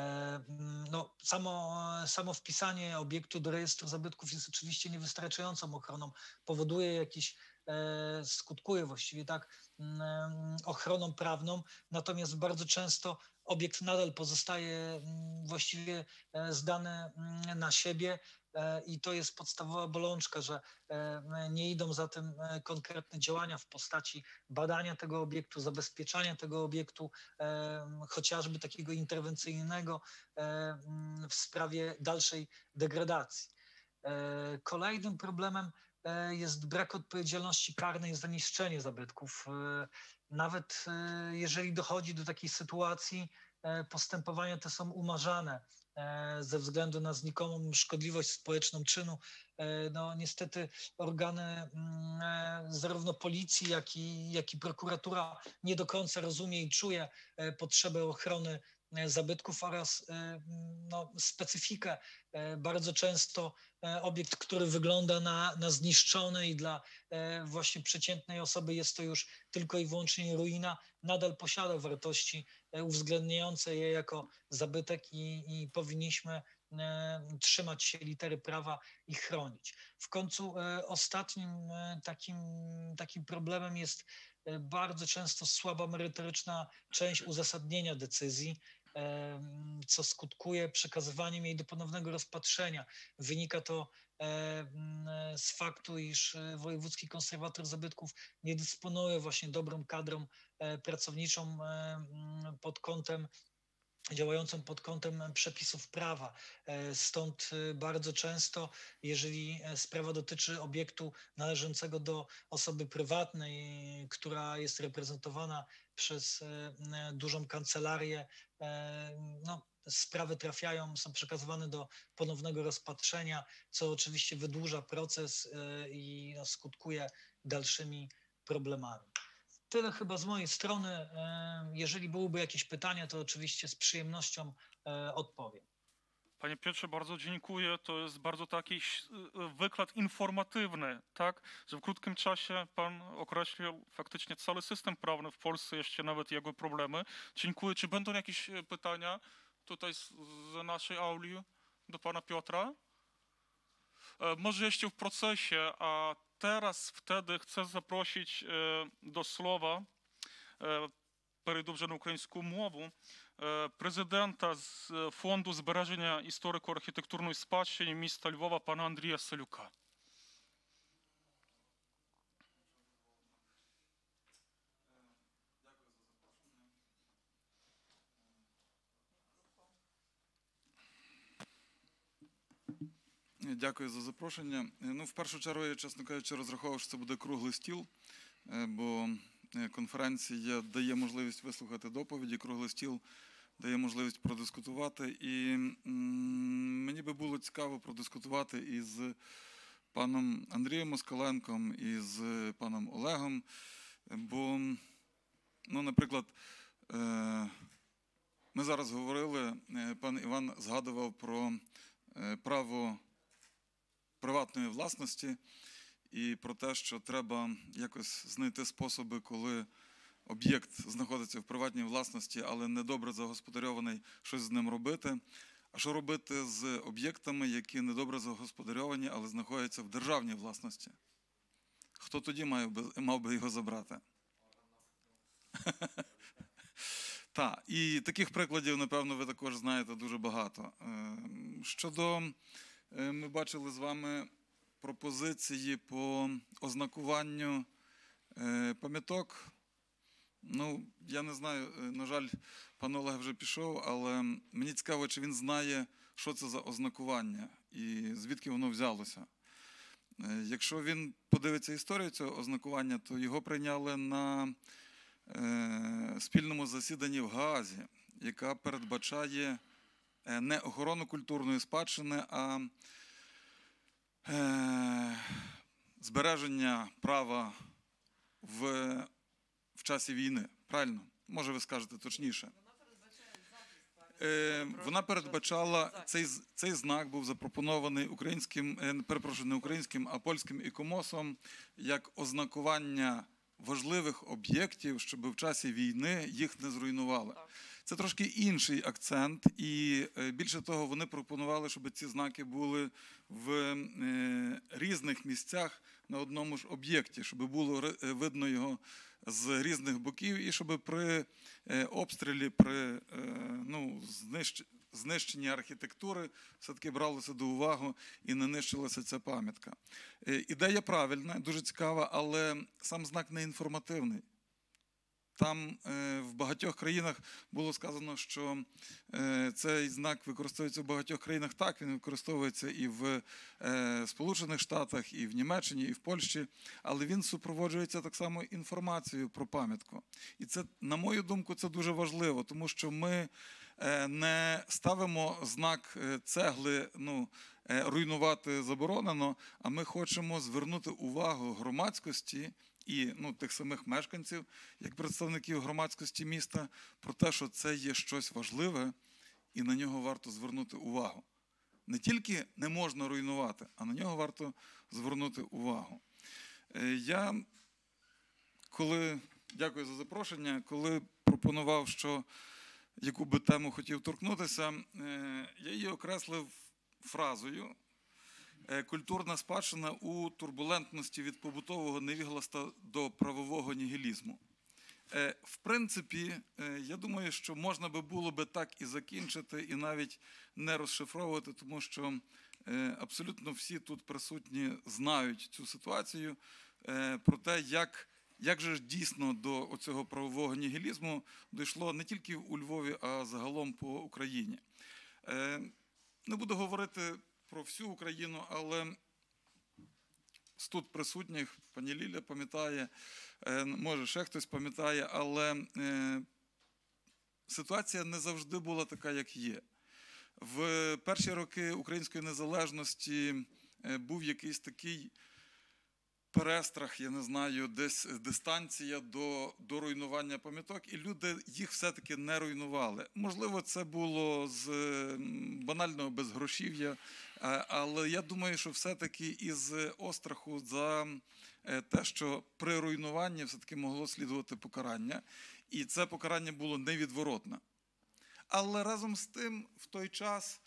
Speaker 8: No, samo, samo wpisanie obiektu do rejestru zabytków jest oczywiście niewystarczającą ochroną, powoduje jakieś, skutkuje właściwie tak ochroną prawną, natomiast bardzo często obiekt nadal pozostaje właściwie zdany na siebie i to jest podstawowa bolączka, że nie idą za tym konkretne działania w postaci badania tego obiektu, zabezpieczania tego obiektu, chociażby takiego interwencyjnego w sprawie dalszej degradacji. Kolejnym problemem jest brak odpowiedzialności karnej za niszczenie zabytków. Nawet jeżeli dochodzi do takiej sytuacji, postępowania te są umarzane ze względu na znikomą szkodliwość społeczną czynu. No niestety organy zarówno policji, jak i, jak i prokuratura nie do końca rozumie i czuje potrzebę ochrony zabytków oraz no, specyfikę. Bardzo często obiekt, który wygląda na, na zniszczony i dla właśnie przeciętnej osoby jest to już tylko i wyłącznie ruina, nadal posiada wartości uwzględniające je jako zabytek i, i powinniśmy trzymać się litery prawa i chronić. W końcu ostatnim takim, takim problemem jest bardzo często słaba merytoryczna część uzasadnienia decyzji, co skutkuje przekazywaniem jej do ponownego rozpatrzenia. Wynika to z faktu, iż wojewódzki konserwator zabytków nie dysponuje właśnie dobrą kadrą pracowniczą pod kątem działającą pod kątem przepisów prawa. Stąd bardzo często, jeżeli sprawa dotyczy obiektu należącego do osoby prywatnej, która jest reprezentowana przez dużą kancelarię, no, sprawy trafiają, są przekazywane do ponownego rozpatrzenia, co oczywiście wydłuża proces i no, skutkuje dalszymi problemami. Tyle chyba z mojej strony. Jeżeli byłyby jakieś pytania, to oczywiście z przyjemnością odpowiem.
Speaker 1: Panie Piotrze, bardzo dziękuję. To jest bardzo taki wykład informatywny, tak? Że w krótkim czasie pan określił faktycznie cały system prawny w Polsce, jeszcze nawet jego problemy. Dziękuję. Czy będą jakieś pytania tutaj z, z naszej auli do pana Piotra? Może jeszcze w procesie, a teraz wtedy chcę zaprosić e, do słowa, e, перейду вже на українську мову, е, президента з Фонду збереження історико-архітектурної спадщини міста Львова пана Андрія Салюка.
Speaker 9: Дякую за запрошення. Ну, в першу чергу, я, чесно кажучи, розраховував, що це буде круглий стіл, бо конференція дає можливість вислухати доповіді, круглий стіл дає можливість продискутувати. І мені би було цікаво продискутувати із паном Андрієм Москаленком, і з паном Олегом, бо, ну, наприклад, ми зараз говорили, пан Іван згадував про право приватної власності і про те, що треба якось знайти способи, коли об'єкт знаходиться в приватній власності, але недобре загосподарьований, щось з ним робити. А що робити з об'єктами, які недобре загосподарьовані, але знаходяться в державній власності? Хто тоді мав би, мав би його забрати? Так, і таких прикладів, напевно, ви також знаєте дуже багато. Щодо, ми бачили з вами пропозиції по ознакуванню пам'яток. Ну, я не знаю, на жаль, пан Олег вже пішов, але мені цікаво, чи він знає, що це за ознакування і звідки воно взялося. Якщо він подивиться історію цього ознакування, то його прийняли на спільному засіданні в Гаазі, яка передбачає не охорону культурної спадщини, а збереження права в, в часі війни. Правильно? Може, ви скажете точніше. Вона передбачала, цей, цей знак був запропонований українським, перепрошую, не українським, а польським ікомосом, як ознакування важливих об'єктів, щоб в часі війни їх не зруйнували. Це трошки інший акцент, і більше того, вони пропонували, щоб ці знаки були в різних місцях на одному ж об'єкті, щоб було видно його з різних боків, і щоб при обстрілі, при ну, знищенні архітектури все-таки бралося до уваги і не нищилася ця пам'ятка. Ідея правильна, дуже цікава, але сам знак не інформативний. Там в багатьох країнах було сказано, що цей знак використовується в багатьох країнах. Так, він використовується і в Сполучених Штатах, і в Німеччині, і в Польщі, але він супроводжується так само інформацією про пам'ятку. І це, на мою думку, це дуже важливо, тому що ми не ставимо знак цегли, ну, руйнувати заборонено, а ми хочемо звернути увагу громадськості і, ну, тих самих мешканців, як представників громадськості міста, про те, що це є щось важливе, і на нього варто звернути увагу. Не тільки не можна руйнувати, а на нього варто звернути увагу. Я, коли, дякую за запрошення, коли пропонував, що яку би тему хотів торкнутися, я її окреслив фразою «Культурна спадщина у турбулентності від побутового невігластва до правового нігілізму». В принципі, я думаю, що можна би було би так і закінчити, і навіть не розшифровувати, тому що абсолютно всі тут присутні знають цю ситуацію, про те, як, як же ж дійсно до цього правового нігілізму дійшло не тільки у Львові, а загалом по Україні. Не буду говорити про всю Україну, але з тут присутніх, пані Ліля пам'ятає, може ще хтось пам'ятає, але ситуація не завжди була така, як є. В перші роки української незалежності був якийсь такий перестрах, я не знаю, десь дистанція до, до руйнування пам'яток, і люди їх все-таки не руйнували. Можливо, це було з банального безгрошів'я, але я думаю, що все-таки із остраху за те, що при руйнуванні все-таки могло слідувати покарання, і це покарання було невідворотне. Але разом з тим, в той час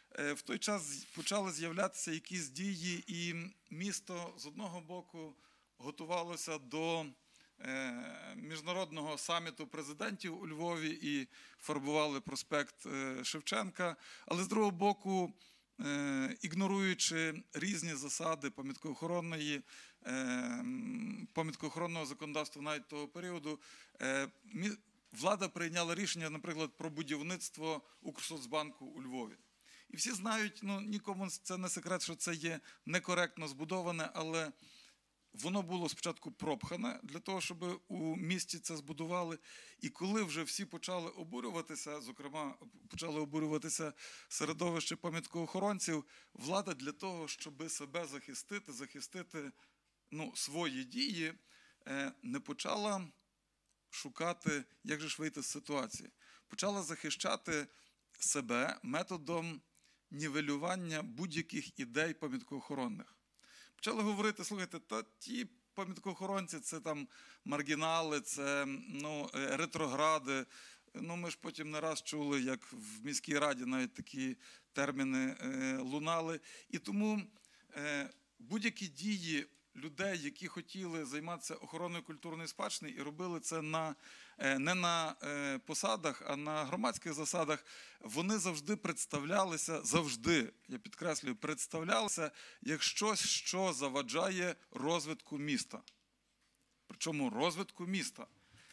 Speaker 9: в той час почали з'являтися якісь дії, і місто з одного боку готувалося до міжнародного саміту президентів у Львові і фарбували проспект Шевченка, але з другого боку, ігноруючи різні засади пам'яткоохоронної, пам'яткоохоронного законодавства навіть того періоду, влада прийняла рішення, наприклад, про будівництво Укрсоцбанку у Львові. І всі знають, ну нікому це не секрет, що це є некоректно збудоване, але воно було спочатку пропхане для того, щоб у місті це збудували. І коли вже всі почали обурюватися, зокрема, почали обурюватися середовище пам'яткоохоронців, влада для того, щоб себе захистити, захистити ну, свої дії, не почала шукати, як же ж вийти з ситуації. Почала захищати себе методом нівелювання будь-яких ідей пам'яткоохоронних. Почали говорити, слухайте, та ті пам'яткоохоронці, це там маргінали, це ну, ретрогради. Ну, ми ж потім не раз чули, як в міській раді навіть такі терміни е, лунали. І тому е, будь-які дії людей, які хотіли займатися охороною культурної спадщини і робили це на, не на посадах, а на громадських засадах, вони завжди представлялися, завжди, я підкреслюю, представлялися як щось, що заваджає розвитку міста. Причому розвитку міста.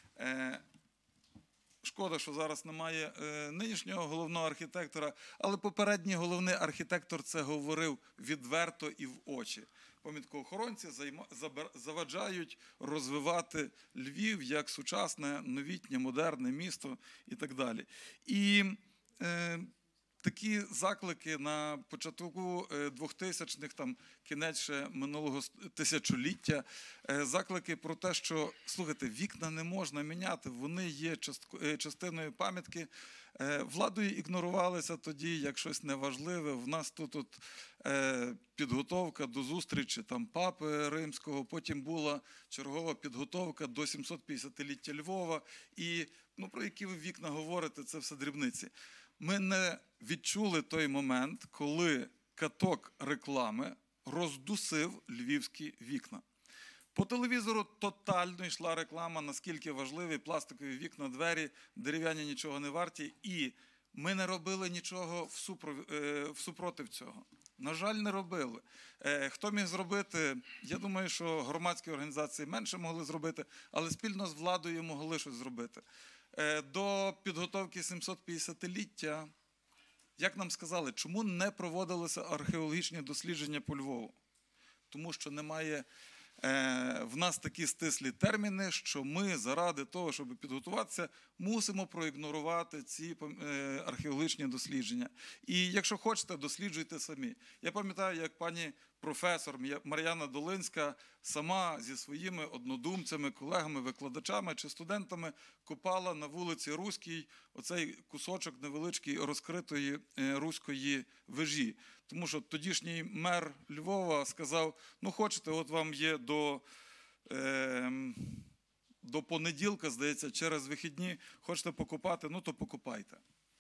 Speaker 9: Шкода, що зараз немає нинішнього головного архітектора, але попередній головний архітектор це говорив відверто і в очі. Пам'яткоохоронці заваджають розвивати Львів як сучасне, новітнє, модерне місто і так далі. І е, такі заклики на початку двохтисячних, там, кінець ще минулого тисячоліття, е, заклики про те, що, слухайте, вікна не можна міняти, вони є частиною пам'ятки, е, владою ігнорувалися тоді як щось неважливе. В нас тут от, е, підготовка до зустрічі там, Папи Римського, потім була чергова підготовка до сімсотп'ятдесятиліття Львова. І ну, про які ви вікна говорите, це все дрібниці. Ми не відчули той момент, коли каток реклами роздусив львівські вікна. По телевізору тотально йшла реклама, наскільки важливі пластикові вікна, двері, дерев'яні нічого не варті. І ми не робили нічого всупротив цього. На жаль, не робили. Хто міг зробити? Я думаю, що громадські організації менше могли зробити, але спільно з владою могли щось зробити. До підготовки сімсотп'ятдесятиліття, як нам сказали, чому не проводилися археологічні дослідження по Львову? Тому що немає в нас такі стислі терміни, що ми заради того, щоб підготуватися, мусимо проігнорувати ці археологічні дослідження. І якщо хочете, досліджуйте самі. Я пам'ятаю, як пані професор Мар'яна Долинська сама зі своїми однодумцями, колегами, викладачами чи студентами копала на вулиці Руській оцей кусочок невеличкий розкритої руської вежі. Тому що тодішній мер Львова сказав, ну хочете, от вам є до, е, до понеділка, здається, через вихідні, хочете покопати, ну то покопайте.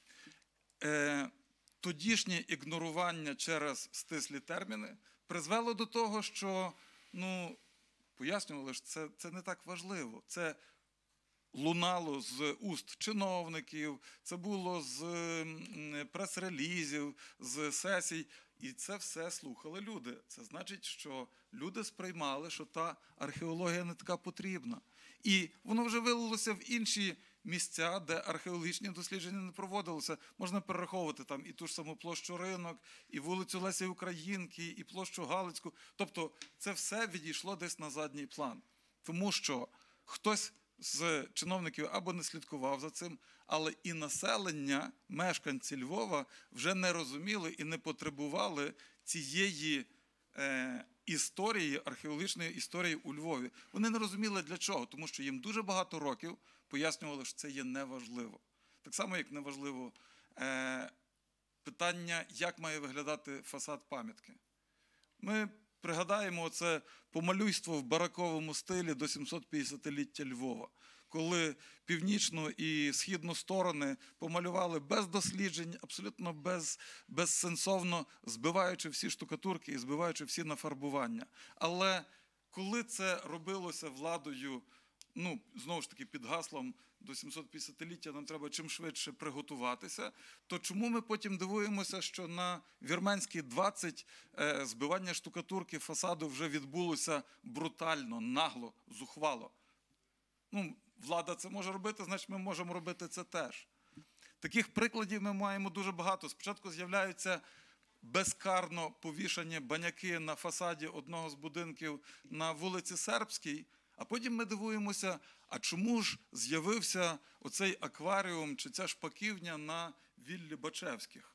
Speaker 9: Е, тодішнє ігнорування через стислі терміни призвело до того, що, ну, пояснювали, що це, це не так важливо. Це лунало з уст чиновників, це було з прес-релізів, з сесій. І це все слухали люди. Це значить, що люди сприймали, що та археологія не така потрібна. І воно вже вилилося в інші місця, де археологічні дослідження не проводилися. Можна перераховувати там і ту ж саму площу Ринок, і вулицю Лесі Українки, і площу Галицьку. Тобто це все відійшло десь на задній план. Тому що хтось з чиновників або не слідкував за цим, але і населення, мешканці Львова вже не розуміли і не потребували цієї е, історії, археологічної історії у Львові. Вони не розуміли для чого, тому що їм дуже багато років пояснювали, що це є неважливо. Так само, як неважливо е, питання, як має виглядати фасад пам'ятки. Ми пригадаємо це помалюйство в бараковому стилі до сімсотп'ятдесятиліття Львова, коли північну і східну сторони помалювали без досліджень, абсолютно без, безсенсовно, збиваючи всі штукатурки і збиваючи всі нафарбування. Але коли це робилося владою, ну, знову ж таки, під гаслом до сімсотп'ятдесятиліття нам треба чим швидше приготуватися, то чому ми потім дивуємося, що на Вірменській двадцять е, збивання штукатурки фасаду вже відбулося брутально, нагло, зухвало? Ну, влада це може робити, значить ми можемо робити це теж. Таких прикладів ми маємо дуже багато. Спочатку з'являються безкарно повішані баняки на фасаді одного з будинків на вулиці Сербській, а потім ми дивуємося, а чому ж з'явився оцей акваріум чи ця шпаківня на віллі Бачевських?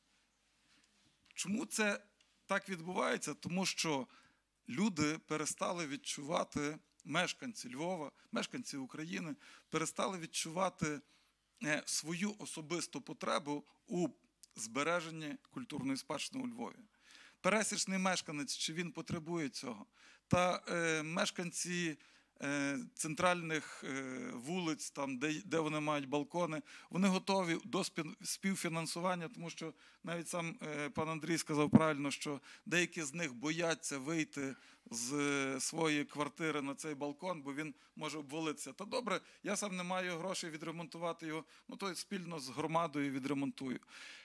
Speaker 9: Чому це так відбувається? Тому що люди перестали відчувати, мешканці Львова, мешканці України, перестали відчувати свою особисту потребу у збереженні культурної спадщини у Львові. Пересічний мешканець, чи він потребує цього? Та е, мешканці е, центральних е, вулиць, там, де, де вони мають балкони, вони готові до співфінансування, тому що навіть сам е, пан Андрій сказав правильно, що деякі з них бояться вийти з е, своєї квартири на цей балкон, бо він може обвалитися. Та добре, я сам не маю грошей відремонтувати його, ну то спільно з громадою відремонтую.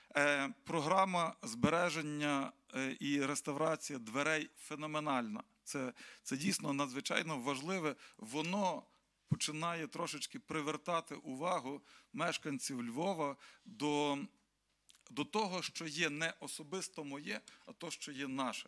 Speaker 9: Е, програма збереження е, і реставрація дверей феноменальна. Це, це дійсно надзвичайно важливе. Воно починає трошечки привертати увагу мешканців Львова до, до того, що є не особисто моє, а то, що є наше.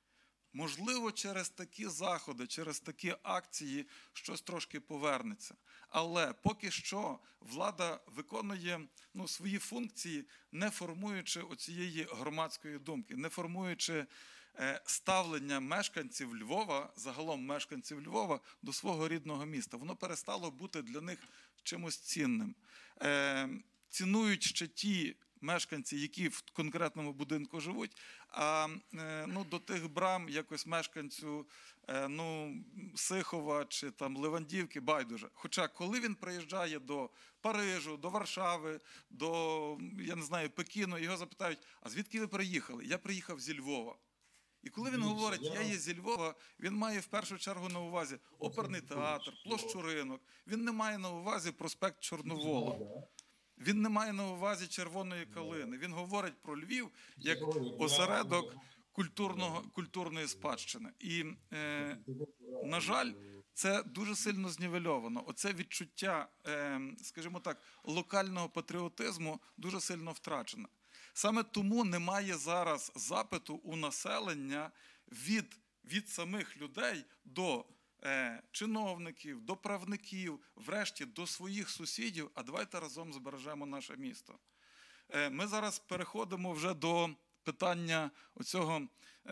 Speaker 9: Можливо, через такі заходи, через такі акції щось трошки повернеться. Але поки що влада виконує ну, свої функції, не формуючи оцієї громадської думки, не формуючи е, ставлення мешканців Львова, загалом мешканців Львова, до свого рідного міста. Воно перестало бути для них чимось цінним. Е, цінують ще ті мешканці, які в конкретному будинку живуть, а ну, до тих брам якось мешканцю ну, Сихова чи там Левандівки байдуже. Хоча коли він приїжджає до Парижу, до Варшави, до, я не знаю, Пекіну, його запитають, а звідки ви приїхали? Я приїхав зі Львова. І коли він говорить, я є зі Львова, він має в першу чергу на увазі оперний театр, площу Ринок. Він не має на увазі проспект Чорновола. Він не має на увазі червоної калини. Він говорить про Львів як осередок культурного, культурної спадщини. І, е, на жаль, це дуже сильно знівельовано. Оце відчуття, е, скажімо так, локального патріотизму дуже сильно втрачене. Саме тому немає зараз запиту у населення від, від самих людей до Е, чиновників, до правників, врешті до своїх сусідів, а давайте разом збережемо наше місто. Е, ми зараз переходимо вже до питання оцього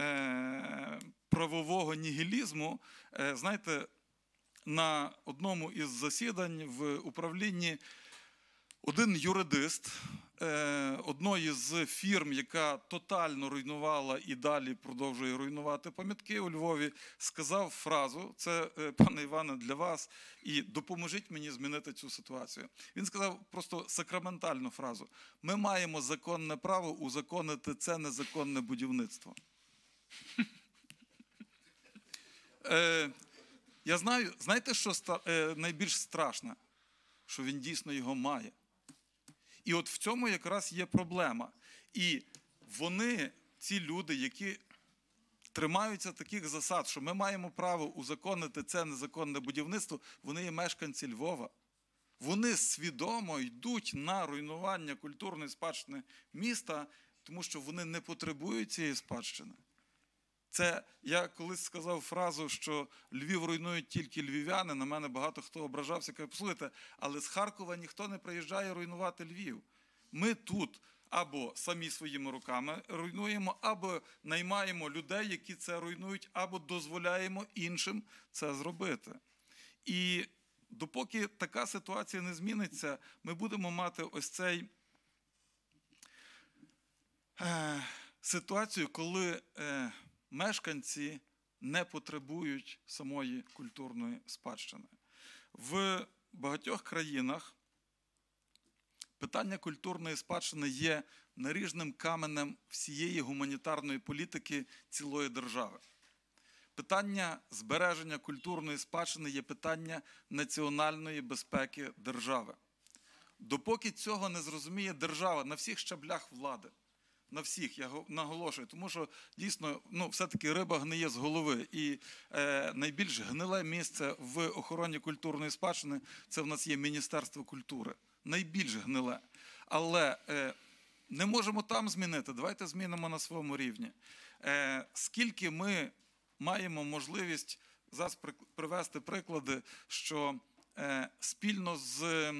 Speaker 9: е, правового нігілізму. Е, знаєте, на одному із засідань в управлінні один юридист одної з фірм, яка тотально руйнувала і далі продовжує руйнувати пам'ятки у Львові, сказав фразу, це, пане Іване, для вас, і допоможіть мені змінити цю ситуацію. Він сказав просто сакраментальну фразу. Ми маємо законне право узаконити це незаконне будівництво. Я знаю, знаєте, що найбільш страшне? Що він дійсно його має. І от в цьому якраз є проблема. І вони, ці люди, які тримаються таких засад, що ми маємо право узаконити це незаконне будівництво, вони є мешканці Львова. Вони свідомо йдуть на руйнування культурної спадщини міста, тому що вони не потребують цієї спадщини. Це, я колись сказав фразу, що Львів руйнують тільки львів'яни, на мене багато хто ображався, каже, послухайте, але з Харкова ніхто не приїжджає руйнувати Львів. Ми тут або самі своїми руками руйнуємо, або наймаємо людей, які це руйнують, або дозволяємо іншим це зробити. І допоки така ситуація не зміниться, ми будемо мати ось цей е, ситуацію, коли е, мешканці не потребують самої культурної спадщини. В багатьох країнах питання культурної спадщини є наріжним каменем всієї гуманітарної політики цілої держави. Питання збереження культурної спадщини є питання національної безпеки держави. Допоки цього не зрозуміє держава на всіх щаблях влади, на всіх, я наголошую, тому що дійсно, ну, все-таки риба гниє з голови. І е, найбільш гниле місце в охороні культурної спадщини – це в нас є Міністерство культури. Найбільш гниле. Але е, не можемо там змінити, давайте змінимо на своєму рівні. Е, скільки ми маємо можливість зараз привести приклади, що е, спільно з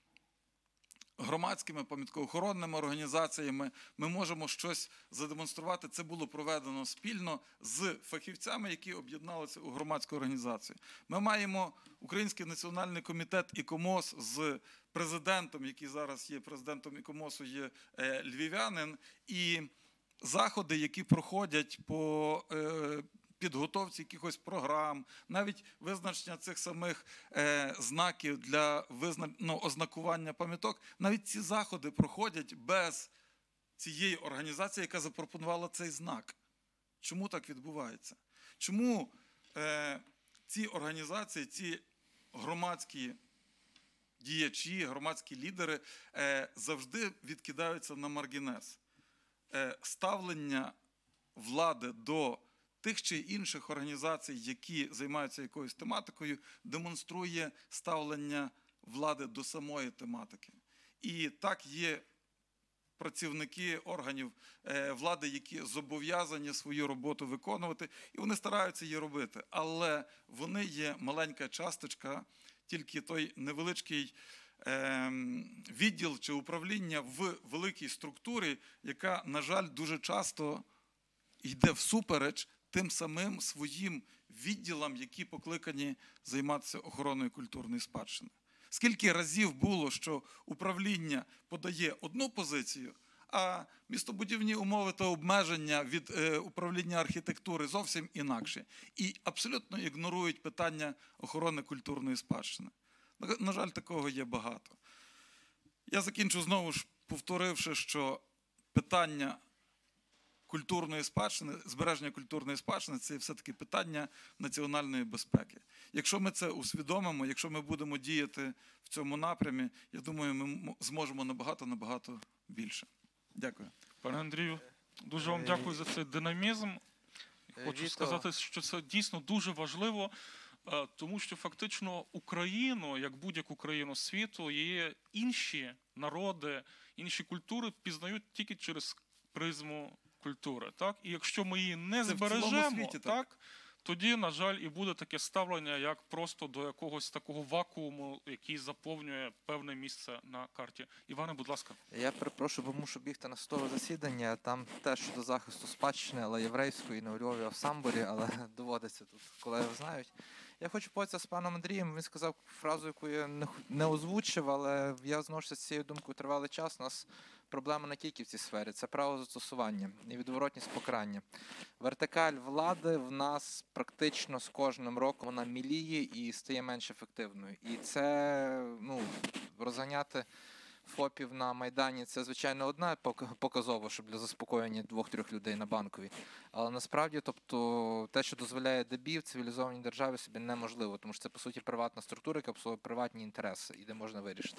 Speaker 9: громадськими пам'яткоохоронними організаціями ми можемо щось задемонструвати. Це було проведено спільно з фахівцями, які об'єдналися у громадську організацію. Ми маємо Український національний комітет ІКОМОС з президентом, який зараз є президентом ІКОМОСу, є е, львів'янин, і заходи, які проходять по е, підготовці якихось програм, навіть визначення цих самих е, знаків для визна... ну, ознакування пам'яток, навіть ці заходи проходять без цієї організації, яка запропонувала цей знак. Чому так відбувається? Чому е, ці організації, ці громадські діячі, громадські лідери е, завжди відкидаються на маргінез? Е, ставлення влади до тих чи інших організацій, які займаються якоюсь тематикою, демонструє ставлення влади до самої тематики. І так є працівники органів влади, які зобов'язані свою роботу виконувати, і вони стараються її робити. Але вони є маленька часточка, тільки той невеличкий відділ чи управління в великій структурі, яка, на жаль, дуже часто йде всупереч тим самим своїм відділам, які покликані займатися охороною культурної спадщини. Скільки разів було, що управління подає одну позицію, а містобудівні умови та обмеження від е, управління архітектури зовсім інакше. І абсолютно ігнорують питання охорони культурної спадщини. На, на жаль, такого є багато. Я закінчу знову ж, повторивши, що питання культурної спадщини, збереження культурної спадщини – це все-таки питання національної безпеки. Якщо ми це усвідомимо, якщо ми будемо діяти в цьому напрямі, я думаю, ми зможемо набагато-набагато більше. Дякую.
Speaker 1: Пане Андрію, дуже вам дякую за цей динамізм. Хочу сказати, що це дійсно дуже важливо, тому що фактично Україну, як будь-яку країну світу, є інші народи, інші культури пізнають тільки через призму культури. Так? І якщо ми її не
Speaker 9: Це
Speaker 1: збережемо,
Speaker 9: світі,
Speaker 1: так,
Speaker 9: так.
Speaker 1: тоді, на жаль, і буде таке ставлення, як просто до якогось такого вакууму, який заповнює певне місце на карті. Іване, будь ласка.
Speaker 6: Я перепрошую, бо мушу бігти на судове засідання. Там теж щодо захисту спадщини, але єврейської, не у Львові, а в Самборі, але доводиться тут, колеги знають. Я хочу поділитися з паном Андрієм. Він сказав фразу, яку я не, не озвучив, але я зношуся з цією думкою тривалий час. У нас проблема не тільки в цій сфері, це право застосування і відворотність покарання. Вертикаль влади в нас практично з кожним роком вона міліє і стає менш ефективною. І це, ну, розганяти ФОПів на Майдані – це, звичайно, одна показово, щоб для заспокоєння двох-трьох людей на Банковій. Але насправді, тобто, те, що дозволяє ДБІ в цивілізованій державі, собі неможливо, тому що це, по суті, приватна структура, яка обслуговує приватні інтереси, і де можна вирішити.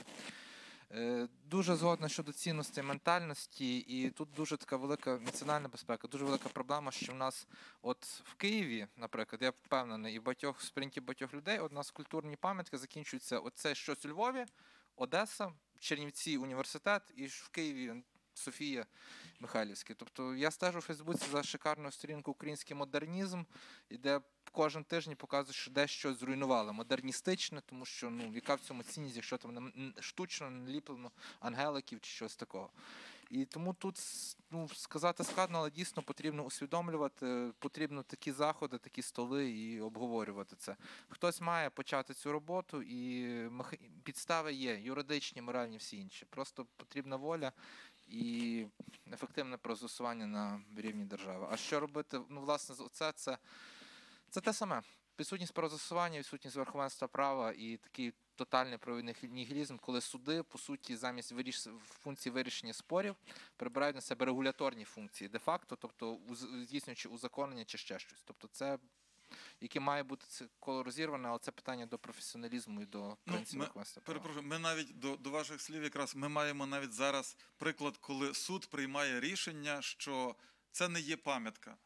Speaker 6: Дуже згодна щодо цінності, ментальності, і тут дуже така велика національна безпека, дуже велика проблема, що в нас от в Києві, наприклад, я впевнений, і в багатьох сприйнятті багатьох людей, от у нас культурні пам'ятки закінчуються, оце щось у Львові, Одеса, Чернівці університет, і в Києві Софія Михайлівська. Тобто я стежу у Фейсбуці за шикарною сторінкою «Український модернізм», де кожен тиждень показують, що десь щось зруйнували. Модерністичне, тому що, ну, яка в цьому цінність, якщо там штучно наліплено ангеликів чи щось такого. І тому тут, ну, сказати складно, але дійсно потрібно усвідомлювати, потрібно такі заходи, такі столи і обговорювати це. Хтось має почати цю роботу, і підстави є, юридичні, моральні, всі інші. Просто потрібна воля і ефективне процесування на рівні держави. А що робити? Ну, власне, це, це, це те саме. Відсутність процесування, відсутність верховенства права і такий тотальний правовий нігілізм, коли суди, по суті, замість виріш... функції вирішення спорів прибирають на себе регуляторні функції де-факто, тобто уз- здійснюючи узаконення чи ще щось. Тобто це, яке має бути це коло розірване, але це питання до професіоналізму і до принципу
Speaker 9: ми,
Speaker 6: верховенства права.
Speaker 9: перепрошую, ми навіть до, до ваших слів якраз ми маємо навіть зараз приклад, коли суд приймає рішення, що це не є пам'ятка.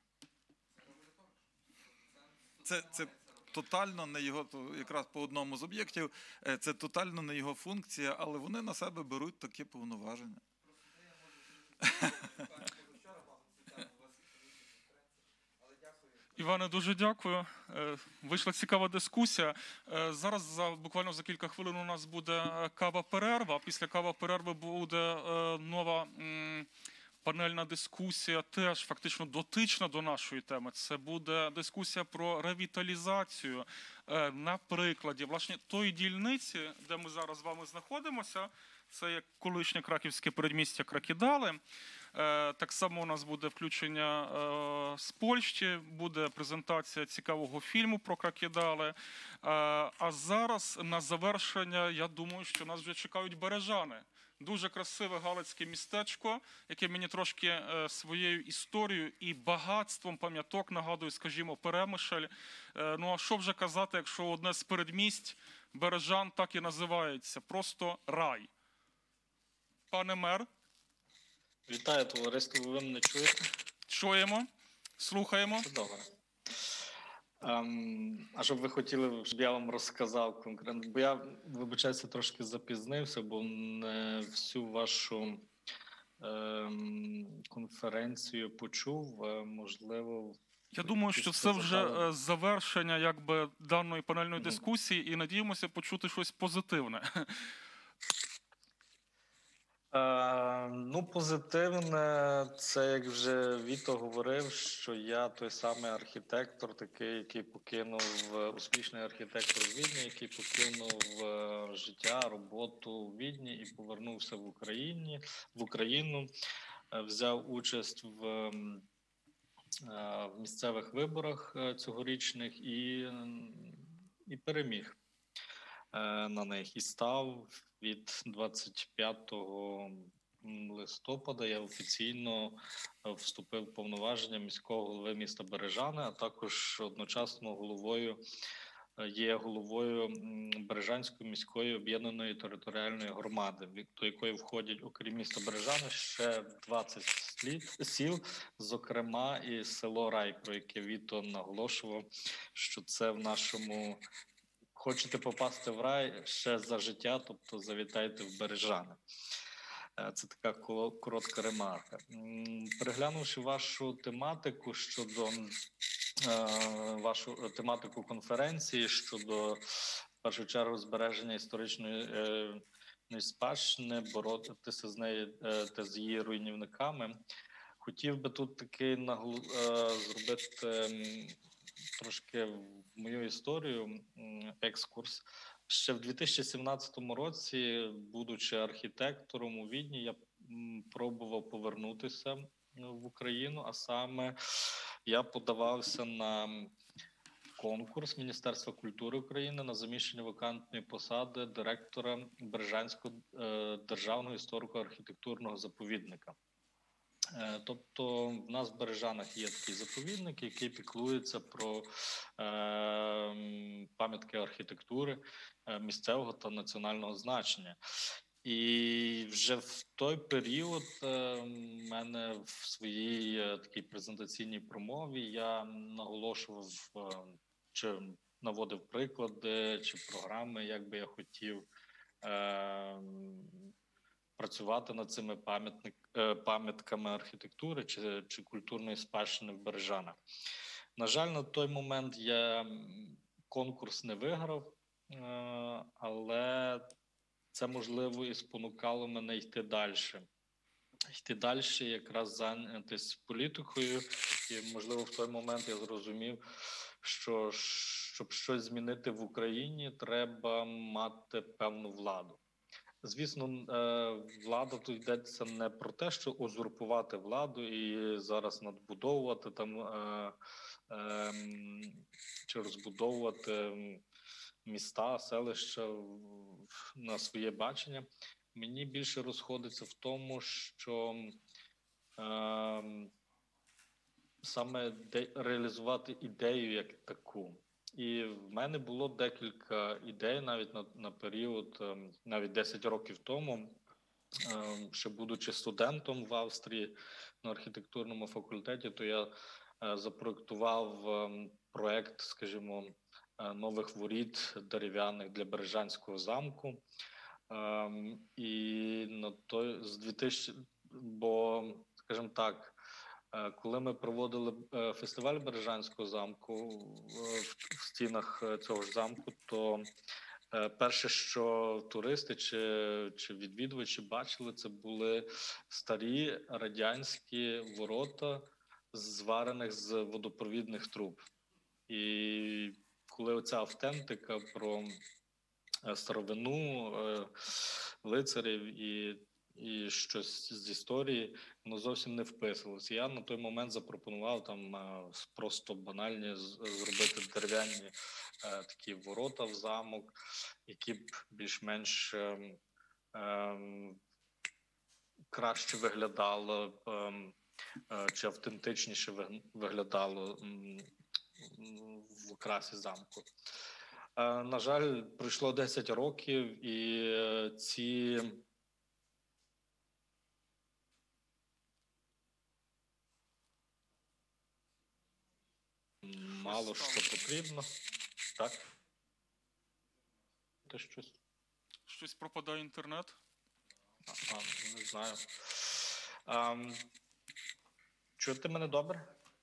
Speaker 9: Це, це тотально не його, то якраз по одному з об'єктів, е, це тотально не його функція, але вони на себе беруть такі повноваження.
Speaker 1: Іване, дуже дякую. Е, Вийшла цікава дискусія. Е, Зараз за буквально за кілька хвилин у нас буде е, кава-перерва. Після кава-перерви буде е, нова м, панельна дискусія, теж фактично дотична до нашої теми. Це буде дискусія про ревіталізацію е, на прикладі власне тої дільниці, де ми зараз з вами знаходимося. Це як колишнє краківське передмістя Кракідали. Е, Так само у нас буде включення е, з Польщі, буде презентація цікавого фільму про Кракідали. Е, А зараз на завершення, я думаю, що нас вже чекають бережани. Дуже красиве галицьке містечко, яке мені трошки е, своєю історією і багатством пам'яток нагадує, скажімо, Перемишль. Е, Ну а що вже казати, якщо одне з передмість Бережан так і називається, просто рай. Пане мер,
Speaker 10: Вітаю, товариство, ви мене чуєте?
Speaker 1: чуємо, слухаємо.
Speaker 10: Добре. Ем, а що б ви хотіли, щоб я вам розказав конкретно? Бо я, вибачаюся, трошки запізнився, бо не всю вашу ем, конференцію почув. Е, можливо,
Speaker 1: Я думаю, що це вже е, завершення якби даної панельної дискусії і надіємося почути щось позитивне.
Speaker 10: Е, ну, позитивне, це як вже Віто говорив, що я той самий архітектор, такий, який покинув, е, успішний архітектор з Відня, який покинув е, життя, роботу в Відні і повернувся в Україні, в Україну, е, взяв участь в, е, в місцевих виборах е, цьогорічних і, і переміг е, на них. І став від двадцять п'ятого листопада я офіційно вступив в повноваження міського голови міста Бережани, а також одночасно головою є головою Бережанської міської об'єднаної територіальної громади, до якої входять, окрім міста Бережани, ще двадцять сіл, зокрема і село Рай, про яке Віто наголошував, що це в нашому. Хочете попасти в рай ще за життя, тобто завітайте в Бережани. Це така коротка ремарка. Переглянувши вашу тематику щодо вашу тематику конференції щодо, в першу чергу, збереження історичної спадщини, боротися з нею та з її руйнівниками, хотів би тут таки нагл... зробити трошки в мою історію екскурс. Ще в дві тисячі сімнадцятому році, будучи архітектором у Відні, я пробував повернутися в Україну, а саме я подавався на конкурс Міністерства культури України на заміщення вакантної посади директора Бережанського державного історико-архітектурного заповідника. Тобто в нас в Бережанах є такий заповідник, який піклується про е, пам'ятки архітектури е, місцевого та національного значення. І вже в той період е, в мене в своїй е, такій презентаційній промові я наголошував, е, чи наводив приклади, чи програми, як би я хотів е, працювати над цими пам'ятник, пам'ятками архітектури чи, чи культурної спадщини в Бережанах. На жаль, на той момент я конкурс не виграв, але це, можливо, і спонукало мене йти далі. Йти далі, якраз зайнятися політикою. І, можливо, в той момент я зрозумів, що щоб щось змінити в Україні, треба мати певну владу. Звісно, влада тут йдеться не про те, що узурпувати владу і зараз надбудовувати там чи розбудовувати міста, селища на своє бачення. Мені більше розходиться в тому, що е, саме де, реалізувати ідею як таку. І в мене було декілька ідей навіть на, на період, навіть десять років тому, ще будучи студентом в Австрії на архітектурному факультеті, то я запроектував проект, скажімо, нових воріт дерев'яних для Бережанського замку. І на той з двохтисячного, бо, скажімо так, коли ми проводили фестиваль Бережанського замку в стінах цього ж замку, то перше, що туристи чи, чи відвідувачі бачили, це були старі радянські ворота, зварених з водопровідних труб. І коли оця автентика про старовину, лицарів і і щось з історії, воно зовсім не вписувалося. Я на той момент запропонував там просто банальні зробити дерев'яні такі ворота в замок, які б більш-менш е, е, краще виглядало е, чи автентичніше виглядало в окрасі замку. Е, на жаль, пройшло десять років, і ці мало що потрібно. Так? Ти щось?
Speaker 1: Щось пропадає інтернет?
Speaker 10: А, не знаю. А, чути мене добре?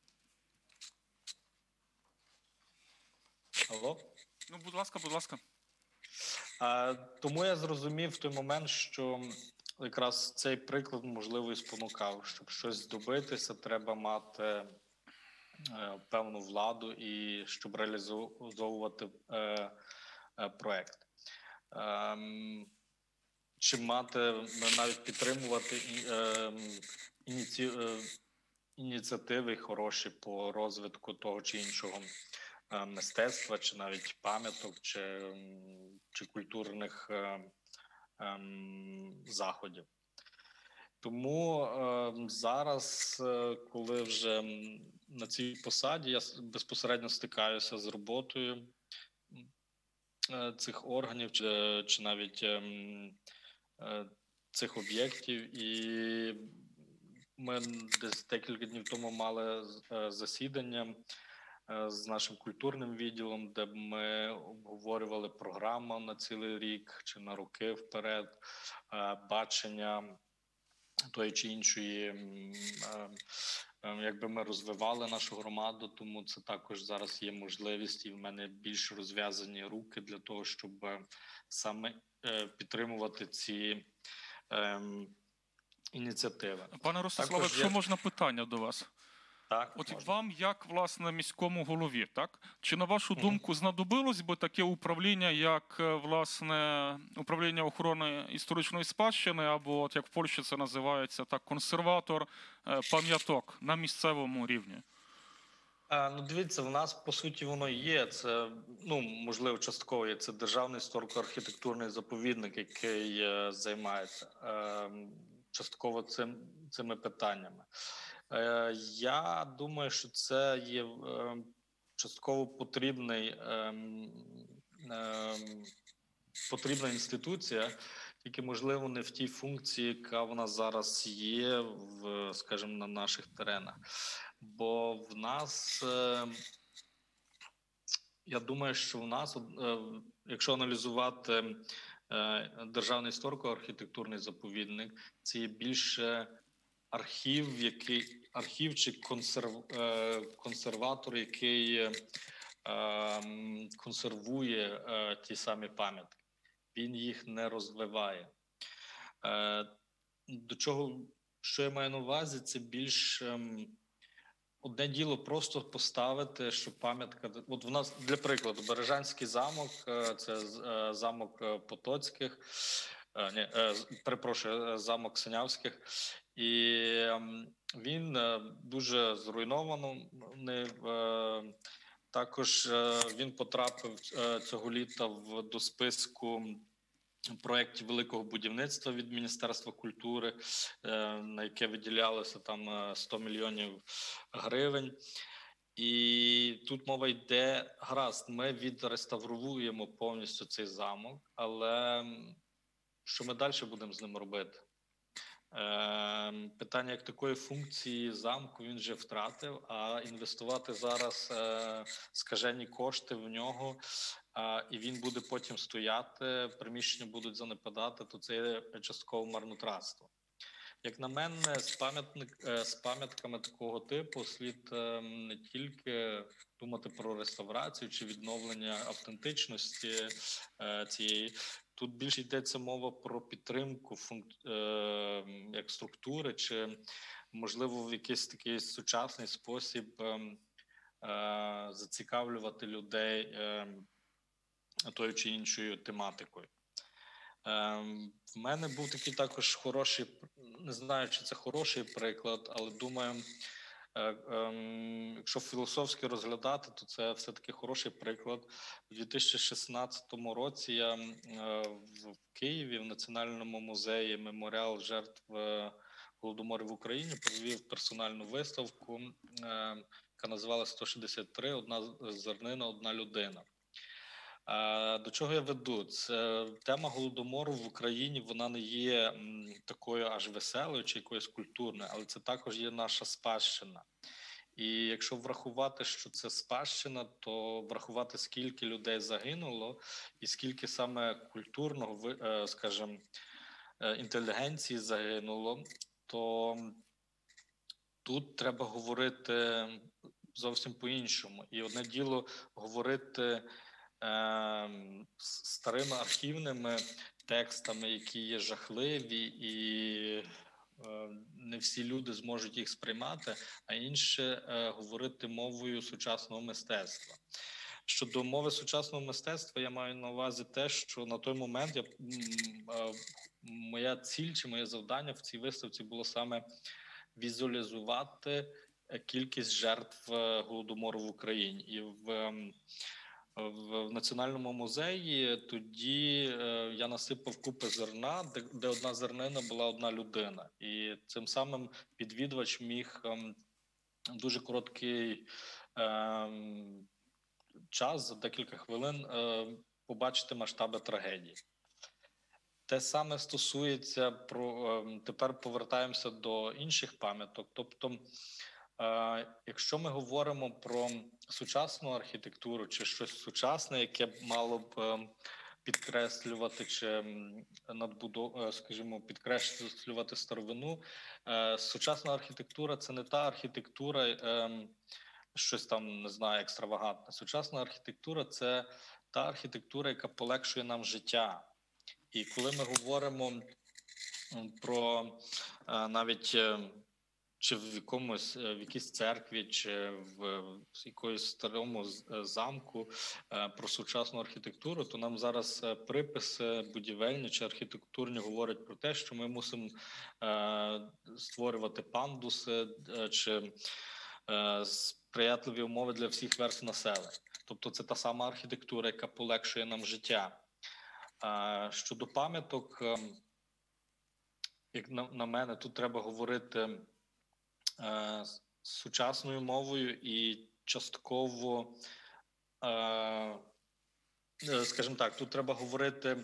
Speaker 10: Алло?
Speaker 1: Ну, будь ласка, будь ласка.
Speaker 10: А, тому я зрозумів в той момент, що якраз цей приклад, можливо, і спонукав. Щоб щось здобитися, треба мати е, певну владу і щоб реалізовувати е, е, проект. Е, чи мати, навіть підтримувати е, ініці, е, ініціативи хороші по розвитку того чи іншого е, мистецтва, чи навіть пам'яток, чи, чи культурних е, е, заходів. Тому е, зараз, е, коли вже на цій посаді, я безпосередньо стикаюся з роботою е, цих органів, чи, чи навіть е, е, цих об'єктів. І ми десь декілька днів тому мали е, засідання е, з нашим культурним відділом, де ми обговорювали програму на цілий рік чи на роки вперед, е, бачення тої чи іншої, якби ми розвивали нашу громаду, тому це також зараз є можливість, і в мене більш розв'язані руки для того, щоб саме підтримувати ці ем, ініціативи.
Speaker 1: Пане Ростиславе,
Speaker 10: Також
Speaker 1: якщо
Speaker 10: є...
Speaker 1: можна питання до вас.
Speaker 10: Так,
Speaker 1: От
Speaker 10: можна.
Speaker 1: вам, як, власне, міському голові, так? Чи, на вашу думку, знадобилось би таке управління, як, власне, управління охорони історичної спадщини, або, от як в Польщі це називається, так, консерватор пам'яток на місцевому рівні?
Speaker 10: А, ну, дивіться, в нас, по суті, воно є. Це, ну, можливо, частково є. Це Державний історико-архітектурний заповідник, який е, займається е, частково цим, цими питаннями. Я думаю, що це є частково потрібний, потрібна інституція, тільки, можливо, не в тій функції, яка вона зараз є, в, скажімо, на наших теренах. Бо в нас, я думаю, що в нас, якщо аналізувати Державний історико-архітектурний заповідник, це є більше архів, який архів чи консерв, е, консерватор, який е, консервує е, ті самі пам'ятки. Він їх не розвиває. Е, до чого, що я маю на увазі, це більш е, одне діло просто поставити, що пам'ятка... От в нас, для прикладу, Бережанський замок, е, це е, замок Потоцьких, е, ні, е, перепрошую, замок Синявських. І він дуже зруйнований, Також е, він потрапив е, цього літа в, до списку проєктів великого будівництва від Міністерства культури, е, на яке виділялося там е, сто мільйонів гривень. І тут мова йде, гаразд, ми відреставруємо повністю цей замок, але що ми далі будемо з ним робити? Е, питання як такої функції замку він вже втратив, а інвестувати зараз е, скажені кошти в нього, е, і він буде потім стояти, приміщення будуть занепадати, то це є частково марнотратство. Як на мене, з, пам'ятник, е, з пам'ятками такого типу слід е, не тільки думати про реставрацію чи відновлення автентичності е, цієї. Тут більше йдеться мова про підтримку функ... е, як структури, чи, можливо, в якийсь такий сучасний спосіб е, е, зацікавлювати людей е, тою чи іншою тематикою. Е, в мене був такий також хороший, не знаю, чи це хороший приклад, але думаю, е, е, якщо філософськи розглядати, то це все-таки хороший приклад. У дві тисячі шістнадцятому році я е, в Києві в Національному музеї «Меморіал жертв е, Голодомору в Україні» провів персональну виставку, е, яка називалася сто шістдесят три «Одна зернина, одна людина». Е, До чого я веду? Це тема Голодомору в Україні, вона не є м, такою аж веселою чи якоюсь культурною, але це також є наша спадщина. І якщо врахувати, що це спадщина, то врахувати, скільки людей загинуло і скільки саме культурного, ви- е, скажімо, е, інтелігенції загинуло, то тут треба говорити зовсім по-іншому. І одне діло говорити е, з старими архівними текстами, які є жахливі, і е, не всі люди зможуть їх сприймати, а інше е, говорити мовою сучасного мистецтва. Щодо мови сучасного мистецтва, я маю на увазі те, що на той момент я, м, е, моя ціль чи моє завдання в цій виставці було саме візуалізувати е, кількість жертв е, Голодомору в Україні. І в, ем, в Національному музеї тоді е, я насипав купи зерна, де, де одна зернина була одна людина. І цим самим відвідувач міг ем, дуже короткий ем, час, за декілька хвилин, е, побачити масштаби трагедії. Те саме стосується про е, тепер повертаємося до інших пам'яток. Тобто, е, якщо ми говоримо про сучасну архітектуру чи щось сучасне, яке б мало б е, підкреслювати чи м, надбудов, е, скажімо, підкреслювати старовину, е, сучасна архітектура – це не та архітектура, е, щось там, не знаю, екстравагантне. Сучасна архітектура – це та архітектура, яка полегшує нам життя. І коли ми говоримо м, про е, навіть е, чи в якомусь е, в якійсь церкві, чи в, в якоїсь старому з- е, замку е, про сучасну архітектуру, то нам зараз е, приписи будівельні чи архітектурні говорять про те, що ми мусимо е, створювати пандуси е, чи е, сприятливі умови для всіх верств населення. Тобто це та сама архітектура, яка полегшує нам життя. А щодо пам'яток, ем, як на, на мене, тут треба говорити е, з- сучасною мовою і частково, е, е, скажімо так, тут треба говорити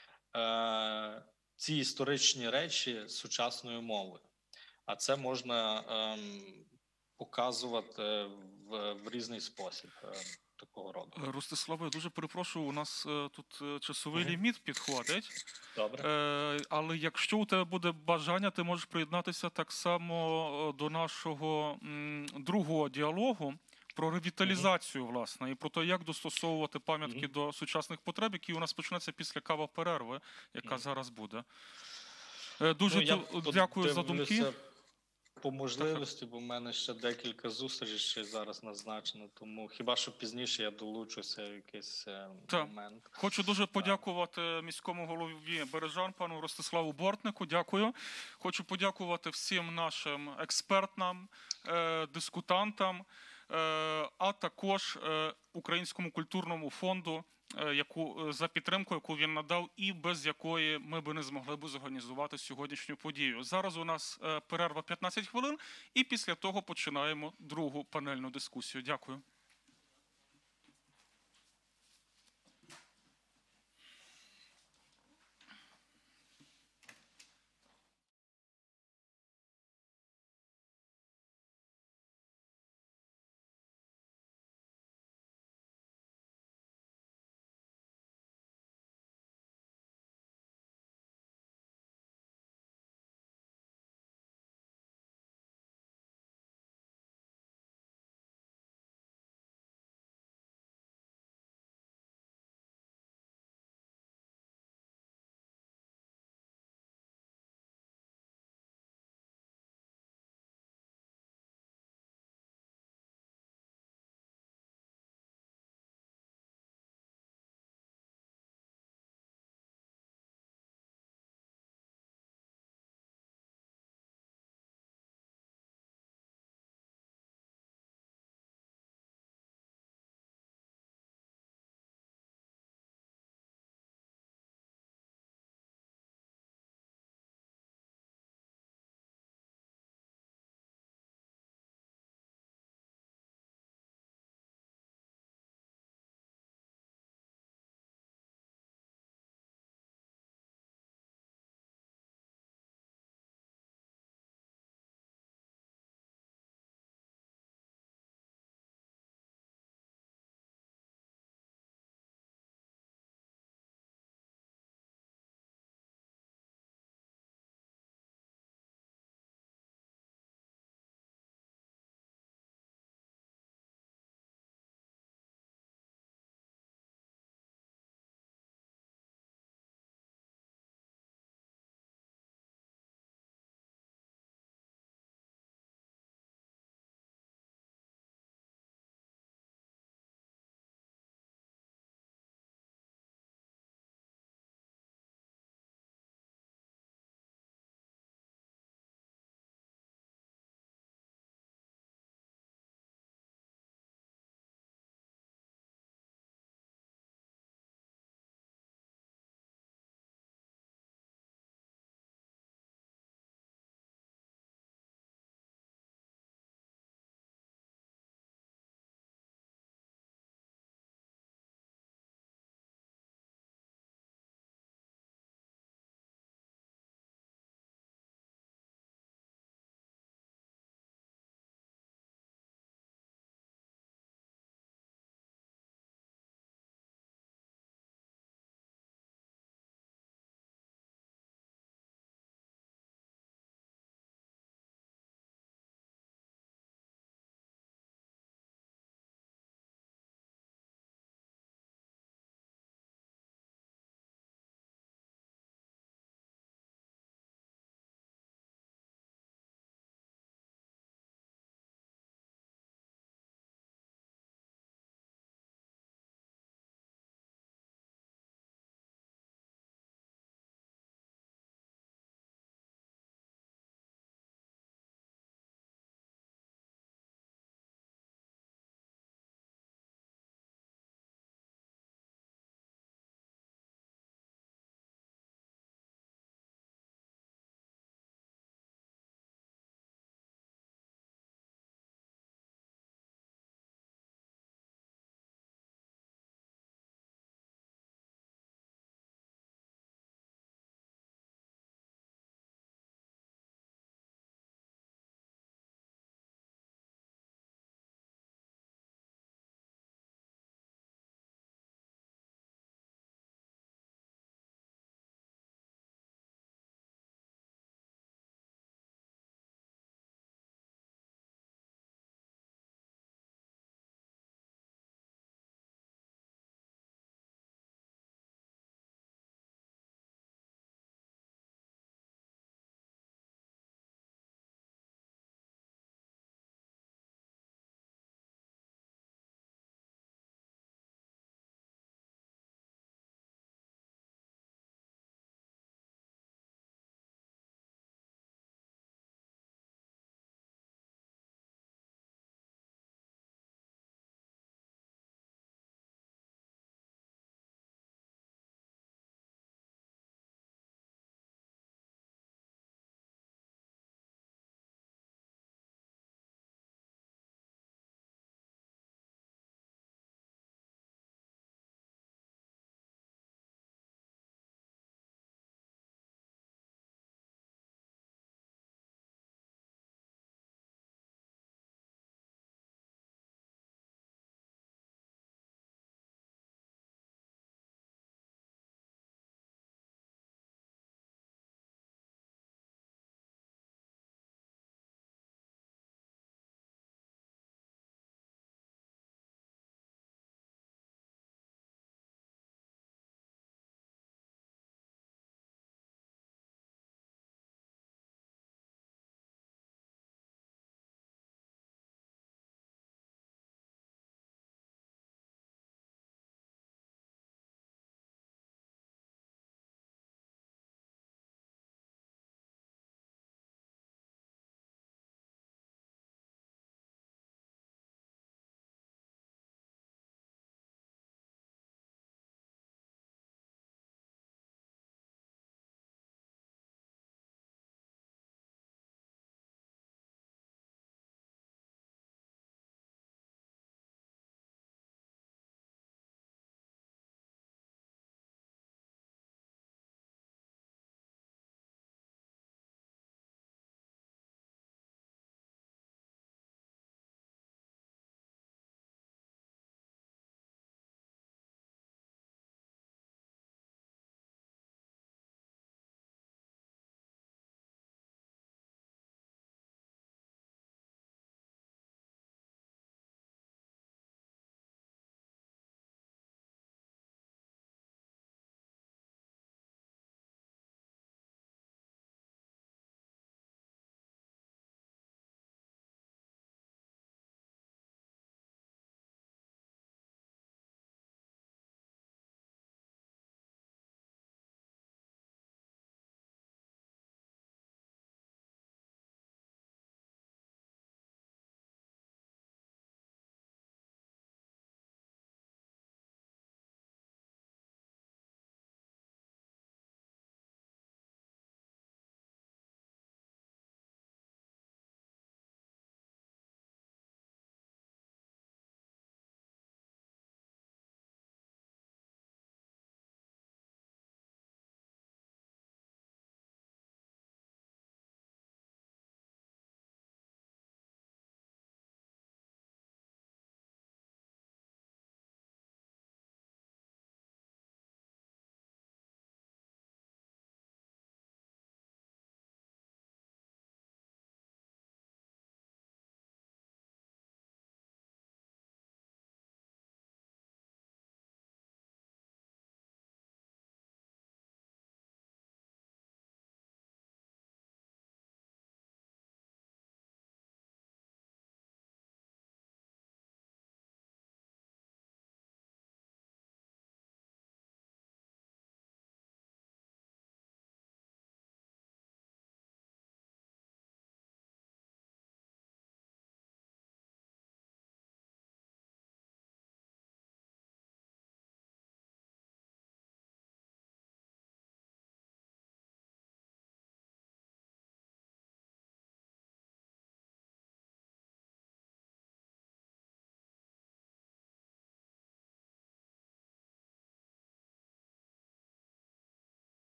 Speaker 10: е, ці історичні речі сучасною мовою. А це можна ем, показувати в, в різний спосіб е, такого роду.
Speaker 1: Е, Ростиславе, я дуже перепрошую, у нас е, тут е, часовий
Speaker 10: Мгм.
Speaker 1: ліміт підходить.
Speaker 10: Добре.
Speaker 1: Е, але якщо у тебе буде бажання, ти можеш приєднатися так само е, до нашого м, другого діалогу про ревіталізацію, власне, і про те, як достосовувати пам'ятки
Speaker 10: Мгм.
Speaker 1: до сучасних потреб, який у нас почнеться після кава-перерви, яка
Speaker 10: Мгм.
Speaker 1: зараз буде. Е, Дуже
Speaker 10: Ну, я
Speaker 1: ту- дякую за думки.
Speaker 10: подивлюся по можливості, бо в мене ще декілька зустрічей зараз назначено, тому хіба що пізніше я долучуся в якийсь е,
Speaker 1: Так.
Speaker 10: момент.
Speaker 1: Хочу дуже подякувати міському голові Бережан, пану Ростиславу Бортнику. Дякую. Хочу подякувати всім нашим експертам, е, дискутантам. а також Українському культурному фонду, яку, за підтримку, яку він надав, і без якої ми би не змогли б зорганізувати сьогоднішню подію. Зараз у нас перерва п'ятнадцять хвилин, і після того починаємо другу панельну дискусію. Дякую.